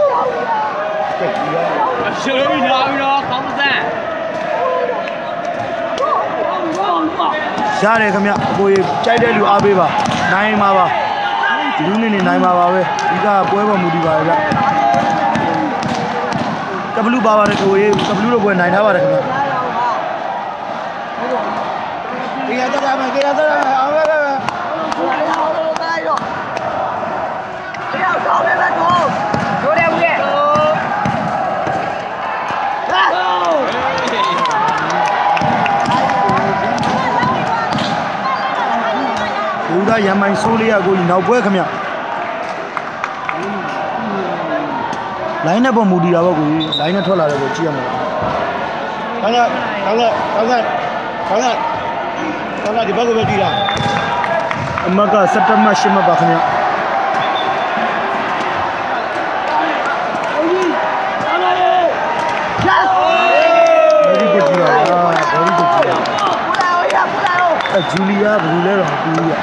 ရှုပ်ပြီးလာပြီးတော့ကောင်းစမ်းရတယ်ခင်ဗျအကိုကြီးကြိုက်တဲ့လူအားပေးပါနိုင်ပါပါလူနေနေနိုင်ပါပါပဲဒီကပွဲပေါ်မူတည်ပါရဲ့ဗျကဘလူပါပါတယ်ကိုကြီးကဘလူတော့ပွဲနိုင်ထားပါတယ်ခင်ဗျဒီရတော့မယ်ဒီရတော့မယ်အောင်ပဲပဲဦးသားရမိုင်ဆိုးလေးရကိုကြီးနောက်ပွဲခင်ဗျလိုင်းနဲ့ပေါ်မူတည်တာပေါ့ကိုကြီးလိုင်းနဲ့ထွက်လာတယ်ကိုကြည့်ရမှာခေါင်းကခေါင်းကခေါင်းကခေါင်းကခေါင်းကဒီဘက်ကပဲကြည့်တာအမကစက်တမရှင်းမပါခင်ဗျဂျူလီယာဘယ်လိုလဲတော့မသိဘူးရ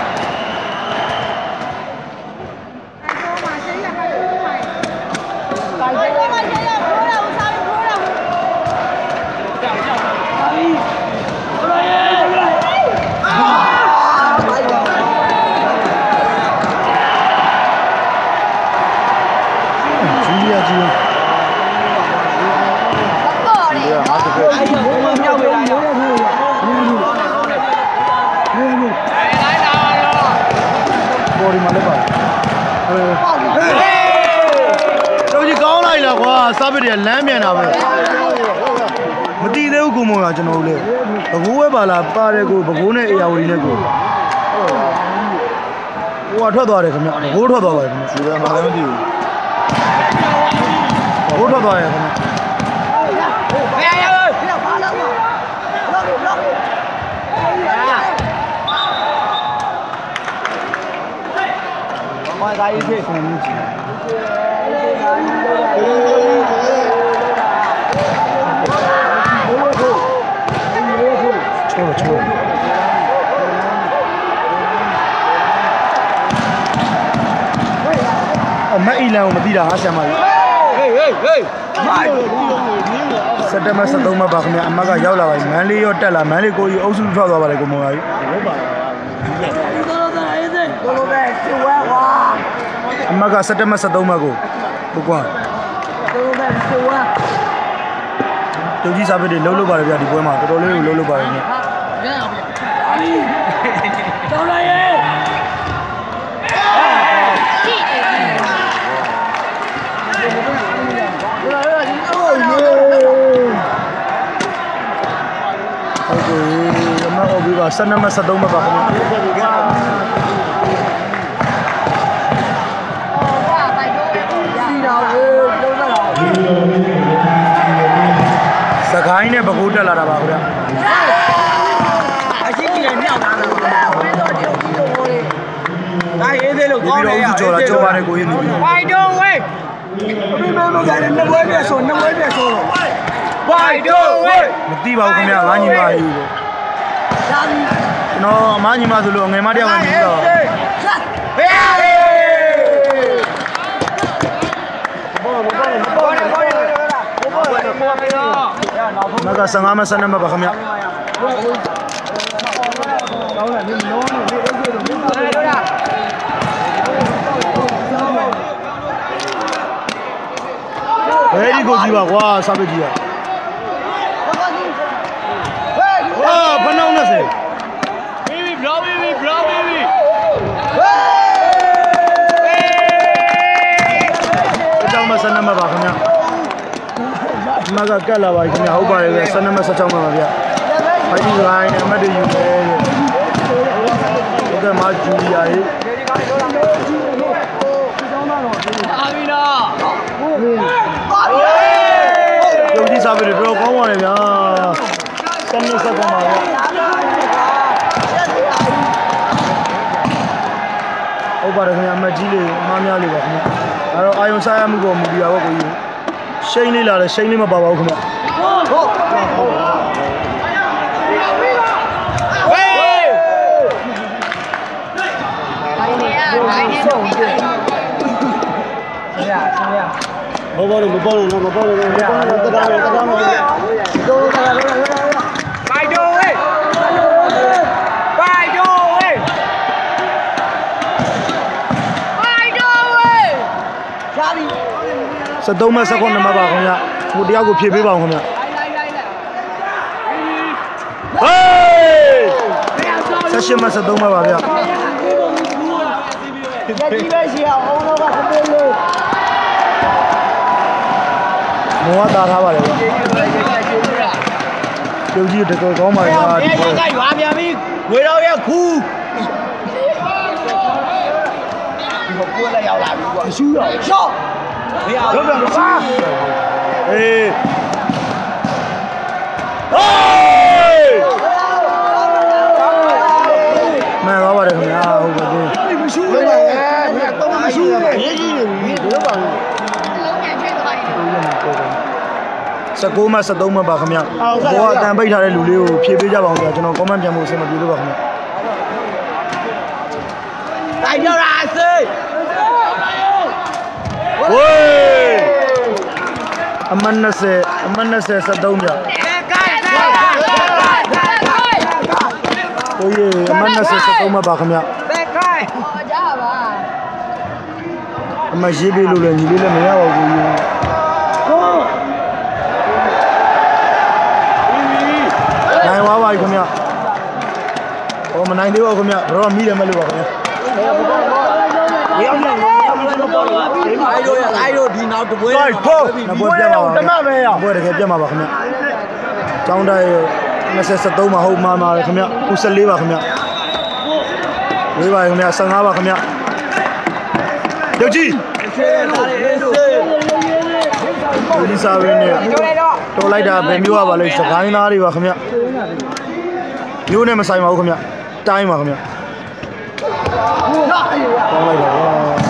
ပေါ်ဒီမှာလည်းပါတယ်တော်ကြီးကောင်းလိုက်လားကွာစားပစ်တယ်လမ်းမြန်တာပဲမတီးသေးဘူးကိုမောကကျွန်တော်တို့လေဘကိုးဝဲပါလားပါတယ်ကိုဘကိုးနဲ့အေယာဝတီနဲ့ကိုဟိုကထွက်သွားတယ်ခင်ဗျဘကိုးထွက်သွားပါတယ်ခင်ဗျဒီကမှလည်းမသိဘူးဘကိုးထွက်သွားတယ်ခင်ဗျဟဲ့ဟဲ့ဟဲ့ဘာလို့လောလောလောမသားရေးဖြစ်ဆုံးမှုကြီးချိုးချိုးအမအီလန်ကိုမသိတာဟာဆရာမကြီးဟေးဟေးဟေးမိုက်စက်တမစက်သုံးမှာပါခင်ဗျအမကရောက်လာပါပြီမန်းလေးရောတက်လာမန်းလေးကိုကြီးအုပ်စုထွက်သွားပါတယ်ကိုမောင်ကြီးဟုတ်ပါကိုလိုပဲကျွဲကွာအမကစက်တမစက်သုံးမှာကိုကိုကွာကိုလိုပဲကျွဲတူကြီးစားပစ်တွေလှုပ်လှုပ်ပါတယ်ဗျဒီပွဲမှာတော်တော်လေးကိုလှုပ်လှုပ်ပါတယ်ညတော်လာရဲ့ဟုတ်ကဲ့အမအော်ပြီးပါစက်နမစက်သုံးမှာပါခင်ဗျစကိုင်းနဲ့ဘကိုးတက်လာတာပါဗျာအရှိကြီးနဲ့မြောက်လာတာဝဲတော့ဒီလိုကြီးလို့ဟိုလေးဒါရေးသေးလို့ကောင်းတယ်ရကြော်လာကြော်ပါတယ်ကိုရေးနေပြီဝိုင်တော့ဝဲဒီလိုလိုကြတယ်နှစ်ပွဲပြဆိုနှစ်ပွဲပြဆိုဝိုင်တော့ဝဲမသိပါဘူးခင်ဗျာငါညီမကြီးလို့ဒါပြီကျွန်တော်အမညီမဆိုလို့ငယ်မတယောက်ပဲပြီးတော့ဟေးဘောဘောဘောဘောမကဆငါမဆနမပါခင်ဗျာကောင်းလားမင်းလုံးနေလေးအဲ့ဒီတော့မင်းလာလို့ရဘယ်ဒီကိုကြီးပါကွာစားပစ်ကြီးอ่ะဟာဖနှောင်း20 baby bro baby bro baby အကြောင်းမဆန်းနမပါခင်ဗျာဒီမှာကကတ်လာပါခင်ဗျာဟုတ်ပါတယ်ဗျဆန်းနမဆက်ချောင်းပါဗျာဖိုင်ဒီလိုင်းအမတ်တွေယူတယ်ဟုတ်ကဲ့မာဂျူလီယာရေးအာမီနာပြုံးကြည့်စားပြီးတော့ကောင်းပါတယ်ဗျာဆန်းနဆက်ကောင်းပါဗျာဟုတ်ပါတယ်ခင်ဗျာအမတ်ကြီးလေးအမားများလေးပါခင်ဗျာအဲ့တော့အာယုံစားရမှုကိုမူပြပါဘောကိုကြီးရှိန်လေးလာတယ်ရှိန်လေးမပါပါဘူးခင်ဗျာဟုတ်ဘောဘောလို့မပေါလို့မပေါလို့လည်းတရားတော်တရားတော်တရားတော်ဘိုင်တိုဝေးဘိုင်တိုဝေးဘိုင်တိုဝေးရှားပြီ 73မှ19မှာပါခင်ဗျာဟိုတယောက်ကိုဖြည့်ပေးပါအောင်ခင်ဗျာဟေးဆက်ရှင်မှ73မှာပါဗျာကြည့်ပဲရှိအောင်အောင်တော့ကပေးလို့မောတာထားပါတယ်ဗျာပြုံးကြီးတကောကောင်းပါဗျာဒီကရွာပြန်ပြီဝေတော်ရဲ့ခူးဒီကိုကိုလည်းရောက်လာပြီကွာရှူးတော့ရှော့ဘေးအောင်တော့ပြန်ပါအေးဟေးမန်သွားပါတယ်ခင်ဗျာဟုတ်ပါဘူးမရှူးဘူးလေမြတ်တော့မရှူးဘူးရေးကြီးနေပြီဘယ်လိုပါလဲ 19မှ73မှပါခင်ဗျာဘောအတန်ပိတ်ထားတဲ့လူလေးကိုဖြည့်ပေးကြပါအောင်ဗျာကျွန်တော် comment ပြန်ဖို့အဆင်မပြေလို့ပါခင်ဗျာတိုင်ပြောတာအစေးဝေးအမ20အမ20 73ဗျာကိုကြီးအမ20 73မှပါခင်ဗျာဘယ်ခိုင်ဟောကြပါအမရေးပေးလို့လည်းညီလေးလည်းမရပါဘူးကိုကြီးဟုတ်နိုင်ပါပါခင်ဗျာဟောမနိုင်သေးပါခင်ဗျာတော့မီးတယ်မလို့ပါခင်ဗျာရောက်နေအိုင်တို့ရအိုင်တို့ဒီနောက်တပွဲတော့နပွဲပြတ်ပါပါတမပဲရပွဲတကယ်ပြတ်ပါပါခင်ဗျာကျောင်းတိုင်း20 73မှာဟုတ်မှာပါခင်ဗျာ94ပါခင်ဗျာဝေးပါခင်ဗျာ15ပါခင်ဗျာရုပ်ကြီးဒီစားရင်းနဲ့တော်လိုက်တာဘယ်မျိုးပါလဲစကိုင်းသားတွေပါခင်ဗျမျိုးနဲ့မဆိုင်ပါဘူးခင်ဗျတိုင်းပါခင်ဗျတော်လိုက်ပါ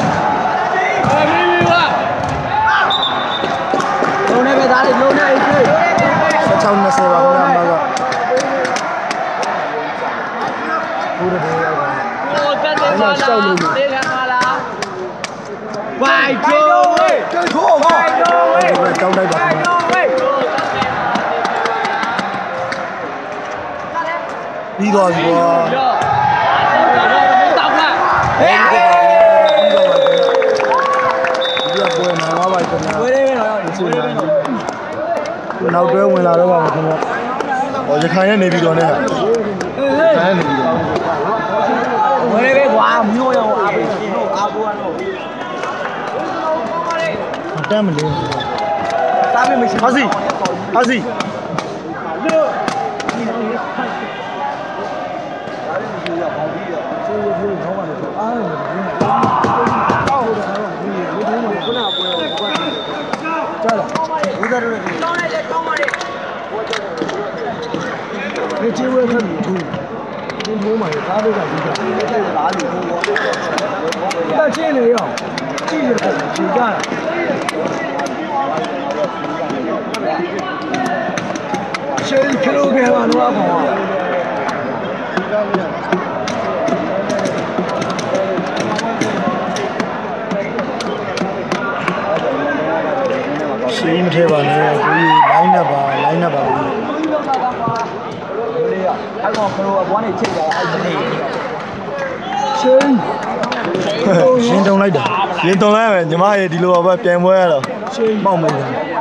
လုံးနေပဲသားလေးလုံးနေအေးကျွေး 16 20ပါခင်ဗျအမကဘူးတယ်ရောက်ပါဟိုတက်တယ်ပါလားတေးခံပါလားဘိုင်တိုဝေးထိုးဘိုင်တိုဝေးတောင်းလိုက်ပါခင်ဗျပြီးသွားပြီကွာတောက်လာဟေးဒီကပွဲမှာပါပါခင်ဗျာဝေးလေးပဲတော့ဆွေးနိုင်နောက်တွဲဝင်လာတော့ပါခင်ဗျာဟောရခိုင်ရဲ့နေပြီးတော့ねခိုင်ရဲ့နေပြီးတော့ဝေးလေးပဲကွာမျိုးရောအားပေးရှင်တို့အားကိုကတော့မတမ်းမလို့စားမမရှိဟာစီဟာစီ你这位看你出，你出嘛？他都敢去干，哪里出？那这里要，这里去干。谁去路边嘛？多好啊！谁没贴吧？呢？可以来那吧，来那吧。 အဲ့ကောင်ခရိုအဘွားနေချိန်ကြအဲ့ဒီချင်းရှင်းတုံးလိုက်တာရင်တုံးလိုက်မယ်ညီမရေဒီလိုပါပဲပြန်ပွဲရတော့ရှင်းပေါက်မယ်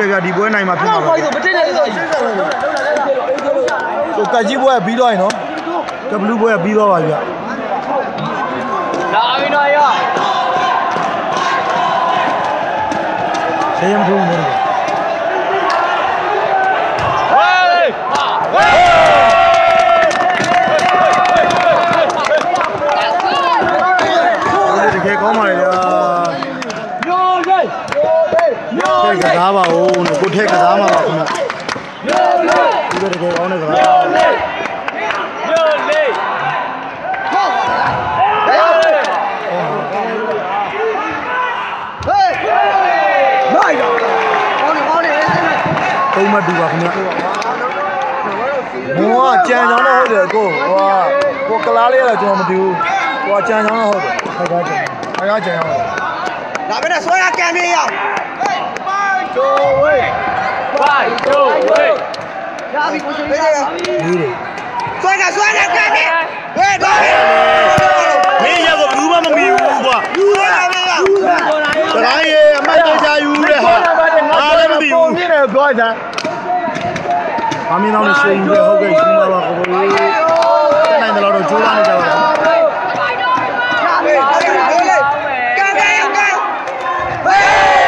တယ်ဗျဒီပွဲနိုင်မှာဖြစ်မှာပါဘာလို့မတင်နဲ့လဲဆိုကကြီးပွဲပြီးတော့ရင်နော်ကဘလူးပွဲပြီးတော့ပါဗျလာပြီနော်ရောဆေးရမထုံးဘူးဝေးဝေးတကယ်ကောင်းပါလေဗျာညိုလေးညိုထက်ကစားပါဦးနော်ကိုထက်ကစားမှာပါခင်ဗျညိုလေးဒီတကယ်ကောင်းတဲ့ကစားညိုလေးညိုလေးဟုတ်ဟေးဟေးမိုက်တော့ကောင်းနေကောင်းနေသုံးမတူပါခင်ဗျဘောကကြံချောင်းတော့ဟုတ်တယ်ကိုဟိုကိုကလားလေးတော့ကျွန်တော်မတူဘူးဟိုကြံချောင်းတော့ဟုတ်တယ်ခက်ခါကြံခက်ခါကြံအောင်ဒါပဲနဲ့ဆွဲရကန်ပြေးရကျိုးဝေး Vai, go, wait. ရပြီကိုရှင်လေးရဒီလေဆွဲကဆွဲကကန်ပြေးဟေးတော့မင်းရောက်ဘူးမှမမီဘူးကွာယူရတာပဲကတခိုင်းရေအမိုက်တကြယူတဲ့ဟာအားလည်းမပြီးဘူးမြင်တယ်သွားတာမမင်းတော့ရှိရင်ဟုတ်ကဲ့ရှိမှာပါကိုဘယ်နိုင်တယ်တော့ကြိုးစားနေကြပါလားဟေးဟေးဟေးကန်ကန်ကန်ဟေး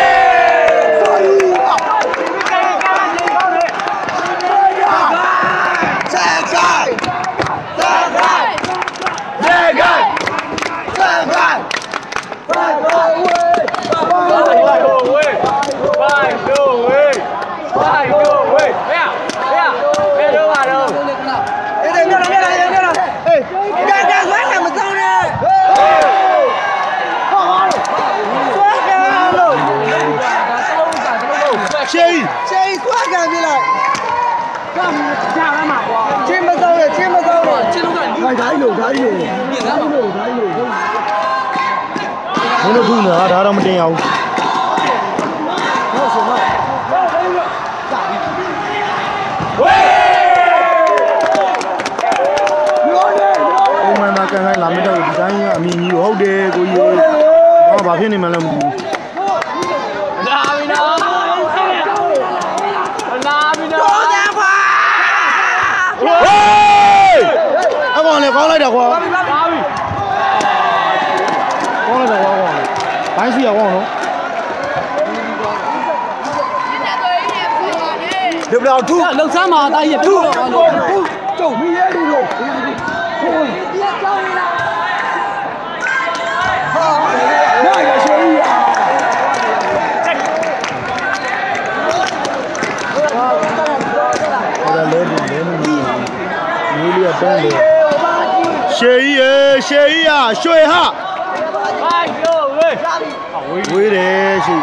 ဆက်ကိုင်ဆက်ကိုင်ဆက်ကိုင်ဆက်ကိုင်ဆက်ကိုင်ဝေး Vai, go, wait. Vai, go, wait. Vai, go, wait. Vea, vea. Vea, no va, no. အေးညလာညလာညလာဟေးကန်ကန်ဆွဲတယ်မစောင်းနဲ့ဟေးဟောဟာဆွဲကန်လို့ရှိချိန်ဆွဲကန်ပြလိုက်ကမ်းကြာရမှာကွာချင်းမစောင်းနဲ့ချင်းမစောင်းနဲ့ချင်းလုံးကဓာတ်ဓာတ်လို့ဓာတ်လို့မြင်လားမလို့ဓာတ်လို့ဘုန်းတို့ထုနေတာဒါတော့မတင်ရဘူးဟုတ်ဆိုတော့ Wait. ညိုနေပုံမှန်မှာကန်ခိုင်းလာမတော့ဒီတိုင်းကအမြင်ကြီးဟုတ်တယ်ကိုကြီးဟောဘာဖြစ်နေမှလည်းမသိဘူး La vino. La vino. တော့တယ်ကွာဟေးအကောင်လည်းကောင်းလိုက်တာကွာ La vino. မိုင်းစီအောင်နော်ဒီဘလောက်ထူလှုပ်ဆမ်းမှာတာကြီးထူတော့ကျုပ်မီးရဲလူတို့ဟိုပြတ်ကြောင်းလာဟာနာရရှိရအဲ့ဒါလဲဘူးလဲဘူးမျိုးလေးကတန်းလေရှေးကြီးရေရှေးကြီးอ่ะရွှေဟဟိုင်းရိုးဝေးဝေးတယ်ရှိ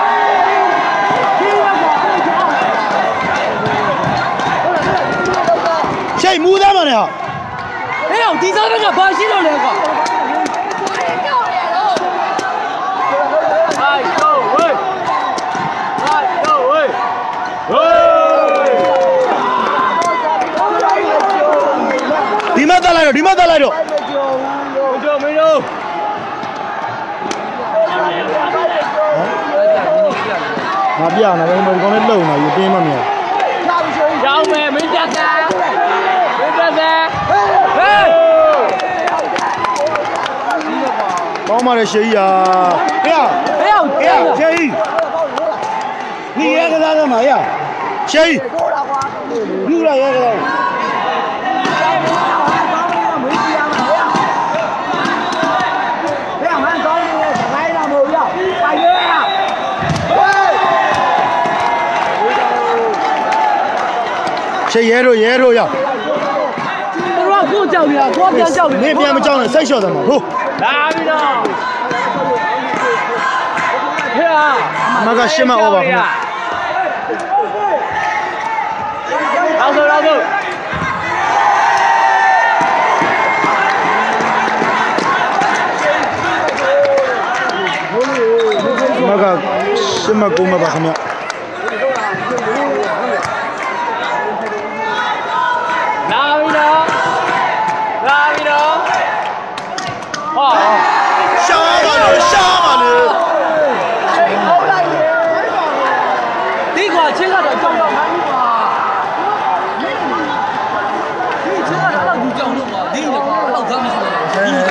ရှေးမူသားမနဲ့ဟာဟဲ့အောင်ဒီစားဘက်ကဘာရှိတော့လဲကွာဟိုင်းရိုးဝေးဟိုင်းရိုးဝေးဟေးဒီမတက်လိုက်တော့ဒီမတက်လိုက်တော့ကျုံမင်းတို့ငါပြအောင်နော်ဒီကောင်နဲ့လုံနေယူတင်းမမြင်ရောင်းမယ်မင်းတက်တယ်မင်းတက်တယ်ဟေးကောင်းပါလေရှေးကြီးဟာဟေးဟေးအောင်ဟေးရှေးကြီး你也给他干嘛呀？谁？你来也给他。谁野肉野肉呀？ 都让我叫你啊，我别叫你。 那边没叫呢，谁晓得嘛？走。 哪里的？嘿啊！ 那个什么我吧。 老走老走。 那个什么公嘛吧，后面。 哪里的？哪里的？哦。 下马了，下马了。 你个这个的叫要哪里嘛？你这个哪里叫了嘛？你的嘛，老咱们说的。你的。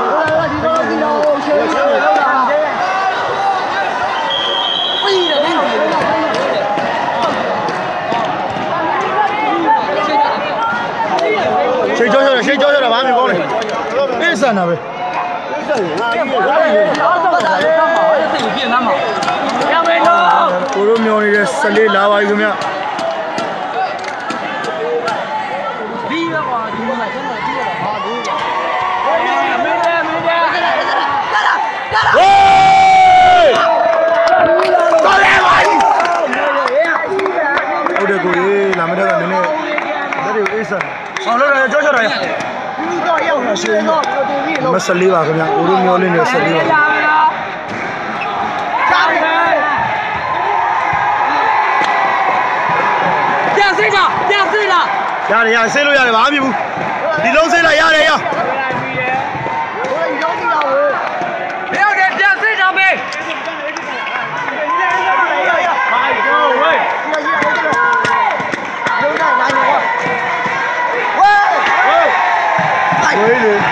谁教下来？谁教下来？完没搞嘞？没事呢呗。ကိုလိုမျိုးနေတဲ့ဆလေးလာပါပြီခင်ဗျာဒီတော့ကွာဒီမှာကျွန်တော်ကြည့်ရတာဟာလို့မင်းမင်းမင်းလာလာလာဟေးတော်လဲပါဟုတ်တယ်ကိုကြီးလာမတဲ့ကနည်းနည်းဒါတွေအေးစမ်းအောင်လို့ရကြောက်ချတာရဒီတော့ရောက်နေရှင်တော့မဆလေးပါခင်ဗျာကိုလိုမျိုးလေးနဲ့ဆလေးပါရတယ်ရဆေးလို့ရတယ်ဘာမှမဖြစ်ဘူးဒီလုံးဆေးလိုက်ရတယ်ရဘယ်ရောက်တယ်ပြန်ဆေးကြမေးဝေးလေ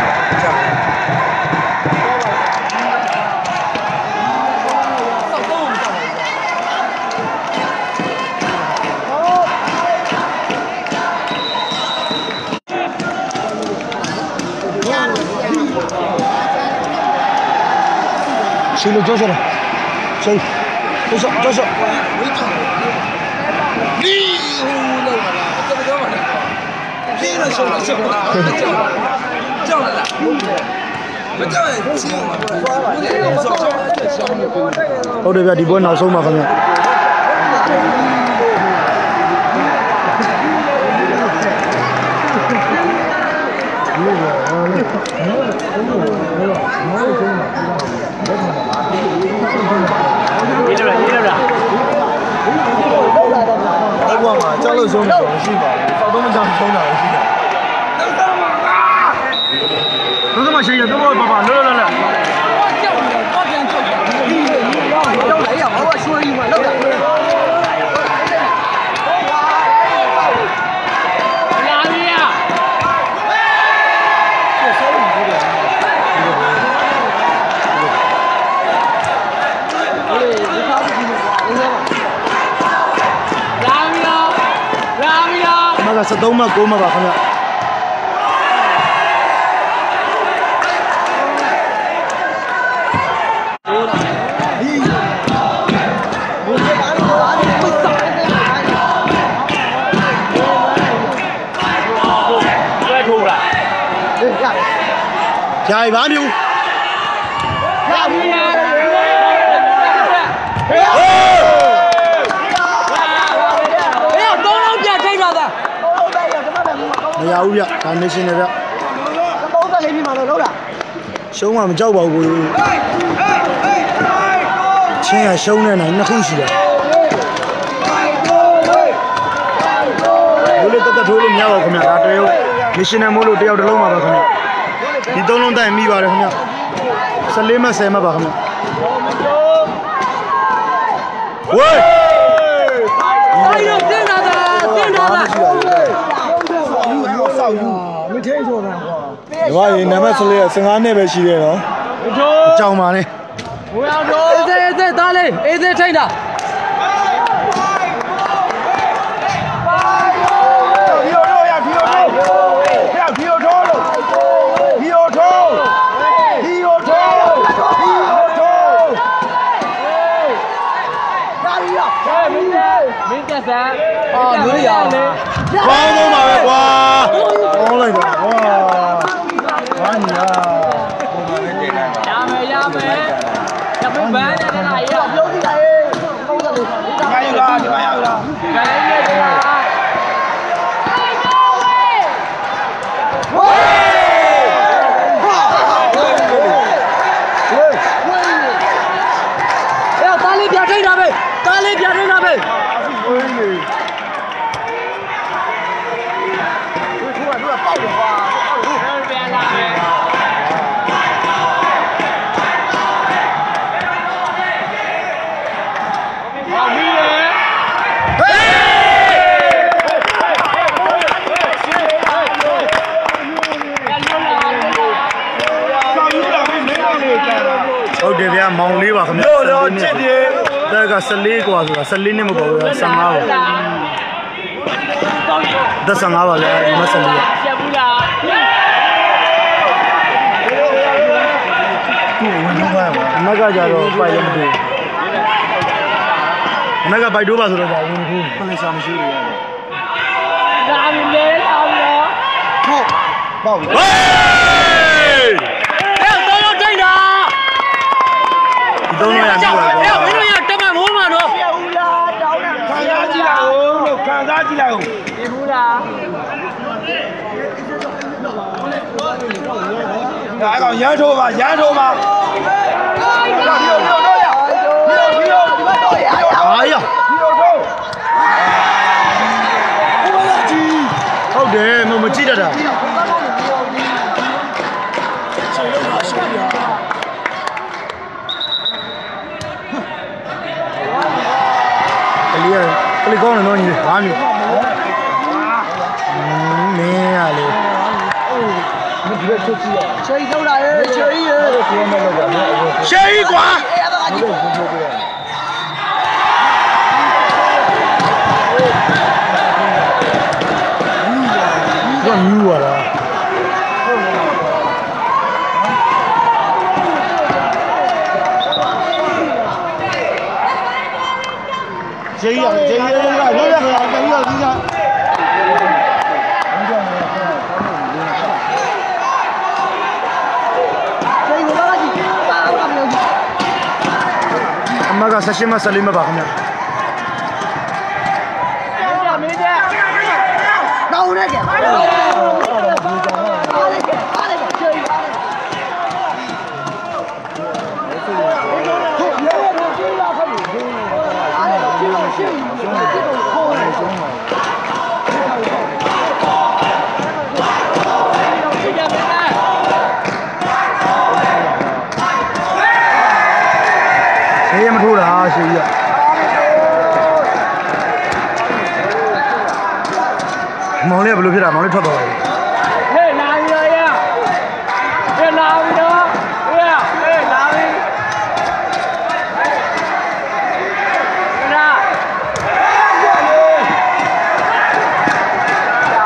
谁了？叫下来，谁？叫下，叫下。你这不叫嘛？别了，小了，小了，叫来了，不叫也行嘛。好这边ဒီပွဲနောက်ဆုံးပါခင်ဗျာရေးရရေးရအဲ့ဘွားမှာကြောက်လို့ဆုံးတယ်ရှိပါဘူးစောက်တော့မကြောက်ဆုံးတာရှိတယ်တော့တော့မရှိရတော့ဘာဘာလောလောလောကြောက်တယ်တော့ပြန်ကြောက်တယ်ဒီရောက်ရောက်လိုက်ရမှာရွှေကြီးမှာလောက်တာဟကစက်သုံးမှကိုမှပါခင်ဗျใหญ่บ้านอยู่เฮ้ยต้องต้องจะใช่หรอตาไม่เอาဗျဒါနေရှင်နေဗျသုံးသက်လေးပြီမှာတော့ဟုတ်လားရှုံးမှမကြောက်ပါဘူးကိုချင်းရရှုံးနေနိုင်နှစ်ခုရှိတယ်ဘိုးလေးတက်တက်ထိုးလို့မရပါဘူးခင်ဗျဒါတရုပ်နေရှင်နေမို့လို့တယောက်တစ်လုံးပါပဲခင်ဗျဒီသုံးလုံးတိုင်မိပါတယ်ခင်ဗျဆယ်လေးမှဆယ်မှပါခင်ဗျဝေးအဲ့တော့တင်လာတာတင်လာတာဆောက်ယူမထိန်ဆိုတာကွာဒီမှာရေနံပါတ်ဆယ်လေးက十五နှစ်ပဲရှိတယ်နော်အကြောင်းပါနဲ့ဝေးအောင်တော့အေးသေးအေးသေးသားလေးအေးသေးထိန်တာ哦，女人，光都嘛呗，光，光来的，哇，完你啊！压没压没，压没完的在哪呀？有的来，加油啦！加油啦！加油啦！喂！哎呀，大力别吹他呗，大力别吹他呗。ဟုတ်တယ်ဗျာမောင်လေးပါခင်ဗျာလို့တော့ချစ်တယ်တက်က十四กว่าဆိုတာ十四နှစ်မပေါ့ဗျာ十五ပါတက်十五ပါဗျာဒီမှာ十四ချက်ဘူးလားသူ့ဝင်သွားပါအမကကြတော့ပိုက်ရမတွေ့အမကပိုက်တော့ပါဆိုတော့ဝင်ဘူးခလေးစားမရှိဘူးရတယ်လာပြီလေလာပြီဟုတ်ပေါ့ဟေးသုံးလို့ရပြီပါကွာ။မင်းတို့ရတက်မှမိုးမှာတော့ပြဘူးလားတောင်းတယ်ခံစားကြည့်လိုက်အောင်လို့ခံစားကြည့်လိုက်အောင်ပြဘူးလား။ဒါကောင်ရမ်းထိုးပါရမ်းထိုးပါ။ဒီလိုဒီလိုတော့ရ။ဒီလိုဒီလိုဒီဘက်တော့ရ။ဟာရ။ဒီလိုတော့ဟုတ်တယ်မမကြည့်တတ်တာ။ကလေးကောင်းတယ်နော်ညီလေးဘာမျိုးမင်းရလေမဒီဘက်ချုပ်ကြည့်ရချေကြီးထုတ်လာရဲ့ချေကြီးရဲ့ချေကြီးကွာဘာမြူရလား这样，这样，这样，这样，这样，这样。အမကဆက်ရှိမဆလီမပါခင်ဗျာမင်းကြမင်းကြတောင်းနေကြပါလားအားလိုက်အားလိုက်ချေးပါဟုတ်ရောတော့ကြည့်လာခဲ့ပြီအားလိုက်ကြည့်လို့ရှိရင်ဒီလိုခေါ်နေဆုံးပါဆေးမထိုးတာဆေးကြီးမောင်လေးကဘယ်လိုဖြစ်တာမောင်လေးထွက်သွားတယ်ဟဲ့လာပြီရောဟဲ့လာပြီတော့ဟဲ့ဟဲ့လာပြီလာ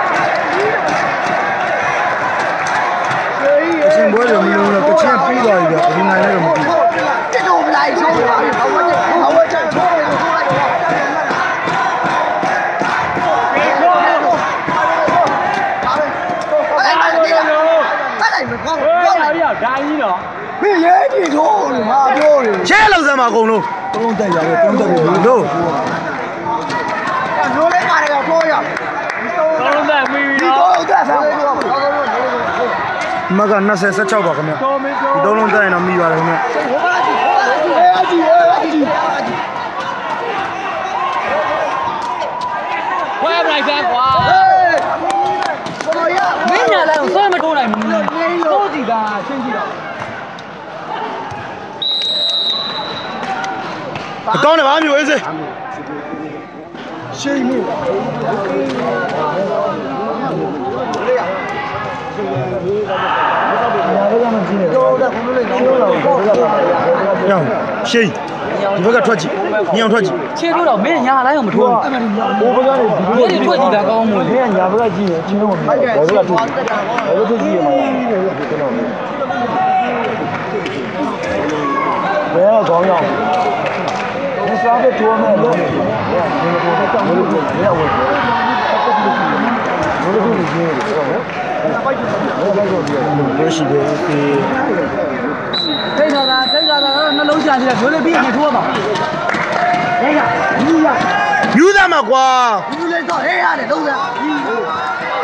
ရှင်ပွဲတွေမလုံးတော့ကချင်းပြီးသွားပြီဗျဘယ်နိုင်လဲတော့မသိဘူးတက်တော့မလိုက်ဆုံးပါဘူးဘာဝတ်ဘာဝတ်ချထိုးရထိုးလိုက်တော့ဒါကြီးတော့မင်းရဲကြည့်ထိုးလို့ဟာပြောတယ်ရှဲလောက်စမ်းပါအကုန်လုံးသုံးတက်ရတယ်သုံးတက်ပြီလို့နိုးလေးပါတယ်ကထိုးရကောင်းတဲ့မီးဒီပြီးတော့တော့တက်ဆောင်မက20 16ပါခင်ဗျဒီသုံးလုံးတက်ရင်တော့မိပါတယ်ခင်ဗျအေးကြည့်အေးကြည့်ခွဲပလိုက်စမ်းကွာဘောရမင်းညာလည်းဆွဲမထိုးနိုင်ဘူးတိုးကြည့်တာရှင်းကြည့်တော့အကောင်းတယ်ဗာမျိုးအေးစေးရှိမှုရောင်ရှိဒီဘက်ကထွက်ကြည့်ညောင်ထွက်ကြည့်ခြေထိုးတော့မင်းညာလိုက်အောင်မထိုးဘူးဘိုးဘက်ကနေဒီဘက်ဒီထွက်ကြည့်တာကောင်းမို့လေမင်းကညာဘက်ကကြည့်ရင်ချင်းတော့မပြီးဘယ်ဘက်ကထွက်ဘယ်ဘက်ထွက်ကြည့်ရမှာဘယ်တော့ကောင်းရောက်ဒီစားတဲ့တိုးမဲ့လို့ဒီလိုတော့တောင်းလို့ရအောင်ဘယ်လိုလုပ်ကြည့်လဲဟုတ်ဘယ်လိုရှိတယ်ဒီထိတ်တော့တာထိတ်တော့တာနှလုံးရှာရှိတယ်မျိုးလေးပြီးရင်ထိုးရမှာဟဲ့ကယူရယူသားမှာကွာဒီလိုလေးတော့ဟဲ့ရတယ်လုံးစားဒီဟိုဘ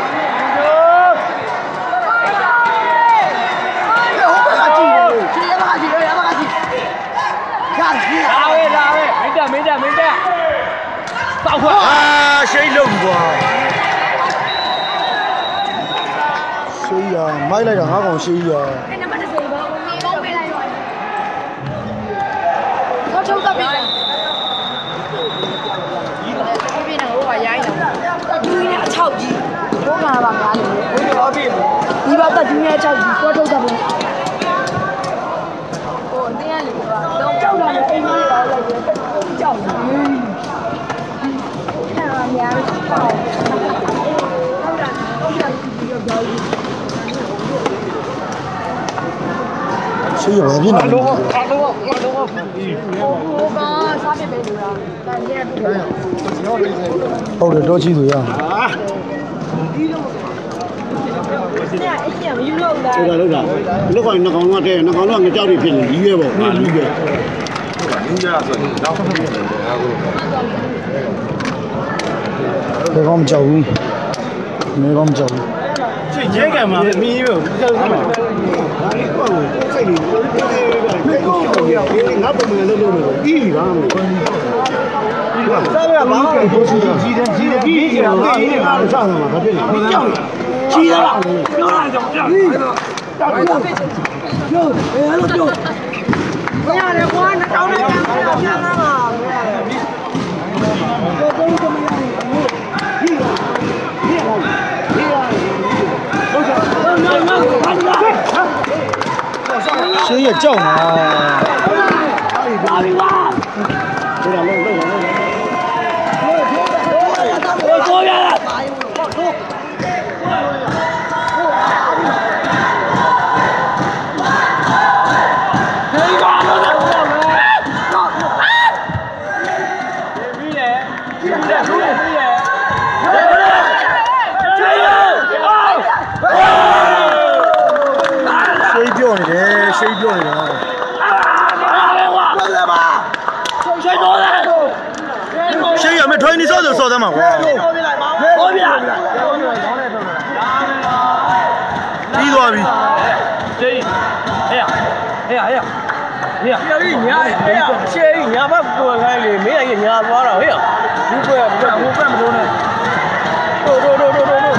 က်ကကြည့်တယ်ခြေရပါကြည့်ရပါကြည့်ရတယ်လာပဲလာပဲမင်းတက်မင်းတက်မင်းတက်စောက်ခွာအာရှိလုံးကွာရှိရမိုက်လိုက်တာငါကောင်ရှိရအဲ့နံပါတ်တစ်စိမ်ပေါ့ဒီပေါင်းပေးလိုက်တော့တော့ချုပ်တော့ပြီပြပြနေဟိုကရိုင်းတော့တူရင်းအချောက်ကြီးဘိုးကပါများတယ်ဘိုးတော့ပြီဒီဘက်တက်တူရင်းအချောက်ကြီးတော့ထုတ်တော့ပြီဟိုအတင်းရလေကတော့ကြောက်လာတယ်အိမ်ကြီးတော့လိုက်တယ်ကြောက်နေအဲ့ဒါများတယ်ပေါ့ဟုတ်တာဟုတ်တာဒီတော့ကြောက်ကြီးရှိရဘာဖြစ်နေလဲတော့တော့တော့ဟိုကစားပြပေးလို့လားတန်ကျဲပြတယ်ဟုတ်တယ်တော့ချီသူရเนี่ยไอ้เหี้ยမယူလို့လားဟုတ်တာဟုတ်တာလောက်ကနှကောင်တော့တဲ့နှကောင်တော့ငကြောက်တွေဖြစ်နေကြီးရဲပေါ့ဟာကြီးပဲဘယ်ကောင်မကြောက်ဘူးဘယ်ကောင်မကြောက်ဘူးချိန်ကျဲကံမှာမင်းကြီးပဲကြောက်မှာဒါလေးကွာကိုစိတ်လေးဒီကောငါပုံမှန်လုပ်လို့လို့ပြီးပြီပါမလို့စားရပါဘာလို့ရှိတယ်ကြီးတယ်ကြီးတယ်ကြီးတယ်ကြီးတယ်ငါစားမှာဘာဖြစ်လဲကြောက်ကြီးရလားပြောတာကြောင့်ကြောက်တောက်ပြောပြောဘယ်လိုပြောဘယ်ရတယ်ကွာနှောင်းနဲ့ပြန်ပြန်ပြန်လာပါဘယ်တော့မှမရဘူးဒီကဒီကဒီကဟုတ်ကဲ့နော်နော်ဘာလဲရှိရကြောက်မှာပါပြီကွာဒါလည်းလုံးလုံးလုံးဟိုကိုရလားရှိပြောနေတယ်ရှိပြောနေတာ ရှိရမယ်ထွင်နေစောစောသမ်းမှာကွာပြီးသွားပြီဟေးဟေးဟေးဟေးဟေးဟေးညာဟေးရှေးညာဘက်ကိုခိုင်းလေမင်းကညာသွားတော့ဟေးဘူးကွယ်ဘူးကွယ်မလို့နဲ့တို့တို့တို့တို့တို့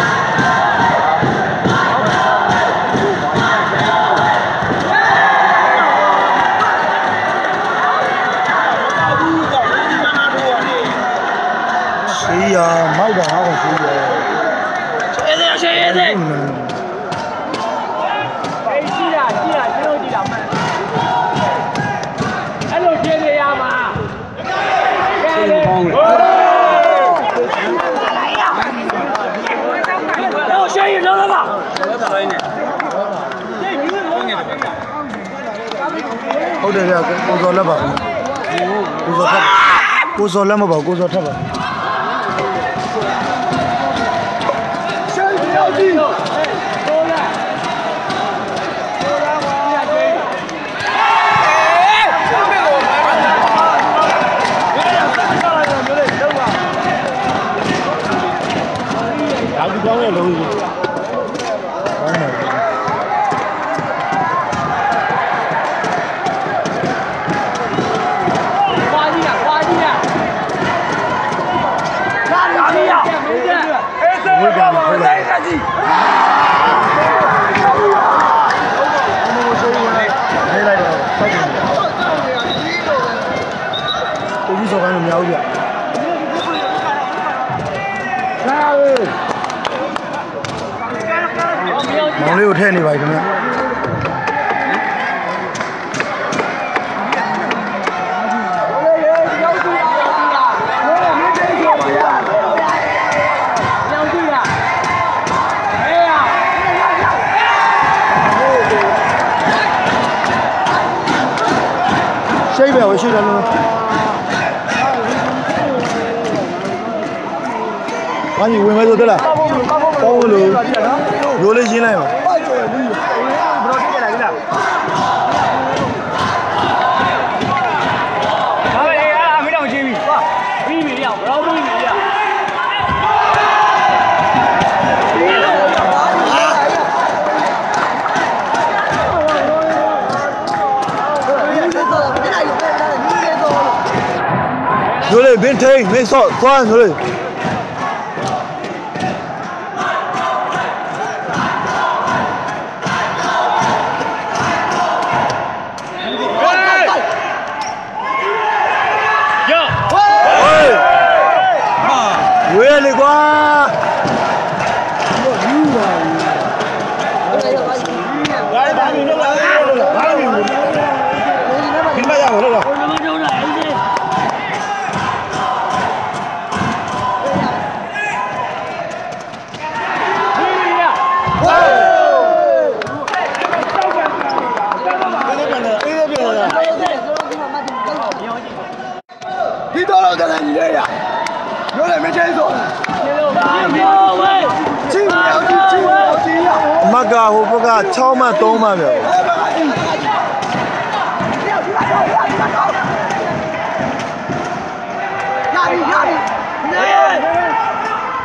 ရှိရမိုက်တာငါကောင်ရှိရရှေးရှေးရှေးအေးရှိတာရှိတာကျွန်တော်ကြည့်တာမှန်အဲ့လိုရှင်းနေရမှာရှင်းနေကောင်းတယ်ဟိုရှင်းရတော့လားရှင်းနေဟုတ်တယ်ဗျကိုစော်လက်ပါကိုစော်ထက်ကိုစော်လက်မပါကိုစော်ထက်ပါရှေ့ပြောကြည့်ကောင်းရဲ့လုံးကြီးကောင်းတယ်花地呀，花地呀，哪里去呀？没见，黑色的爸爸在这里。 没来着，快点！我一手干就瞄去。မောင်လေးကိုထည့်နေပါခင်ဗျာရှိပဲဝရှိတယ်လို့ဘာကြီးဝင်မဲဆိုတက်လားကောင်းလို့ရိုးလေးရှင်းလိုက်ပါရိုးလေးဘင်းထိန်မင်းဆော့သွားရိုးလေးဝေးလေကွာဘာဘာမင်းတို့လာဘာမင်းတို့ဒီမှာရအောင်လို့你到了，再来你这样，有点没接住。进不了进，进不了进呀！马嘎，我不嘎，超慢东慢的。压力压力！哎！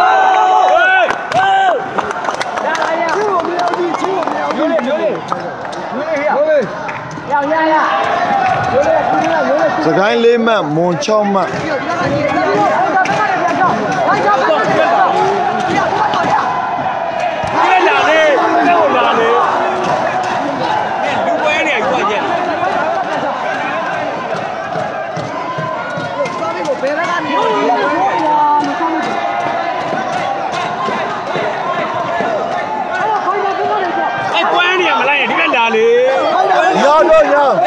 亲我们要进，亲我们要进。有嘞有嘞有嘞有嘞，要压呀！စကိုင်းလေးမှတ်မွန်၆မှတ်要要要！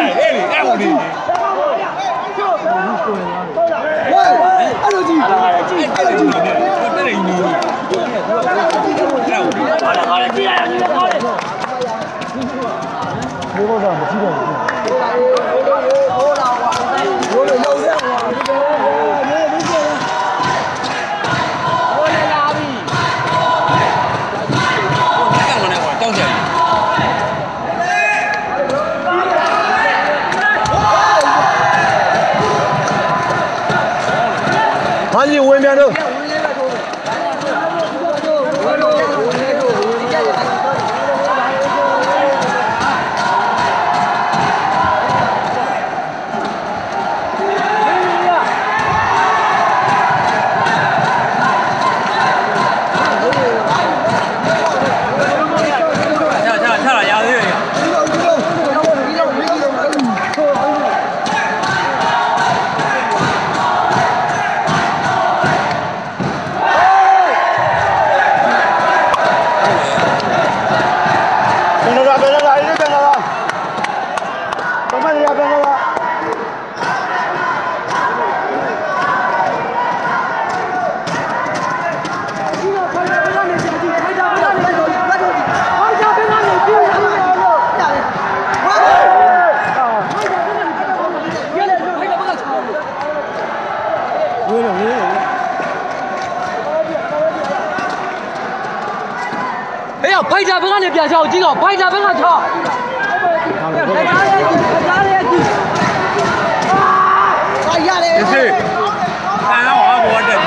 赶紧问边头。 ဖိုက်တာဘက်ကနေပြန်ချောက်ကြည့်တော့ဖိုက်တာဘက်ကချောက်ဒါကြားရဲဒါကြားရဲကြည့်အာရတယ်ဒီစစ်အာဟောဘောတက်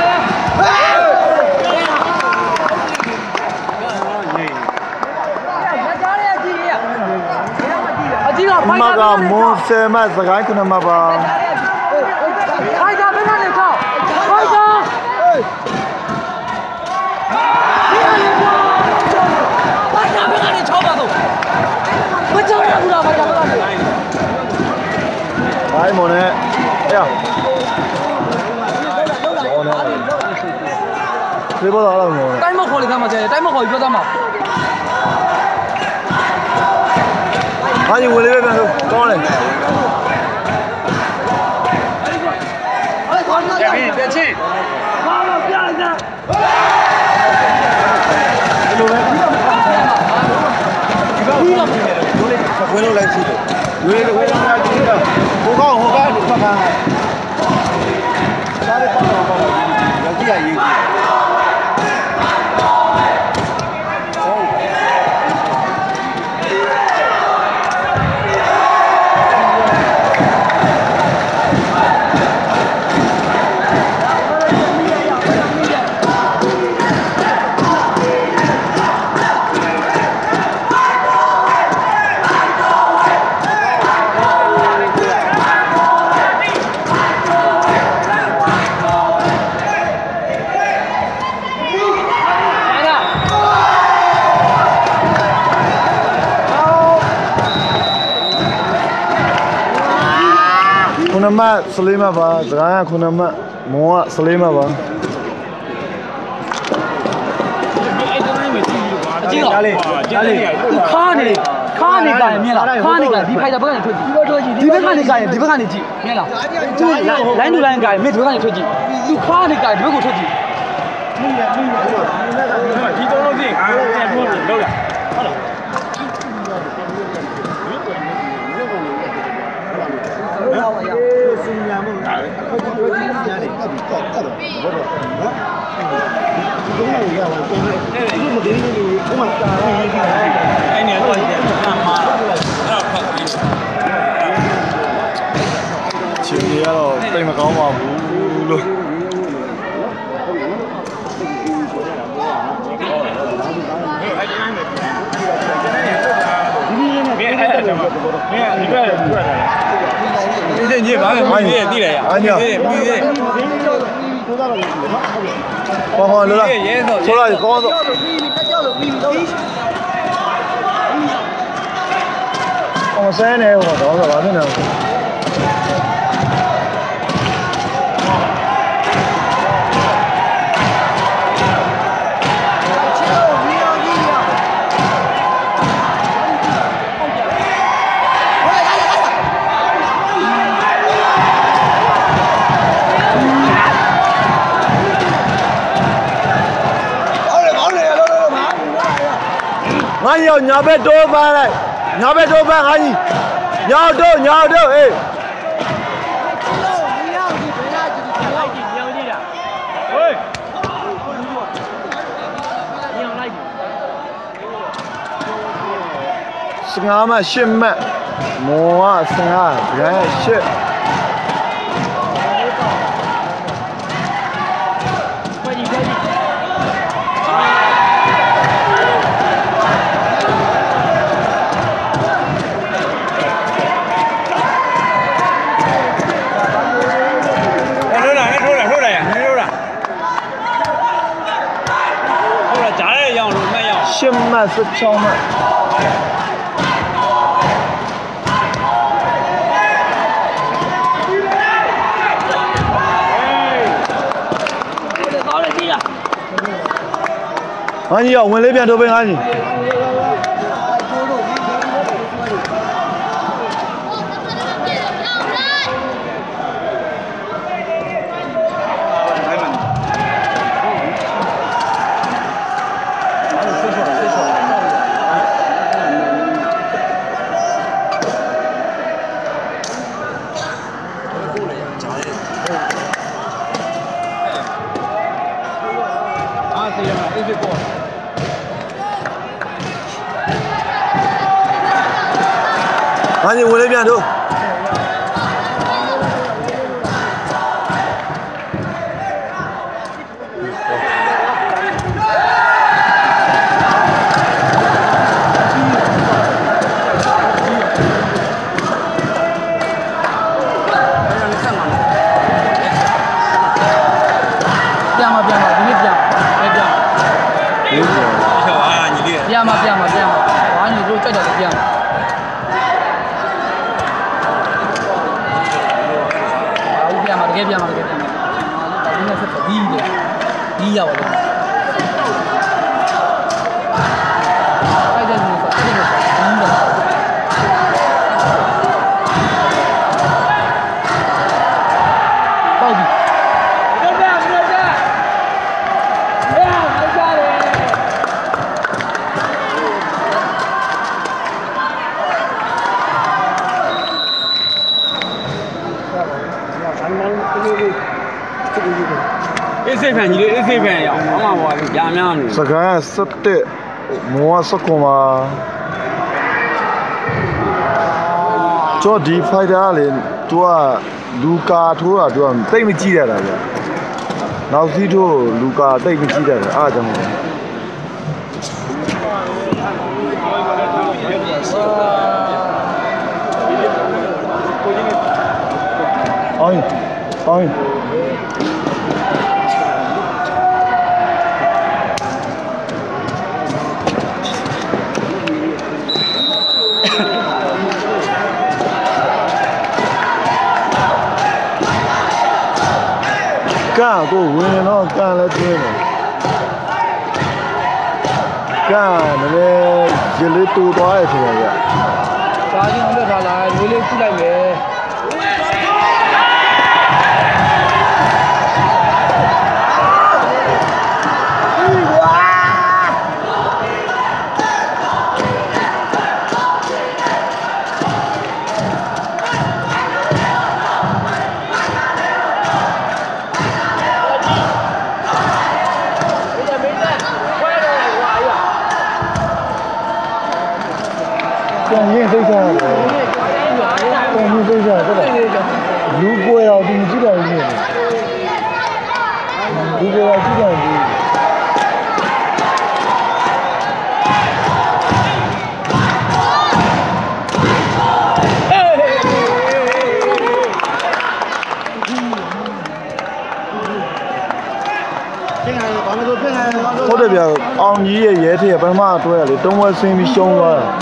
မကမွန်ဆယ်မစကိုင်းခုနမပါဖိုက်တာဘက်ကနေချောက်ဖိုက်တာဖိုက်တာဘက်ကနေချောက်ပါတော့မချောက်ရဘူးလားဖိုက်တာဘက်ကနေဘိုင်းမွန်နဲ့အေးဒီဘောတော့တော့မောတိုင်းမခေါ်လေသားမှာကျဲတိုင်းမခေါ်ပြောသားမှာဟာဒီဝင်လေးပဲပြန်လို့ကောင်းတယ်ကြပြီတက်ချစ်ဘာလို့ပြလိုက်တာဒီလိုပဲဒီဘက်ဝင်လို့လိုက်ရှိတယ်ဝေးဝေးလာကြည့်တော့ဟိုကောင်ဟိုကောင်ဒီဘက်ကစားရပါတော့ပါတော့ရောက်ကြည့်ရရေးခုနမစလေးမပါစကားကခုနမမောကစလေးမပါကြည့်တော့ဒါလေးဒါလေးခါနေခါနေကြရင်မြင်လားခါနေကြဒီဖိုက်တာဘက်ကနေထွက်ကြည့်ဒီဘက်ကနေကြရင်ဒီဘက်ကနေကြည့်မြင်လားသူလိုင်းတူလိုင်းကြရင်မြင်ဒီဘက်ကနေထွက်ကြည့်သူခါနေကြရင်ဒီဘက်ကိုထွက်ကြည့်ဒီတော့လို့သိငါပြန်ဖို့လောက်လားဟုတ်လားလောက်ရအောင်စင်ညာမို့အခုပြောကြည့်ရတယ်တက်ပြီးတက်တက်တော့ဘောတော့နော်ဒီကောင်ကရအောင်ပြန်တယ်ဒီမဒင်းလေးကိုဥမာတာရေးကြည့်အဲ့နေတော့ပြန်မှာအဲ့တော့ဖတ်ပြီးချင်းကြီးကတော့တိတ်မကောင်းပါဘူးလို့မင်းအဲ့ဒါတော့မင်းဒီဘက်ထွက်လာတယ်ဒီနေ့ဘာလဲမင်းရဲ့တိတယ်ရအားညပြီးပြီးဘောဘောလောလားဆိုလိုက်ကောင်းတော့အောင်စဲနေဟောတော့ဘာဖြစ်နေလဲငါရောက်ညာဘက်တိုးပန်းလိုက်ညာဘက်တိုးပန်းငါကြီးညောက်တော့ညောက်တော့အေးစငါမရှစ်မတ်မောကစငါရရှစ်ရှစ်မတ်十七မတ်ငါကြီးရောက်ဝင်လေးပြန်ထိုးပေးငါကြီးဘာကြီးဝင်လေးပြန်တို့ပြန်มาပြန်มาဒီနေ့ပြန်ပဲပြန်ပြန်มาပြန်มาပြန်มาဘာညီတို့ကြိုက်တယ်ပြန်มาဘာပြန်มาတကယ်ပြန်มาတကယ်ပြန်มาဒီနေ့ဆက်ပြီးတယ်ဒီရောက်တယ်အဲ့ဒါမျိုးဆိုအဲ့ဒါမျိုးဆိုဒီနေ့ပေါ့ဒီအေးစိတ်ဖန်ကြီးလေးအေးစိတ်ဖန်ရအောင်ဘာမှဟောပြီကြာများမလို့စကားစက်တဲ့မောစကွန်မှာကျော်ဒီဖိုက်တာလေ तू ကလူကာထိုးတာ तू ကတိတ်မကြည့်ရတာဗျနောက်စီးထိုးလူကာတိတ်မကြည့်ရတယ်အားကြောင့်အိုင်းအိုင်းကကိုဝင်တော့ကလည်းတွင်းတယ်ကလည်းရေလေးတူသွားရထင်တယ်ဗျဒါကြီးအောင်တက်ထားလာလေးလေးကြည့်လိုက်မယ်ပြန်ရင်သိစားတယ်ပြန်ရင်သိစားတယ်လူကိုယ်တော်ဒီကြည့်တယ်ကြီးလူကိုယ်တော်ကြည့်တယ်ကြီးဟုတ်တယ်ဗျအောင်ကြီးရဲ့ရဲထည့်ပထမအတွဲရလေတုံးဝဲဆင်းပြီးရှုံးသွားတာ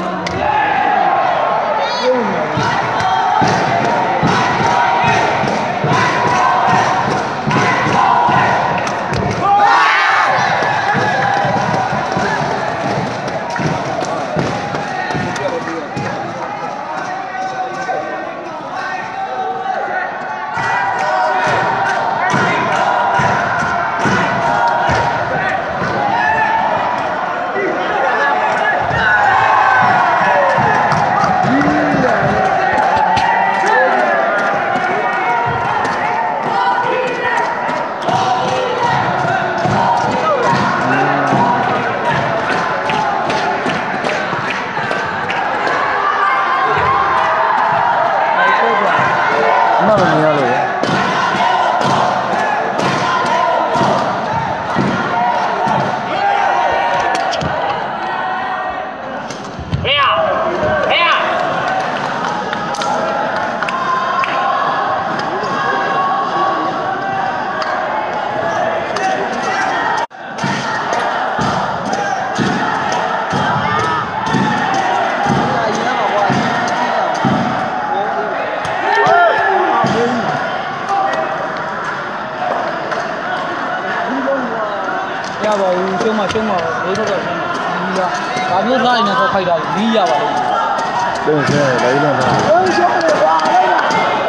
ရပါဘူးကျုံမကျုံမလေးတော့တော့ဒီကဒါမျိုးထားနေတော့ခိုက်တာလီးရပါလို့တုံးဆဲလေးလုံးထားတုံးရှုံးတယ်ကွာလေးလား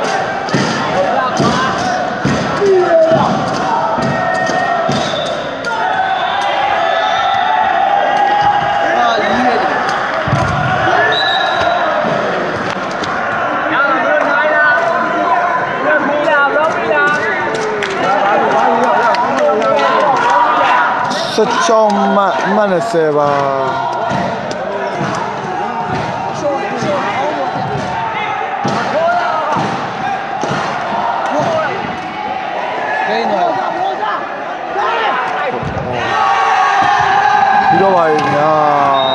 十九万万的是吧？ ပြီးတော့ပါရင်ညာ